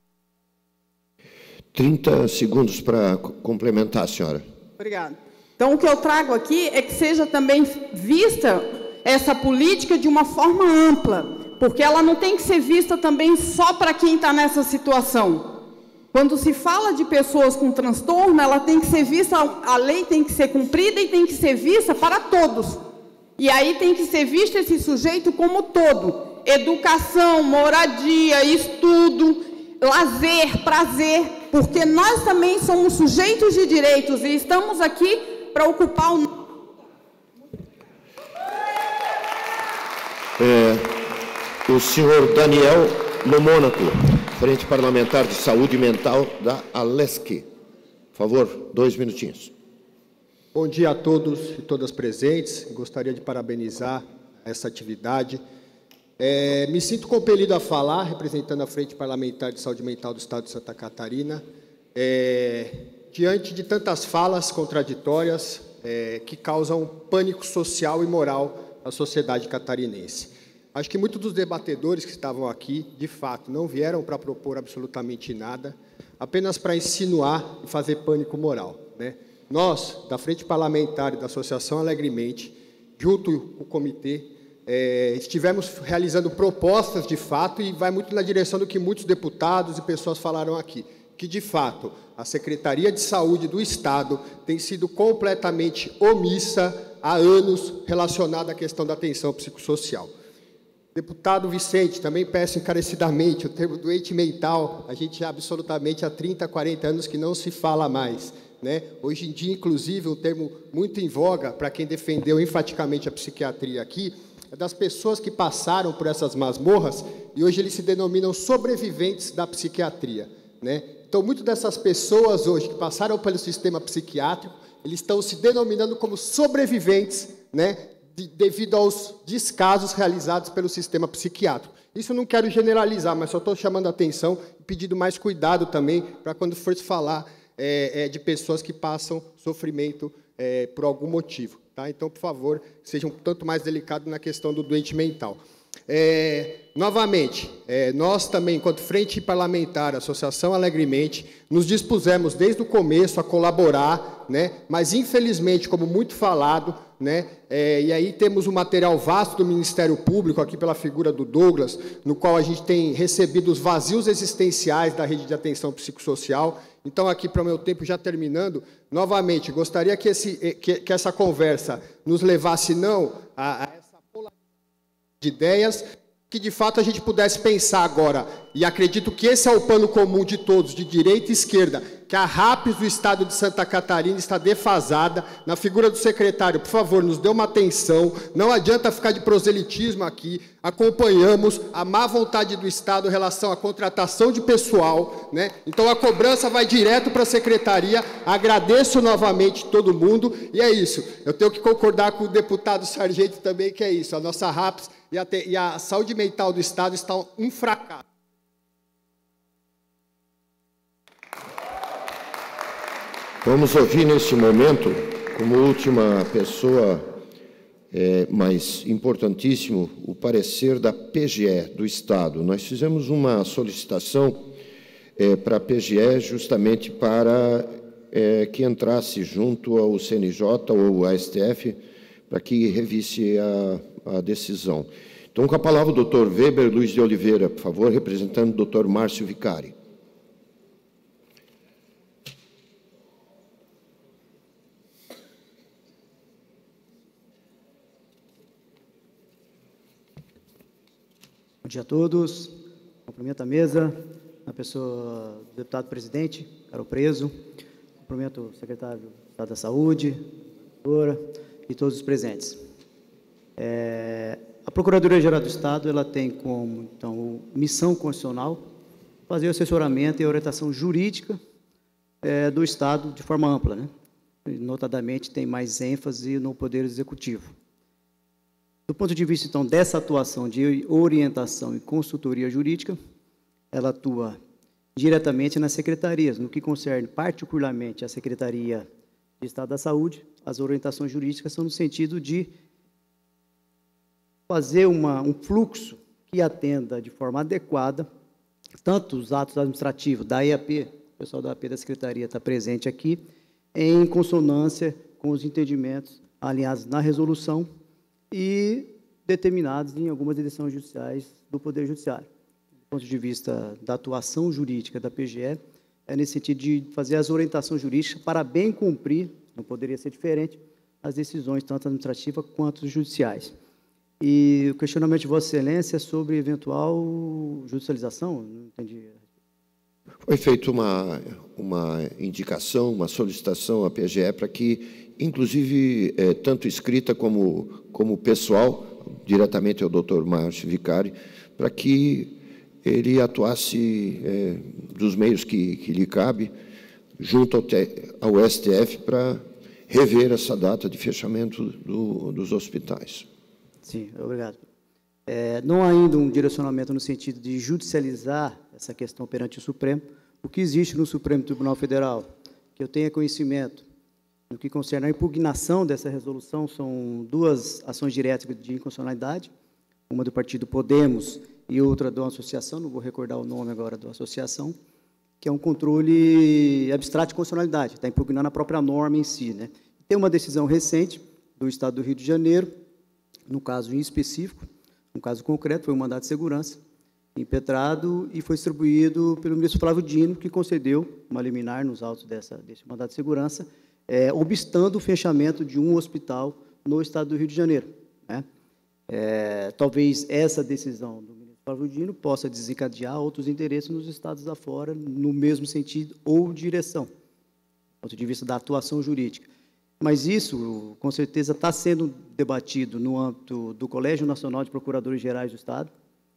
trinta segundos para complementar, senhora. Obrigada. Então, o que eu trago aqui é que seja também vista essa política de uma forma ampla, porque ela não tem que ser vista também só para quem está nessa situação. Quando se fala de pessoas com transtorno, ela tem que ser vista, a lei tem que ser cumprida e tem que ser vista para todos. E aí tem que ser visto esse sujeito como todo. Educação, moradia, estudo, lazer, prazer, porque nós também somos sujeitos de direitos e estamos aqui para ocupar o... É, o senhor Daniel no Mônaco, Frente Parlamentar de Saúde Mental da Alesc. Por favor, dois minutinhos. Bom dia a todos e todas presentes. Gostaria de parabenizar essa atividade. É, me sinto compelido a falar, representando a Frente Parlamentar de Saúde Mental do Estado de Santa Catarina, é, diante de tantas falas contraditórias é, que causam pânico social e moral à sociedade catarinense. Acho que muitos dos debatedores que estavam aqui, de fato, não vieram para propor absolutamente nada, apenas para insinuar e fazer pânico moral, né? Nós, da Frente Parlamentar e da Associação Alegremente, junto com o comitê, é, estivemos realizando propostas, de fato, e vai muito na direção do que muitos deputados e pessoas falaram aqui, que, de fato, a Secretaria de Saúde do Estado tem sido completamente omissa há anos relacionada à questão da atenção psicossocial. Deputado Vicente, também peço encarecidamente, o termo doente mental, a gente absolutamente há trinta, quarenta anos que não se fala mais, né? Hoje em dia, inclusive, um termo muito em voga, para quem defendeu enfaticamente a psiquiatria aqui, é das pessoas que passaram por essas masmorras e hoje eles se denominam sobreviventes da psiquiatria, né? Então, muitas dessas pessoas hoje que passaram pelo sistema psiquiátrico, eles estão se denominando como sobreviventes, né, de, devido aos descasos realizados pelo sistema psiquiátrico. Isso eu não quero generalizar, mas só estou chamando a atenção e pedindo mais cuidado também para quando for se falar é, é, de pessoas que passam sofrimento é, por algum motivo. Tá? Então, por favor, sejam um tanto mais delicados na questão do doente mental. É, novamente, é, nós também, enquanto Frente Parlamentar, Associação Alegremente, nos dispusemos desde o começo a colaborar, né, mas, infelizmente, como muito falado, né, é, e aí temos um material vasto do Ministério Público, aqui pela figura do Douglas, no qual a gente tem recebido os vazios existenciais da rede de atenção psicossocial. Então, aqui, para o meu tempo já terminando, novamente, gostaria que, esse, que, que essa conversa nos levasse, não a, a de ideias, que de fato a gente pudesse pensar agora, e acredito que esse é o pano comum de todos, de direita e esquerda, que a RAPS do Estado de Santa Catarina está defasada, na figura do secretário, por favor, nos dê uma atenção, não adianta ficar de proselitismo aqui, acompanhamos a má vontade do Estado em relação à contratação de pessoal, né? Então a cobrança vai direto para a secretaria, agradeço novamente todo mundo, e é isso, eu tenho que concordar com o deputado Sargento também, que é isso, a nossa RAPS e a, e a saúde mental do Estado está um fracasso. Vamos ouvir nesse momento, como última pessoa, é, mas importantíssimo, o parecer da P G E do Estado. Nós fizemos uma solicitação é, para a P G E justamente para é, que entrasse junto ao C N J ou ao S T F para que revisse a, a decisão. Então, com a palavra o doutor Weber Luiz de Oliveira, por favor, representando o doutor Márcio Vicari. Bom dia a todos. Cumprimento a mesa, a pessoa do deputado presidente, Caro Preso. Cumprimento o secretário de Estado da Saúde, a doutora e todos os presentes. É, a Procuradoria-Geral do Estado ela tem como então, missão constitucional fazer o assessoramento e a orientação jurídica é, do Estado de forma ampla, né? Notadamente, tem mais ênfase no Poder Executivo. Do ponto de vista, então, dessa atuação de orientação e consultoria jurídica, ela atua diretamente nas secretarias, no que concerne particularmente a Secretaria de Estado da Saúde. As orientações jurídicas são no sentido de fazer uma, um fluxo que atenda de forma adequada tanto os atos administrativos da E A P, o pessoal da E A P da Secretaria está presente aqui, em consonância com os entendimentos alinhados na resolução e determinados em algumas decisões judiciais do Poder Judiciário. Do ponto de vista da atuação jurídica da P G E, é nesse sentido de fazer as orientações jurídicas para bem cumprir, não poderia ser diferente, as decisões tanto administrativas quanto judiciais. E o questionamento de Vossa Excelência é sobre eventual judicialização? Não entendi. Foi feita uma, uma indicação, uma solicitação à P G E para que, inclusive, é, tanto escrita como, como pessoal, diretamente ao doutor Márcio Vicari, para que ele atuasse é, dos meios que, que lhe cabe, junto ao, ao S T F, para rever essa data de fechamento do, dos hospitais. Sim, obrigado. É, não há ainda um direcionamento no sentido de judicializar essa questão perante o Supremo. O que existe no Supremo Tribunal Federal, que eu tenha conhecimento, no que concerne a impugnação dessa resolução, são duas ações diretas de inconstitucionalidade, uma do partido Podemos e outra de uma associação, não vou recordar o nome agora da associação, que é um controle abstrato de constitucionalidade, está impugnando a própria norma em si, né? Tem uma decisão recente do Estado do Rio de Janeiro, no caso em específico, um caso concreto, foi um mandado de segurança impetrado e foi distribuído pelo ministro Flávio Dino, que concedeu uma liminar nos autos dessa, desse mandado de segurança, é, obstando o fechamento de um hospital no Estado do Rio de Janeiro, né? É, talvez essa decisão do ministro Flávio Dino possa desencadear outros interesses nos estados afora, no mesmo sentido ou direção, do ponto de vista da atuação jurídica. Mas isso, com certeza, está sendo debatido no âmbito do Colégio Nacional de Procuradores Gerais do Estado.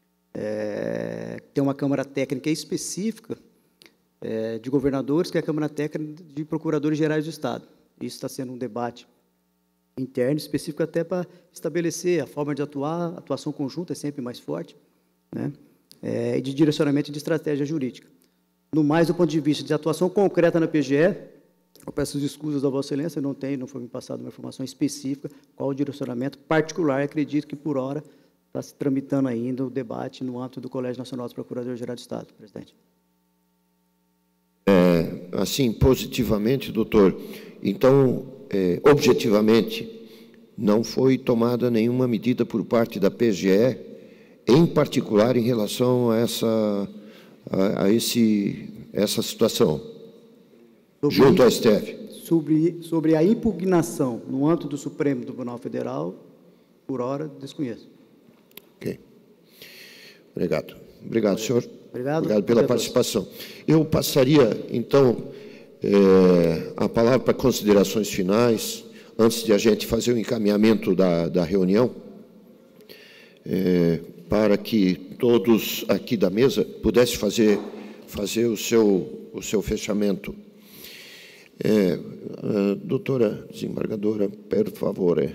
É, tem uma Câmara Técnica específica é, de governadores, que é a Câmara Técnica de Procuradores Gerais do Estado. Isso está sendo um debate interno, específico até para estabelecer a forma de atuar, a atuação conjunta é sempre mais forte, né? É, e de direcionamento de estratégia jurídica. No mais, do ponto de vista de atuação concreta na P G E, eu peço desculpas a Vossa Excelência, não tem, não foi me passada uma informação específica, qual o direcionamento particular, acredito que, por hora, está se tramitando ainda o debate no âmbito do Colégio Nacional dos Procuradores-Gerais do Estado, presidente. É, assim, positivamente, doutor, então, é, objetivamente, não foi tomada nenhuma medida por parte da P G E, em particular em relação a essa, a, a esse, essa situação? Sobre, junto ao S T F. Sobre, sobre a impugnação no âmbito do Supremo Tribunal Federal, por hora, desconheço. Ok. Obrigado. Obrigado, senhor. Obrigado. Obrigado pela participação. Eu passaria, então, é, a palavra para considerações finais, antes de a gente fazer o encaminhamento da, da reunião, é, para que todos aqui da mesa pudessem fazer, fazer o, seu, o seu fechamento. É, a doutora desembargadora, por favor. É.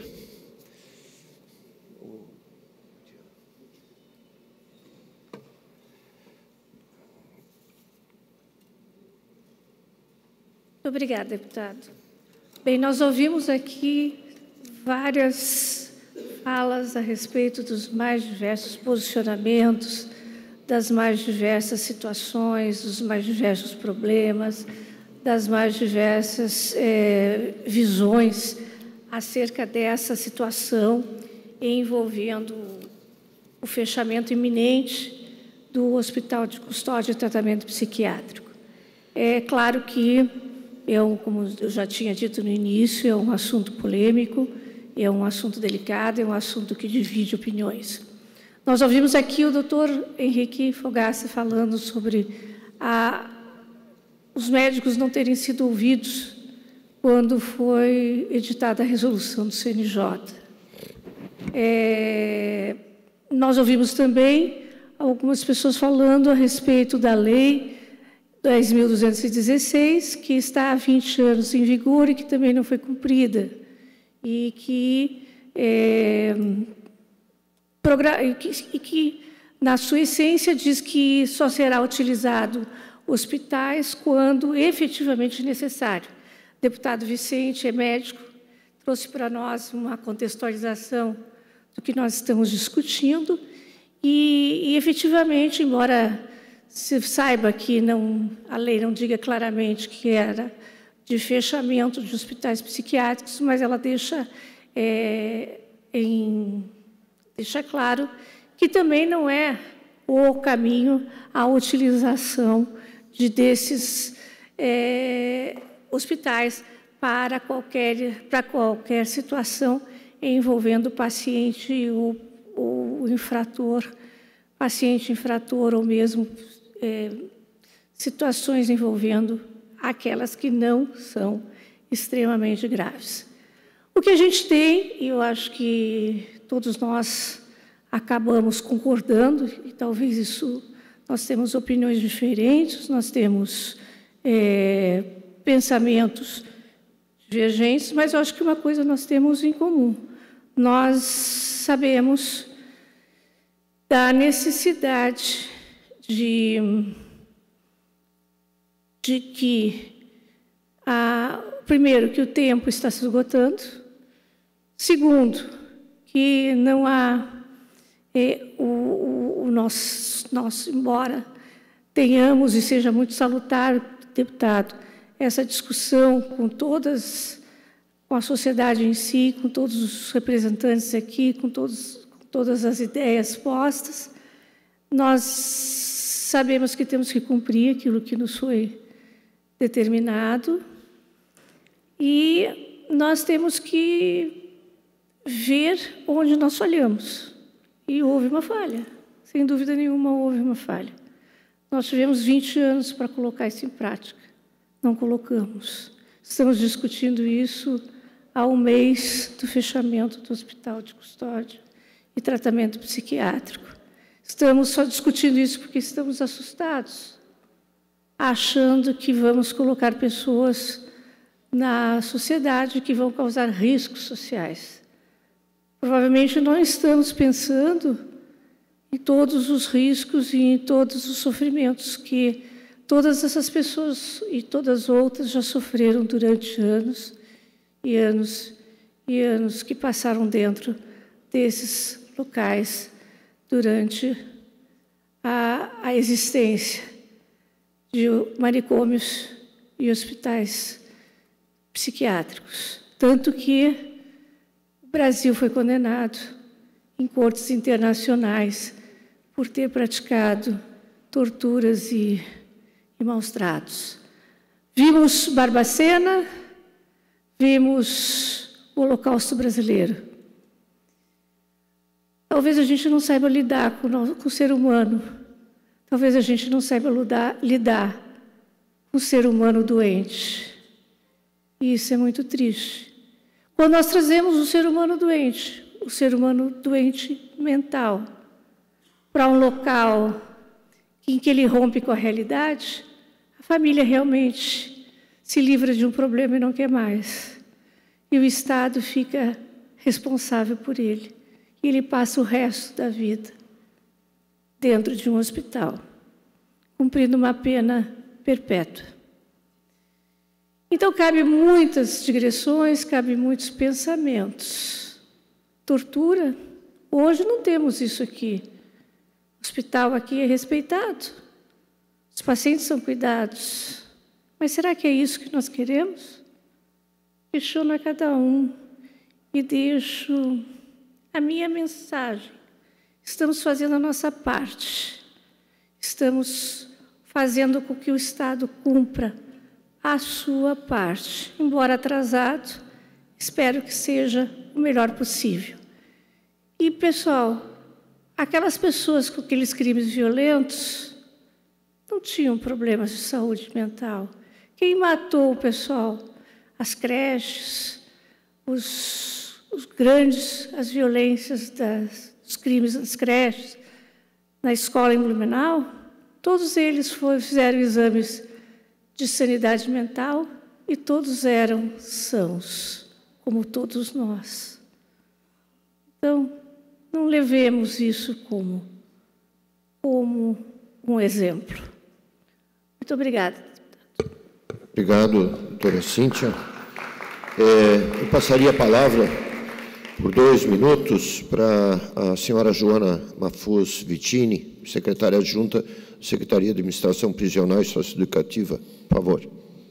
Muito obrigada, deputado. Bem, nós ouvimos aqui várias falas a respeito dos mais diversos posicionamentos, das mais diversas situações, dos mais diversos problemas, das mais diversas é, visões acerca dessa situação envolvendo o fechamento iminente do Hospital de Custódia e Tratamento Psiquiátrico. É claro que, eu, como eu já tinha dito no início, é um assunto polêmico, é um assunto delicado, é um assunto que divide opiniões. Nós ouvimos aqui o doutor Henrique Fogaça falando sobre a, os médicos não terem sido ouvidos quando foi editada a resolução do C N J. É, nós ouvimos também algumas pessoas falando a respeito da lei dez mil duzentos e dezesseis, que está há vinte anos em vigor e que também não foi cumprida, e que, é, e que, e que na sua essência, diz que só será utilizado hospitais quando efetivamente necessário. O deputado Vicente é médico, trouxe para nós uma contextualização do que nós estamos discutindo e, e efetivamente, embora se saiba que não, a lei não diga claramente que era de fechamento de hospitais psiquiátricos, mas ela deixa, é, em, deixa claro que também não é o caminho a utilização de desses é, hospitais para qualquer, para qualquer situação envolvendo o paciente, o, o infrator, paciente infrator ou mesmo é, situações envolvendo aquelas que não são extremamente graves. O que a gente tem, e eu acho que todos nós acabamos concordando, e talvez isso, nós temos opiniões diferentes, nós temos é, pensamentos divergentes, mas eu acho que uma coisa nós temos em comum. Nós sabemos da necessidade de, de que, a, primeiro, que o tempo está se esgotando, segundo, que não há é, o, o, o nosso, nosso, embora tenhamos e seja muito salutar, deputado, essa discussão com todas, com a sociedade em si, com todos os representantes aqui, com, todos, com todas as ideias postas, nós sabemos que temos que cumprir aquilo que nos foi determinado e nós temos que ver onde nós falhamos. E houve uma falha, sem dúvida nenhuma houve uma falha. Nós tivemos vinte anos para colocar isso em prática, não colocamos. Estamos discutindo isso há um mês do fechamento do Hospital de Custódia e Tratamento Psiquiátrico. Estamos só discutindo isso porque estamos assustados, achando que vamos colocar pessoas na sociedade que vão causar riscos sociais. Provavelmente não estamos pensando em todos os riscos e em todos os sofrimentos que todas essas pessoas e todas as outras já sofreram durante anos e anos e anos que passaram dentro desses locais durante a, a existência de manicômios e hospitais psiquiátricos. Tanto que o Brasil foi condenado em cortes internacionais por ter praticado torturas e, e maus-tratos. Vimos Barbacena, vimos o Holocausto brasileiro. Talvez a gente não saiba lidar com o, com o ser humano. Talvez a gente não saiba lidar, lidar com o ser humano doente. E isso é muito triste. Quando nós trazemos o ser humano doente, o ser humano doente mental, para um local em que ele rompe com a realidade, a família realmente se livra de um problema e não quer mais. E o Estado fica responsável por ele. E ele passa o resto da vida dentro de um hospital, cumprindo uma pena perpétua. Então, cabe muitas digressões, cabe muitos pensamentos. Tortura, hoje não temos isso aqui. O hospital aqui é respeitado. Os pacientes são cuidados. Mas será que é isso que nós queremos? Questiono a cada um e deixo a minha mensagem. Estamos fazendo a nossa parte. Estamos fazendo com que o Estado cumpra a sua parte. Embora atrasado, espero que seja o melhor possível. E, pessoal, aquelas pessoas com aqueles crimes violentos não tinham problemas de saúde mental. Quem matou o pessoal? As creches, os, os grandes, as violências das, dos crimes das creches, na escola em Blumenau, todos eles foram, fizeram exames de sanidade mental e todos eram sãos, como todos nós. Então, não levemos isso como, como um exemplo. Muito obrigada. Obrigado, doutora Cíntia. É, eu passaria a palavra por dois minutos para a senhora Joana Mafuz Vitini, secretária adjunta da Secretaria de Administração Prisional e Socioeducativa. Por favor.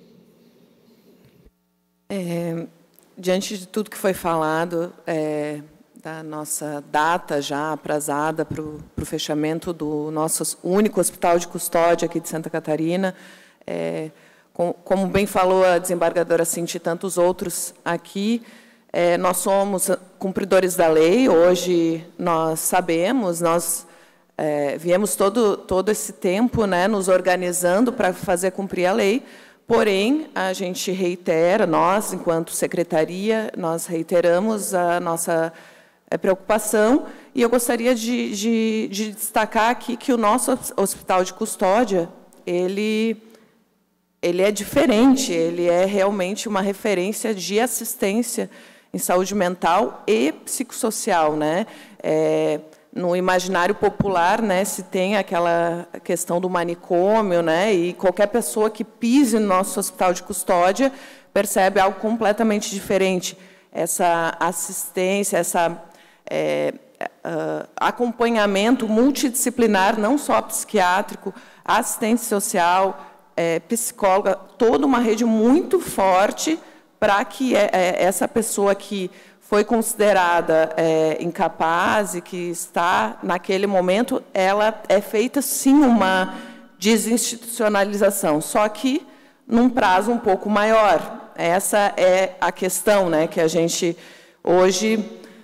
É, diante de tudo que foi falado, é, da nossa data já aprazada para o fechamento do nosso único hospital de custódia aqui de Santa Catarina, é, com, como bem falou a desembargadora Cinti e tantos outros aqui, é, nós somos cumpridores da lei. Hoje nós sabemos, nós é, viemos todo, todo esse tempo, né, nos organizando para fazer cumprir a lei, porém, a gente reitera, nós, enquanto secretaria, nós reiteramos a nossa preocupação, e eu gostaria de, de, de destacar aqui que o nosso hospital de custódia, ele, ele é diferente, ele é realmente uma referência de assistência em saúde mental e psicossocial, né? É, no imaginário popular, né, se tem aquela questão do manicômio, né, e qualquer pessoa que pise no nosso hospital de custódia percebe algo completamente diferente. Essa assistência, essa é, uh, acompanhamento multidisciplinar, não só psiquiátrico, assistente social, é, psicóloga, toda uma rede muito forte para que é, é, essa pessoa que foi considerada é, incapaz e que está, naquele momento, ela é feita, sim, uma desinstitucionalização, só que num prazo um pouco maior. Essa é a questão, né, que a gente hoje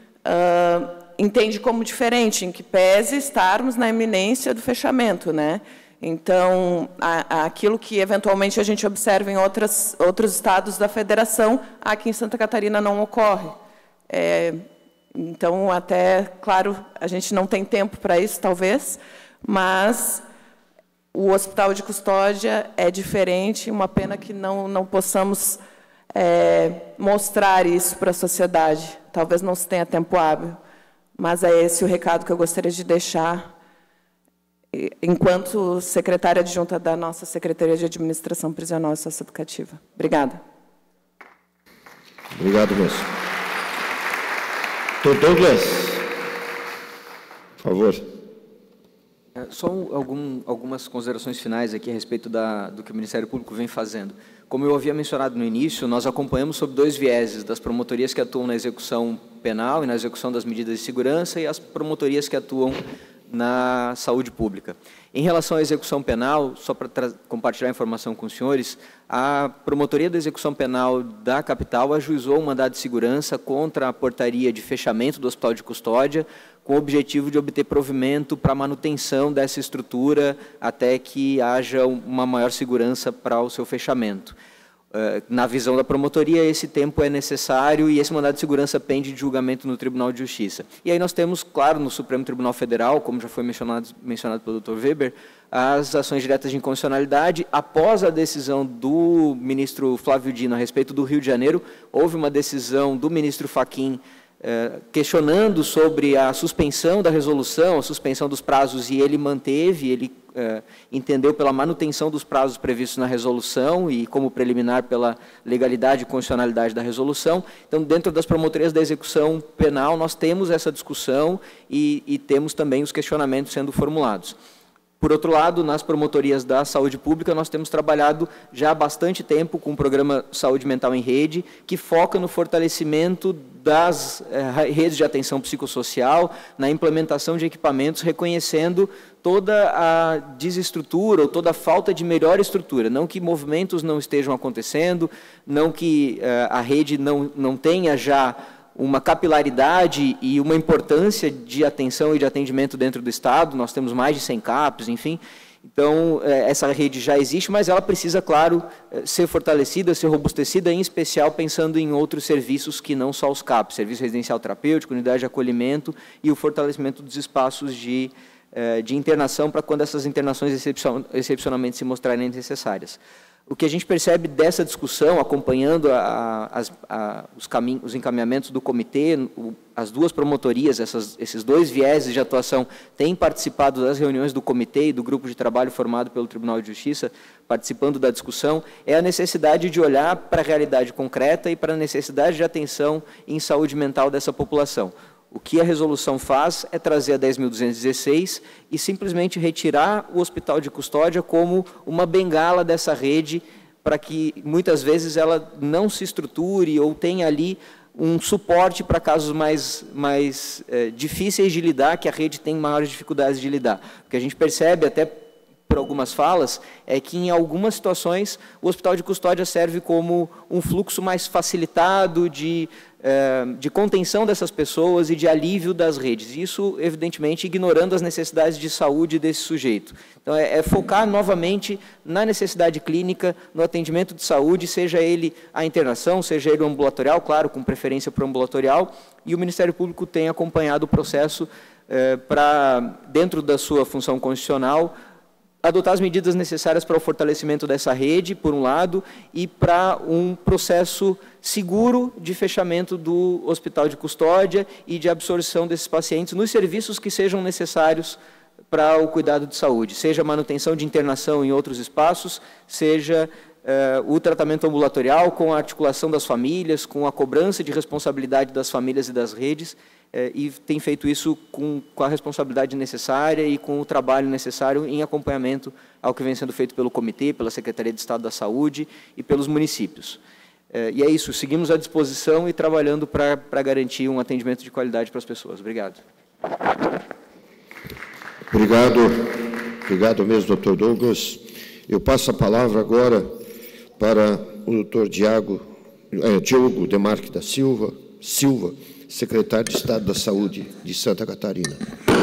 uh, entende como diferente, em que pese estarmos na iminência do fechamento, né? Então, a, aquilo que eventualmente a gente observa em outras, outros estados da federação, aqui em Santa Catarina não ocorre. É, então, até, claro, a gente não tem tempo para isso, talvez, mas o hospital de custódia é diferente, uma pena que não, não possamos é, mostrar isso para a sociedade. Talvez não se tenha tempo hábil, mas é esse o recado que eu gostaria de deixar, enquanto secretária adjunta da nossa Secretaria de Administração Prisional e Socioeducativa. Obrigada. Obrigado, moço. doutor Douglas, por favor. É, só algum, algumas considerações finais aqui a respeito da, do que o Ministério Público vem fazendo. Como eu havia mencionado no início, nós acompanhamos sob dois vieses, das promotorias que atuam na execução penal e na execução das medidas de segurança e as promotorias que atuam na saúde pública. Em relação à execução penal, só para compartilhar a informação com os senhores, a Promotoria da Execução Penal da capital ajuizou um mandado de segurança contra a portaria de fechamento do Hospital de Custódia, com o objetivo de obter provimento para a manutenção dessa estrutura até que haja uma maior segurança para o seu fechamento. Na visão da promotoria, esse tempo é necessário e esse mandado de segurança pende de julgamento no Tribunal de Justiça. E aí nós temos, claro, no Supremo Tribunal Federal, como já foi mencionado, mencionado pelo doutor Weber, as ações diretas de inconstitucionalidade. Após a decisão do ministro Flávio Dino a respeito do Rio de Janeiro, houve uma decisão do ministro Fachin eh, questionando sobre a suspensão da resolução, a suspensão dos prazos, e ele manteve, ele eh, entendeu pela manutenção dos prazos previstos na resolução e, como preliminar, pela legalidade e constitucionalidade da resolução. Então, dentro das promotorias da execução penal, nós temos essa discussão e, e temos também os questionamentos sendo formulados. Por outro lado, nas promotorias da saúde pública, nós temos trabalhado já há bastante tempo com o programa Saúde Mental em Rede, que foca no fortalecimento das eh, redes de atenção psicossocial, na implementação de equipamentos, reconhecendo toda a desestrutura ou toda a falta de melhor estrutura. Não que movimentos não estejam acontecendo, não que eh, a rede não, não tenha já uma capilaridade e uma importância de atenção e de atendimento dentro do Estado. Nós temos mais de cem CAPs, enfim. Então, essa rede já existe, mas ela precisa, claro, ser fortalecida, ser robustecida, em especial pensando em outros serviços que não só os CAPs, serviço residencial terapêutico, unidade de acolhimento e o fortalecimento dos espaços de, de internação para quando essas internações excepcionalmente se mostrarem necessárias. O que a gente percebe dessa discussão, acompanhando a, as, a, os, caminhos, os encaminhamentos do comitê, o, as duas promotorias, essas, esses dois vieses de atuação, têm participado das reuniões do comitê e do grupo de trabalho formado pelo Tribunal de Justiça, participando da discussão, é a necessidade de olhar para a realidade concreta e para a necessidade de atenção em saúde mental dessa população. O que a resolução faz é trazer a dez mil duzentos e dezesseis e simplesmente retirar o hospital de custódia como uma bengala dessa rede para que, muitas vezes, ela não se estruture ou tenha ali um suporte para casos mais, mais é, difíceis de lidar, que a rede tem maiores dificuldades de lidar. O que a gente percebe, até por algumas falas, é que, em algumas situações, o hospital de custódia serve como um fluxo mais facilitado de... de contenção dessas pessoas e de alívio das redes. Isso, evidentemente, ignorando as necessidades de saúde desse sujeito. Então, é, é focar novamente na necessidade clínica, no atendimento de saúde, seja ele a internação, seja ele o ambulatorial, claro, com preferência para o ambulatorial, e o Ministério Público tem acompanhado o processo eh, para, dentro da sua função constitucional, adotar as medidas necessárias para o fortalecimento dessa rede, por um lado, e para um processo seguro de fechamento do hospital de custódia e de absorção desses pacientes nos serviços que sejam necessários para o cuidado de saúde, seja a manutenção de internação em outros espaços, seja eh, o tratamento ambulatorial com a articulação das famílias, com a cobrança de responsabilidade das famílias e das redes, e tem feito isso com, com a responsabilidade necessária e com o trabalho necessário em acompanhamento ao que vem sendo feito pelo Comitê, pela Secretaria de Estado da Saúde e pelos municípios. E é isso, seguimos à disposição e trabalhando para, para garantir um atendimento de qualidade para as pessoas. Obrigado. Obrigado, obrigado mesmo, doutor Douglas. Eu passo a palavra agora para o doutor Diago, é, Diogo Demarque da Silva, Silva, secretário de Estado da Saúde de Santa Catarina.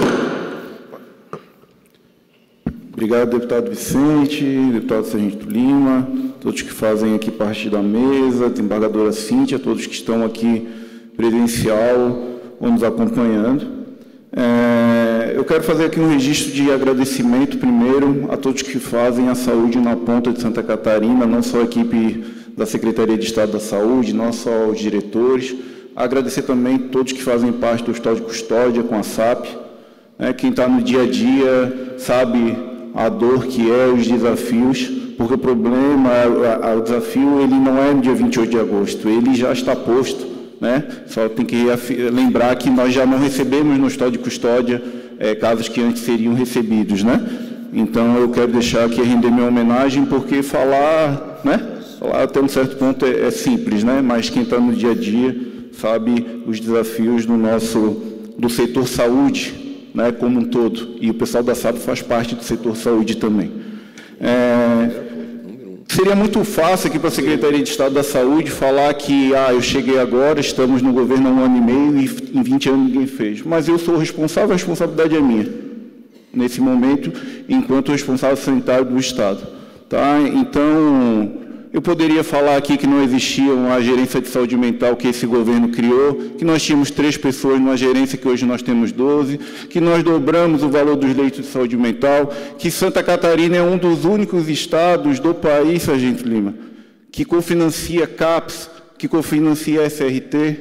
Obrigado, deputado Vicente, deputado Sargento Lima, todos que fazem aqui parte da mesa, desembargadora Cíntia, todos que estão aqui presencial ou nos acompanhando. É, eu quero fazer aqui um registro de agradecimento, primeiro, a todos que fazem a saúde na ponta de Santa Catarina, não só a equipe da Secretaria de Estado da Saúde, não só os diretores. Agradecer também a todos que fazem parte do hospital de custódia com a S A P. Né, quem está no dia a dia sabe a dor que é, os desafios, porque o problema, a, a, o desafio, ele não é no dia vinte e oito de agosto, ele já está posto. Né? Só tem que lembrar que nós já não recebemos no hospital de custódia é, casos que antes seriam recebidos. Né? Então, eu quero deixar aqui render minha homenagem, porque falar, né? falar até um certo ponto é, é simples, né? Mas quem está no dia a dia sabe os desafios do nosso do setor saúde, né, como um todo, e o pessoal da S A P faz parte do setor saúde também. É, seria muito fácil aqui para a Secretaria de Estado da Saúde falar que ah, eu cheguei agora, estamos no governo há um ano e meio e em vinte anos ninguém fez, mas eu sou o responsável, a responsabilidade é minha, nesse momento, enquanto responsável sanitário do Estado. Tá? Então, eu poderia falar aqui que não existia uma gerência de saúde mental que esse governo criou, que nós tínhamos três pessoas numa gerência que hoje nós temos doze, que nós dobramos o valor dos leitos de saúde mental, que Santa Catarina é um dos únicos estados do país, Sargento Lima, que cofinancia CAPS, que cofinancia S R T,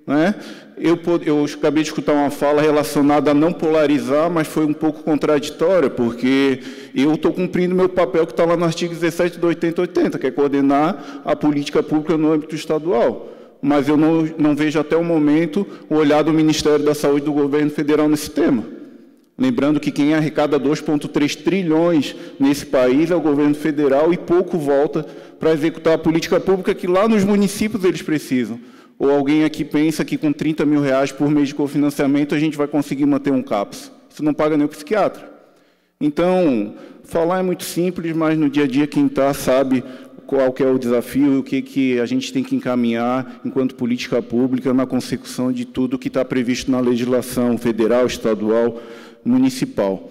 né? Eu, eu acabei de escutar uma fala relacionada a não polarizar, mas foi um pouco contraditória, porque eu estou cumprindo meu papel que está lá no artigo dezessete do oitenta oitenta, que é coordenar a política pública no âmbito estadual. Mas eu não, não vejo até o momento o olhar do Ministério da Saúde do governo federal nesse tema. Lembrando que quem arrecada dois vírgula três trilhões nesse país é o governo federal e pouco volta para executar a política pública que lá nos municípios eles precisam. Ou alguém aqui pensa que com trinta mil reais por mês de cofinanciamento a gente vai conseguir manter um CAPS. Isso não paga nem o psiquiatra. Então, falar é muito simples, mas no dia a dia quem está sabe qual que é o desafio e o que, que a gente tem que encaminhar enquanto política pública na consecução de tudo que está previsto na legislação federal, estadual, municipal.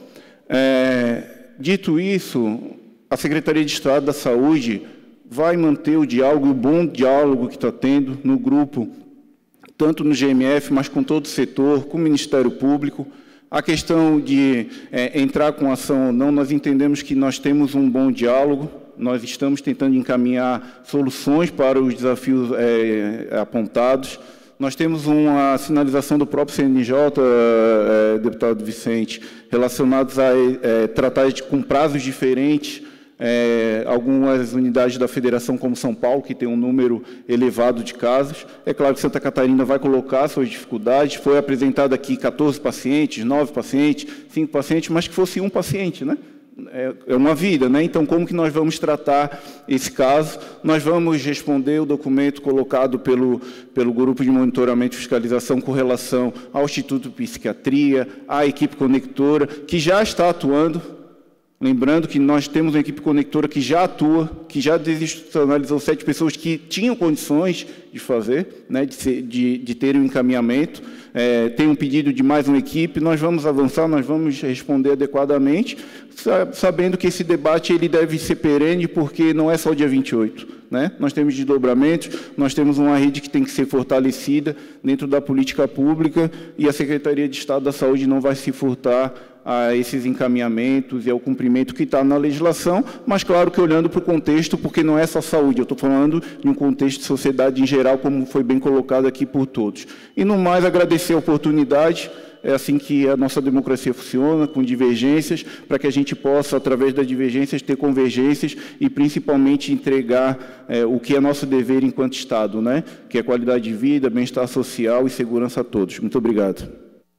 É, dito isso, a Secretaria de Estado da Saúde vai manter o diálogo, o bom diálogo que está tendo no grupo, tanto no G M F, mas com todo o setor, com o Ministério Público. A questão de é, entrar com ação ou não, nós entendemos que nós temos um bom diálogo, nós estamos tentando encaminhar soluções para os desafios é, apontados. Nós temos uma sinalização do próprio C N J, é, deputado Vicente, relacionados a é, tratar de, com prazos diferentes, É, algumas unidades da federação, como São Paulo, que tem um número elevado de casos. É claro que Santa Catarina vai colocar suas dificuldades. Foi apresentado aqui quatorze pacientes, nove pacientes, cinco pacientes, mas que fosse um paciente, né? É, é uma vida, né? Então, como que nós vamos tratar esse caso? Nós vamos responder o documento colocado pelo, pelo Grupo de Monitoramento e Fiscalização com relação ao Instituto de Psiquiatria, à equipe conectora, que já está atuando. Lembrando que nós temos uma equipe conectora que já atua, que já desinstitucionalizou sete pessoas que tinham condições de fazer, né, de, ser, de, de terem um encaminhamento. É, tem um pedido de mais uma equipe, nós vamos avançar, nós vamos responder adequadamente, sabendo que esse debate ele deve ser perene, porque não é só o dia vinte e oito. Né? Nós temos desdobramentos, nós temos uma rede que tem que ser fortalecida dentro da política pública e a Secretaria de Estado da Saúde não vai se furtar a esses encaminhamentos e ao cumprimento que está na legislação, mas claro que olhando para o contexto, porque não é só saúde, eu estou falando de um contexto de sociedade em geral, como foi bem colocado aqui por todos. E, no mais, agradecer a oportunidade, é assim que a nossa democracia funciona, com divergências, para que a gente possa, através das divergências, ter convergências e, principalmente, entregar é, o que é nosso dever enquanto Estado, né? Que é qualidade de vida, bem-estar social e segurança a todos. Muito obrigado.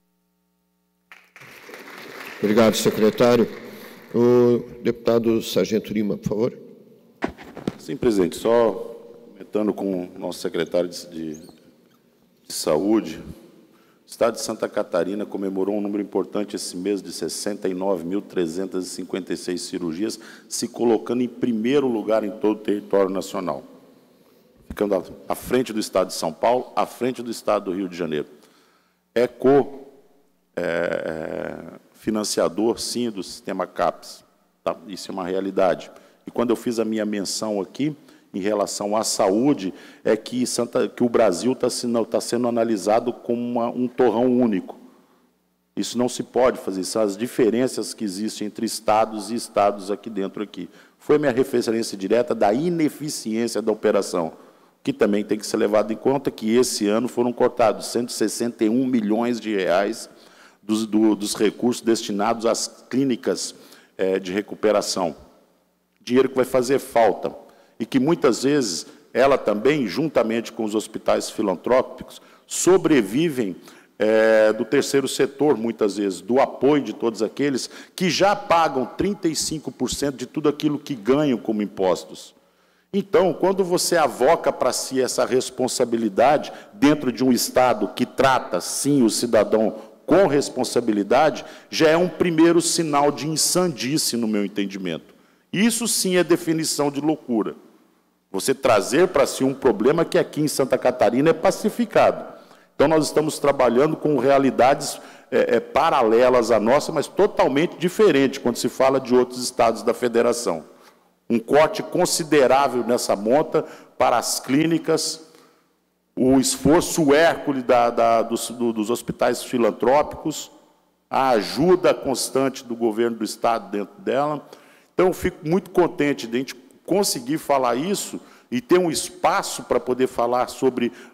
Obrigado, secretário. O deputado Sargento Lima, por favor. Sim, presidente. Só comentando com o nosso secretário de, de, de Saúde, o Estado de Santa Catarina comemorou um número importante esse mês de sessenta e nove mil trezentas e cinquenta e seis cirurgias, se colocando em primeiro lugar em todo o território nacional, ficando à, à frente do Estado de São Paulo, à frente do Estado do Rio de Janeiro. É co... É, é, financiador, sim, do sistema CAPS. Tá? Isso é uma realidade. E quando eu fiz a minha menção aqui, em relação à saúde, é que, Santa, que o Brasil está sendo, tá sendo analisado como uma, um torrão único. Isso não se pode fazer, são as diferenças que existem entre estados e estados aqui dentro. Aqui. Foi minha referência direta da ineficiência da operação, que também tem que ser levado em conta que esse ano foram cortados cento e sessenta e um milhões de reais Dos, do, dos recursos destinados às clínicas é, de recuperação. Dinheiro que vai fazer falta e que, muitas vezes, ela também, juntamente com os hospitais filantrópicos, sobrevivem é, do terceiro setor, muitas vezes, do apoio de todos aqueles que já pagam trinta e cinco por cento de tudo aquilo que ganham como impostos. Então, quando você avoca para si essa responsabilidade dentro de um Estado que trata, sim, o cidadão com responsabilidade, já é um primeiro sinal de insandice, no meu entendimento. Isso, sim, é definição de loucura. Você trazer para si um problema que aqui em Santa Catarina é pacificado. Então, nós estamos trabalhando com realidades é, é, paralelas à nossa, mas totalmente diferentes, quando se fala de outros estados da federação. Um corte considerável nessa monta para as clínicas, o esforço hércules da, da, dos, do, dos hospitais filantrópicos, a ajuda constante do governo do Estado dentro dela. Então, eu fico muito contente de a gente conseguir falar isso e ter um espaço para poder falar sobre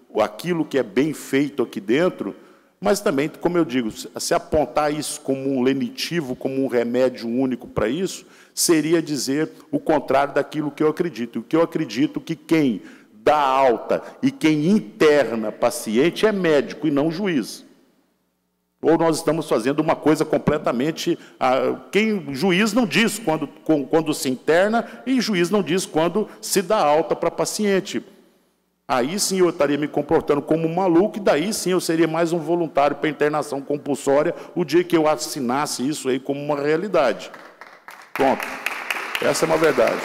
aquilo que é bem feito aqui dentro, mas também, como eu digo, se apontar isso como um lenitivo, como um remédio único para isso, seria dizer o contrário daquilo que eu acredito. O que eu acredito que quem dá alta e quem interna paciente é médico e não juiz. Ou nós estamos fazendo uma coisa completamente... Quem, juiz não diz quando, quando se interna e juiz não diz quando se dá alta para paciente. Aí sim eu estaria me comportando como um maluco e daí sim eu seria mais um voluntário para internação compulsória o dia que eu assinasse isso aí como uma realidade. Pronto. Essa é uma verdade.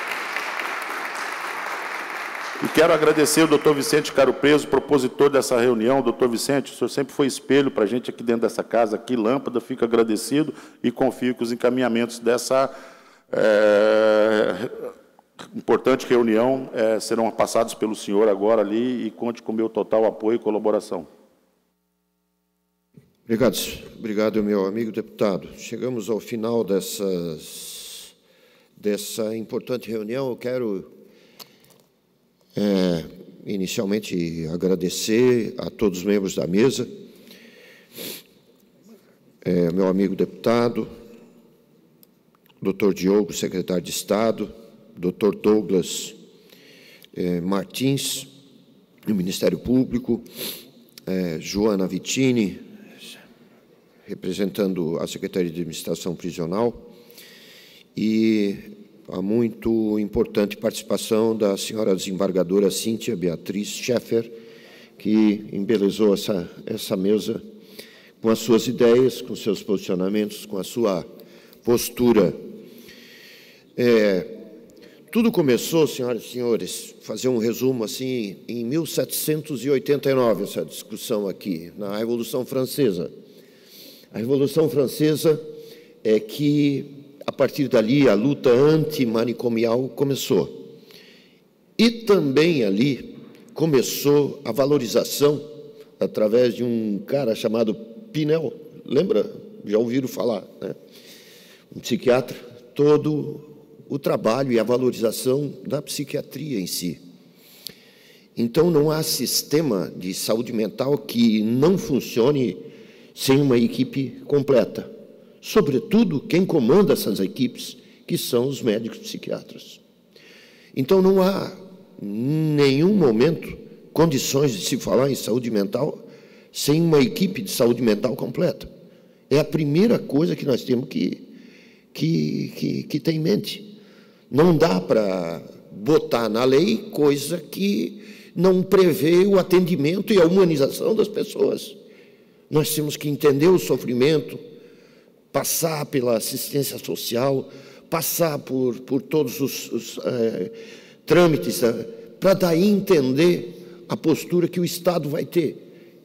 E quero agradecer o doutor Vicente Caro Preso, propositor dessa reunião. Doutor Vicente, o senhor sempre foi espelho para a gente aqui dentro dessa casa, aqui, lâmpada, fico agradecido e confio que os encaminhamentos dessa é, importante reunião é, serão passados pelo senhor agora ali e conte com o meu total apoio e colaboração. Obrigado, obrigado, meu amigo deputado. Chegamos ao final dessas, dessa importante reunião. Eu quero... É, inicialmente, agradecer a todos os membros da mesa, é, meu amigo deputado, doutor Diogo, secretário de Estado, doutor Douglas é, Martins, do Ministério Público, é, Joana Vittini, representando a Secretaria de Administração Prisional, e a muito importante participação da senhora desembargadora Cíntia Beatriz Scheffer, que embelezou essa, essa mesa com as suas ideias, com seus posicionamentos, com a sua postura. É, tudo começou, senhoras e senhores, fazer um resumo assim, em mil setecentos e oitenta e nove, essa discussão aqui, na Revolução Francesa. A Revolução Francesa é que... A partir dali, a luta antimanicomial começou. E também ali começou a valorização, através de um cara chamado Pinel, lembra? Já ouviram falar, né? Um psiquiatra, todo o trabalho e a valorização da psiquiatria em si. Então, não há sistema de saúde mental que não funcione sem uma equipe completa. Sobretudo, quem comanda essas equipes, que são os médicos psiquiatras. Então, não há, em nenhum momento, condições de se falar em saúde mental sem uma equipe de saúde mental completa. É a primeira coisa que nós temos que, que, que, que ter em mente. Não dá para botar na lei coisa que não prevê o atendimento e a humanização das pessoas. Nós temos que entender o sofrimento, passar pela assistência social, passar por, por todos os, os é, trâmites, é, para daí entender a postura que o Estado vai ter,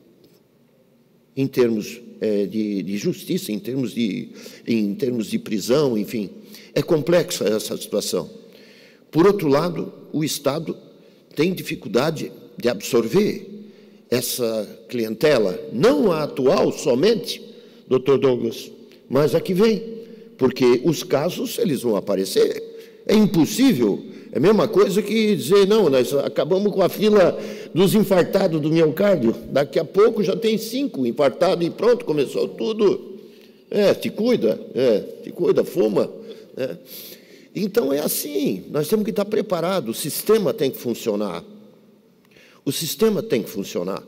em termos é, de, de justiça, em termos de, em termos de prisão, enfim. É complexa essa situação. Por outro lado, o Estado tem dificuldade de absorver essa clientela, não a atual somente, doutor Douglas, mas a que vem, porque os casos, eles vão aparecer. É impossível, é a mesma coisa que dizer, não, nós acabamos com a fila dos infartados do miocárdio, daqui a pouco já tem cinco infartados e pronto, começou tudo. É, te cuida, é, te cuida, fuma. É. Então, é assim, nós temos que estar preparados, o sistema tem que funcionar. O sistema tem que funcionar.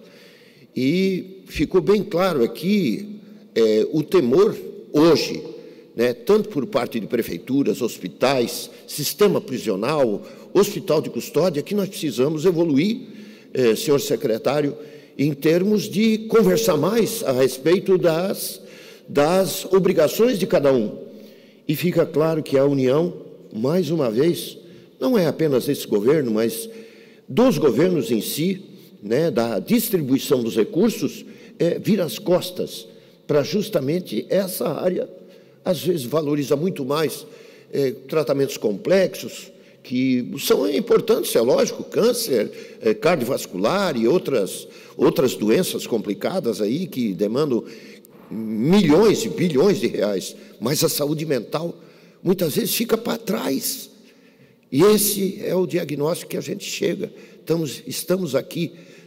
E ficou bem claro aqui é, o temor hoje, né, tanto por parte de prefeituras, hospitais, sistema prisional, hospital de custódia, que nós precisamos evoluir, eh, senhor secretário, em termos de conversar mais a respeito das, das obrigações de cada um. E fica claro que a União, mais uma vez, não é apenas esse governo, mas dos governos em si, né, da distribuição dos recursos, é, vira as costas para justamente essa área, às vezes valoriza muito mais é, tratamentos complexos, que são importantes, é lógico, câncer, é, cardiovascular e outras, outras doenças complicadas aí que demandam milhões e bilhões de reais, mas a saúde mental muitas vezes fica para trás. E esse é o diagnóstico que a gente chega. Estamos, estamos aqui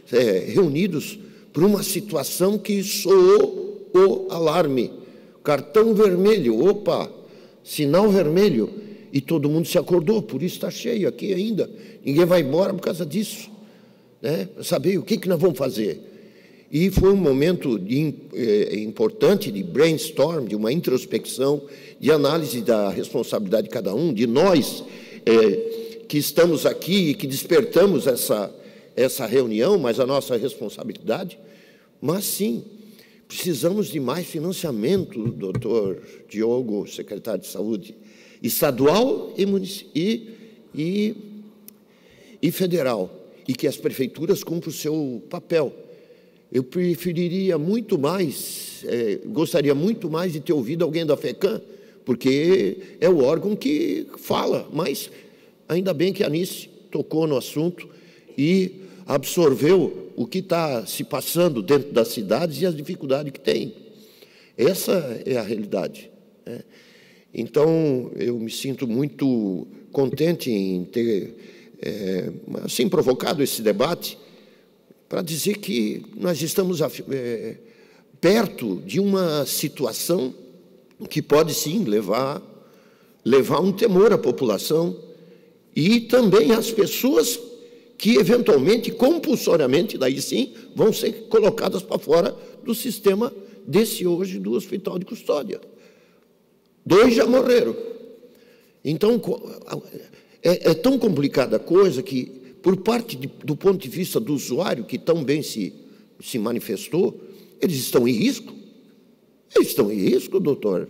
é, reunidos por uma situação que soou o alarme. Cartão vermelho, opa, sinal vermelho. E todo mundo se acordou, por isso está cheio aqui ainda. Ninguém vai embora por causa disso. Né? Saber o que, que nós vamos fazer. E foi um momento de, eh, importante de brainstorm, de uma introspecção, de análise da responsabilidade de cada um, de nós eh, que estamos aqui e que despertamos essa, essa reunião, mas a nossa responsabilidade. Mas, sim, precisamos de mais financiamento, doutor Diogo, secretário de Saúde, estadual e, e, e, e federal, e que as prefeituras cumpram o seu papel. Eu preferiria muito mais, é, gostaria muito mais de ter ouvido alguém da FECAM, porque é o órgão que fala, mas ainda bem que a Anice tocou no assunto e absorveu o que está se passando dentro das cidades e as dificuldades que tem. Essa é a realidade. Né? Então, eu me sinto muito contente em ter, é, assim, provocado esse debate, para dizer que nós estamos é, perto de uma situação que pode, sim, levar, levar um temor à população e também às pessoas que, eventualmente, compulsoriamente, daí sim, vão ser colocadas para fora do sistema desse hoje do Hospital de Custódia. Dois já morreram. Então, é, é tão complicada a coisa que, por parte de, do ponto de vista do usuário, que tão bem se, se manifestou, eles estão em risco. Eles estão em risco, doutor.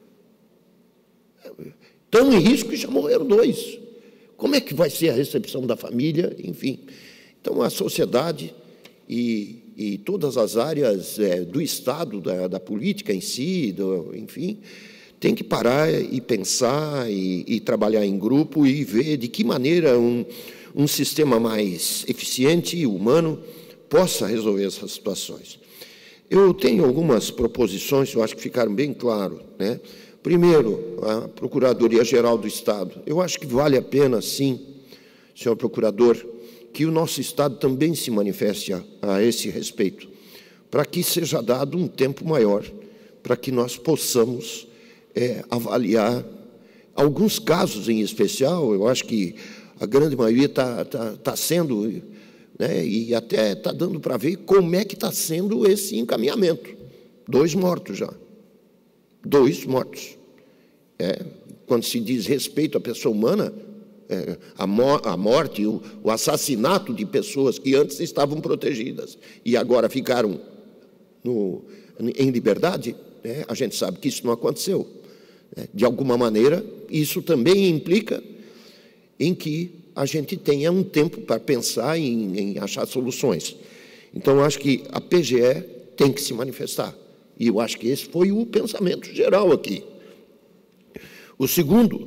Estão em risco e já morreram dois. Como é que vai ser a recepção da família? Enfim. Então, a sociedade e, e todas as áreas é, do Estado, da, da política em si, do, enfim, tem que parar e pensar e, e trabalhar em grupo e ver de que maneira um... um sistema mais eficiente e humano possa resolver essas situações. Eu tenho algumas proposições, eu acho que ficaram bem claras. Né? Primeiro, a Procuradoria-Geral do Estado. Eu acho que vale a pena, sim, senhor procurador, que o nosso Estado também se manifeste a, a esse respeito, para que seja dado um tempo maior, para que nós possamos é, avaliar alguns casos em especial. Eu acho que a grande maioria está tá, tá sendo, né, e até está dando para ver como é que está sendo esse encaminhamento. Dois mortos já. Dois mortos. É, quando se diz respeito à pessoa humana, é, a, mo a morte, o, o assassinato de pessoas que antes estavam protegidas e agora ficaram no, em liberdade, né, a gente sabe que isso não aconteceu. Né? De alguma maneira, isso também implica em que a gente tenha um tempo para pensar em, em achar soluções. Então, acho que a P G E tem que se manifestar. E eu acho que esse foi o pensamento geral aqui. O segundo,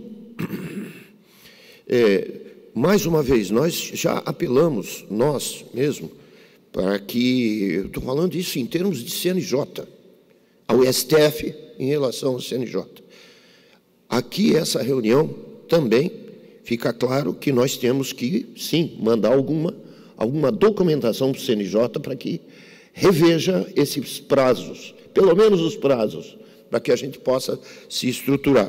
é, mais uma vez, nós já apelamos, nós mesmo, para que, eu estou falando isso em termos de C N J, ao S T F em relação ao C N J. Aqui, essa reunião também fica claro que nós temos que, sim, mandar alguma, alguma documentação para o C N J para que reveja esses prazos, pelo menos os prazos, para que a gente possa se estruturar.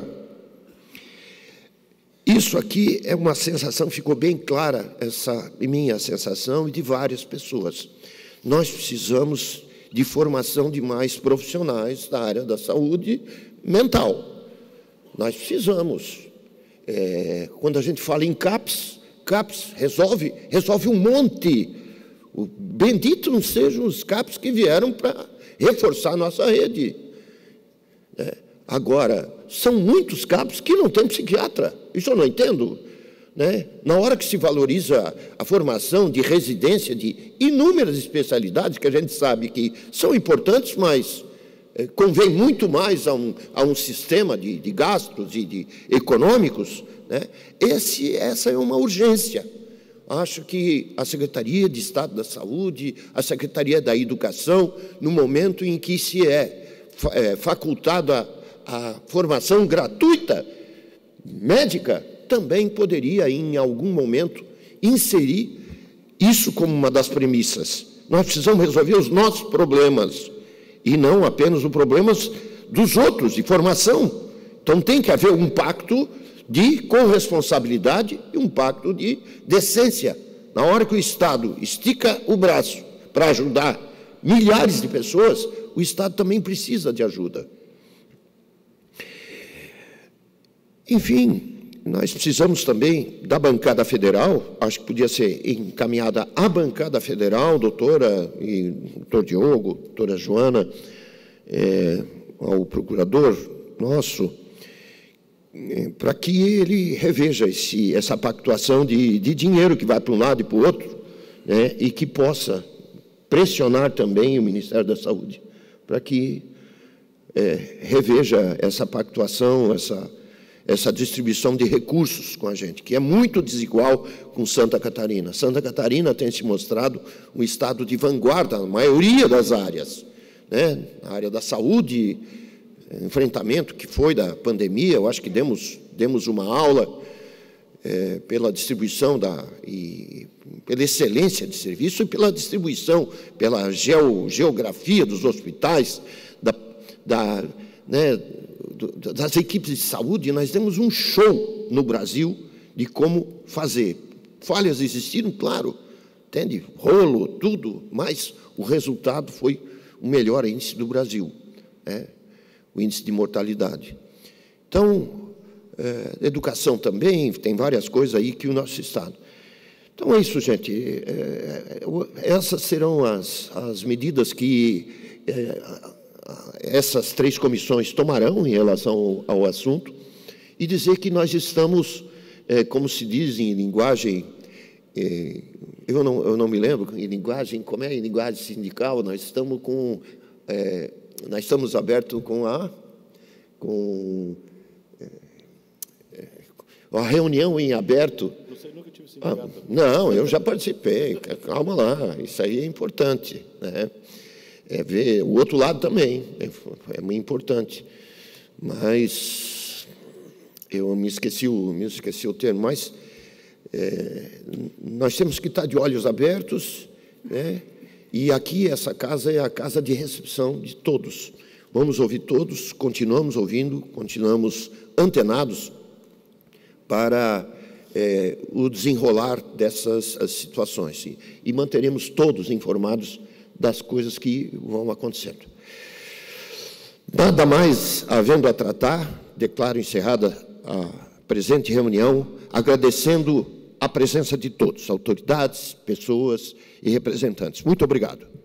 Isso aqui é uma sensação, ficou bem clara, essa minha sensação e de várias pessoas. Nós precisamos de formação de mais profissionais da área da saúde mental. Nós precisamos. É, quando a gente fala em CAPS, CAPS resolve, resolve um monte. O bendito não sejam os CAPS que vieram para reforçar a nossa rede. É, agora, são muitos CAPS que não tem psiquiatra. Isso eu não entendo. Né? Na hora que se valoriza a formação de residência de inúmeras especialidades, que a gente sabe que são importantes, mas é, convém muito mais a um, a um sistema de, de gastos e de econômicos, né? Esse, essa é uma urgência. Acho que a Secretaria de Estado da Saúde, a Secretaria da Educação, no momento em que se é, é facultada a formação gratuita médica, também poderia, em algum momento, inserir isso como uma das premissas. Nós precisamos resolver os nossos problemas, e não apenas os problemas dos outros, de formação. Então, tem que haver um pacto de corresponsabilidade e um pacto de decência. Na hora que o Estado estica o braço para ajudar milhares de pessoas, o Estado também precisa de ajuda. Enfim, nós precisamos também da bancada federal, acho que podia ser encaminhada à bancada federal, doutora e doutor Diogo, doutora Joana, é, ao procurador nosso, é, para que ele reveja esse, essa pactuação de, de dinheiro que vai para um lado e para o outro, né, e que possa pressionar também o Ministério da Saúde, para que é, reveja essa pactuação, essa... essa distribuição de recursos com a gente, que é muito desigual com Santa Catarina. Santa Catarina tem se mostrado um estado de vanguarda na maioria das áreas, né? Na área da saúde, enfrentamento que foi da pandemia, eu acho que demos, demos uma aula é, pela distribuição da, e pela excelência de serviço e pela distribuição, pela geo, geografia dos hospitais, da, da, né, das equipes de saúde. Nós demos um show no Brasil de como fazer. Falhas existiram, claro, entende? Rolo, tudo, mas o resultado foi o melhor índice do Brasil, né? O índice de mortalidade. Então, é, educação também, tem várias coisas aí que o nosso Estado. Então, é isso, gente. É, é, essas serão as, as medidas que... É, essas três comissões tomarão em relação ao, ao assunto, e dizer que nós estamos, é, como se diz em linguagem, é, eu, não, eu não me lembro, em linguagem, como é em linguagem sindical, nós estamos com, é, nós estamos abertos com a, com, é, a reunião em aberto. Você nunca tive sindicato? Ah, não, eu já participei, calma lá, isso aí é importante, né? É ver o outro lado também, é, é muito importante. Mas eu me esqueci o, me esqueci o termo, mas é, nós temos que estar de olhos abertos, né? E aqui essa casa é a casa de recepção de todos. Vamos ouvir todos, continuamos ouvindo, continuamos antenados para é, o desenrolar dessas as situações. E, e manteremos todos informados das coisas que vão acontecendo. Nada mais havendo a tratar, declaro encerrada a presente reunião, agradecendo a presença de todos, autoridades, pessoas e representantes. Muito obrigado.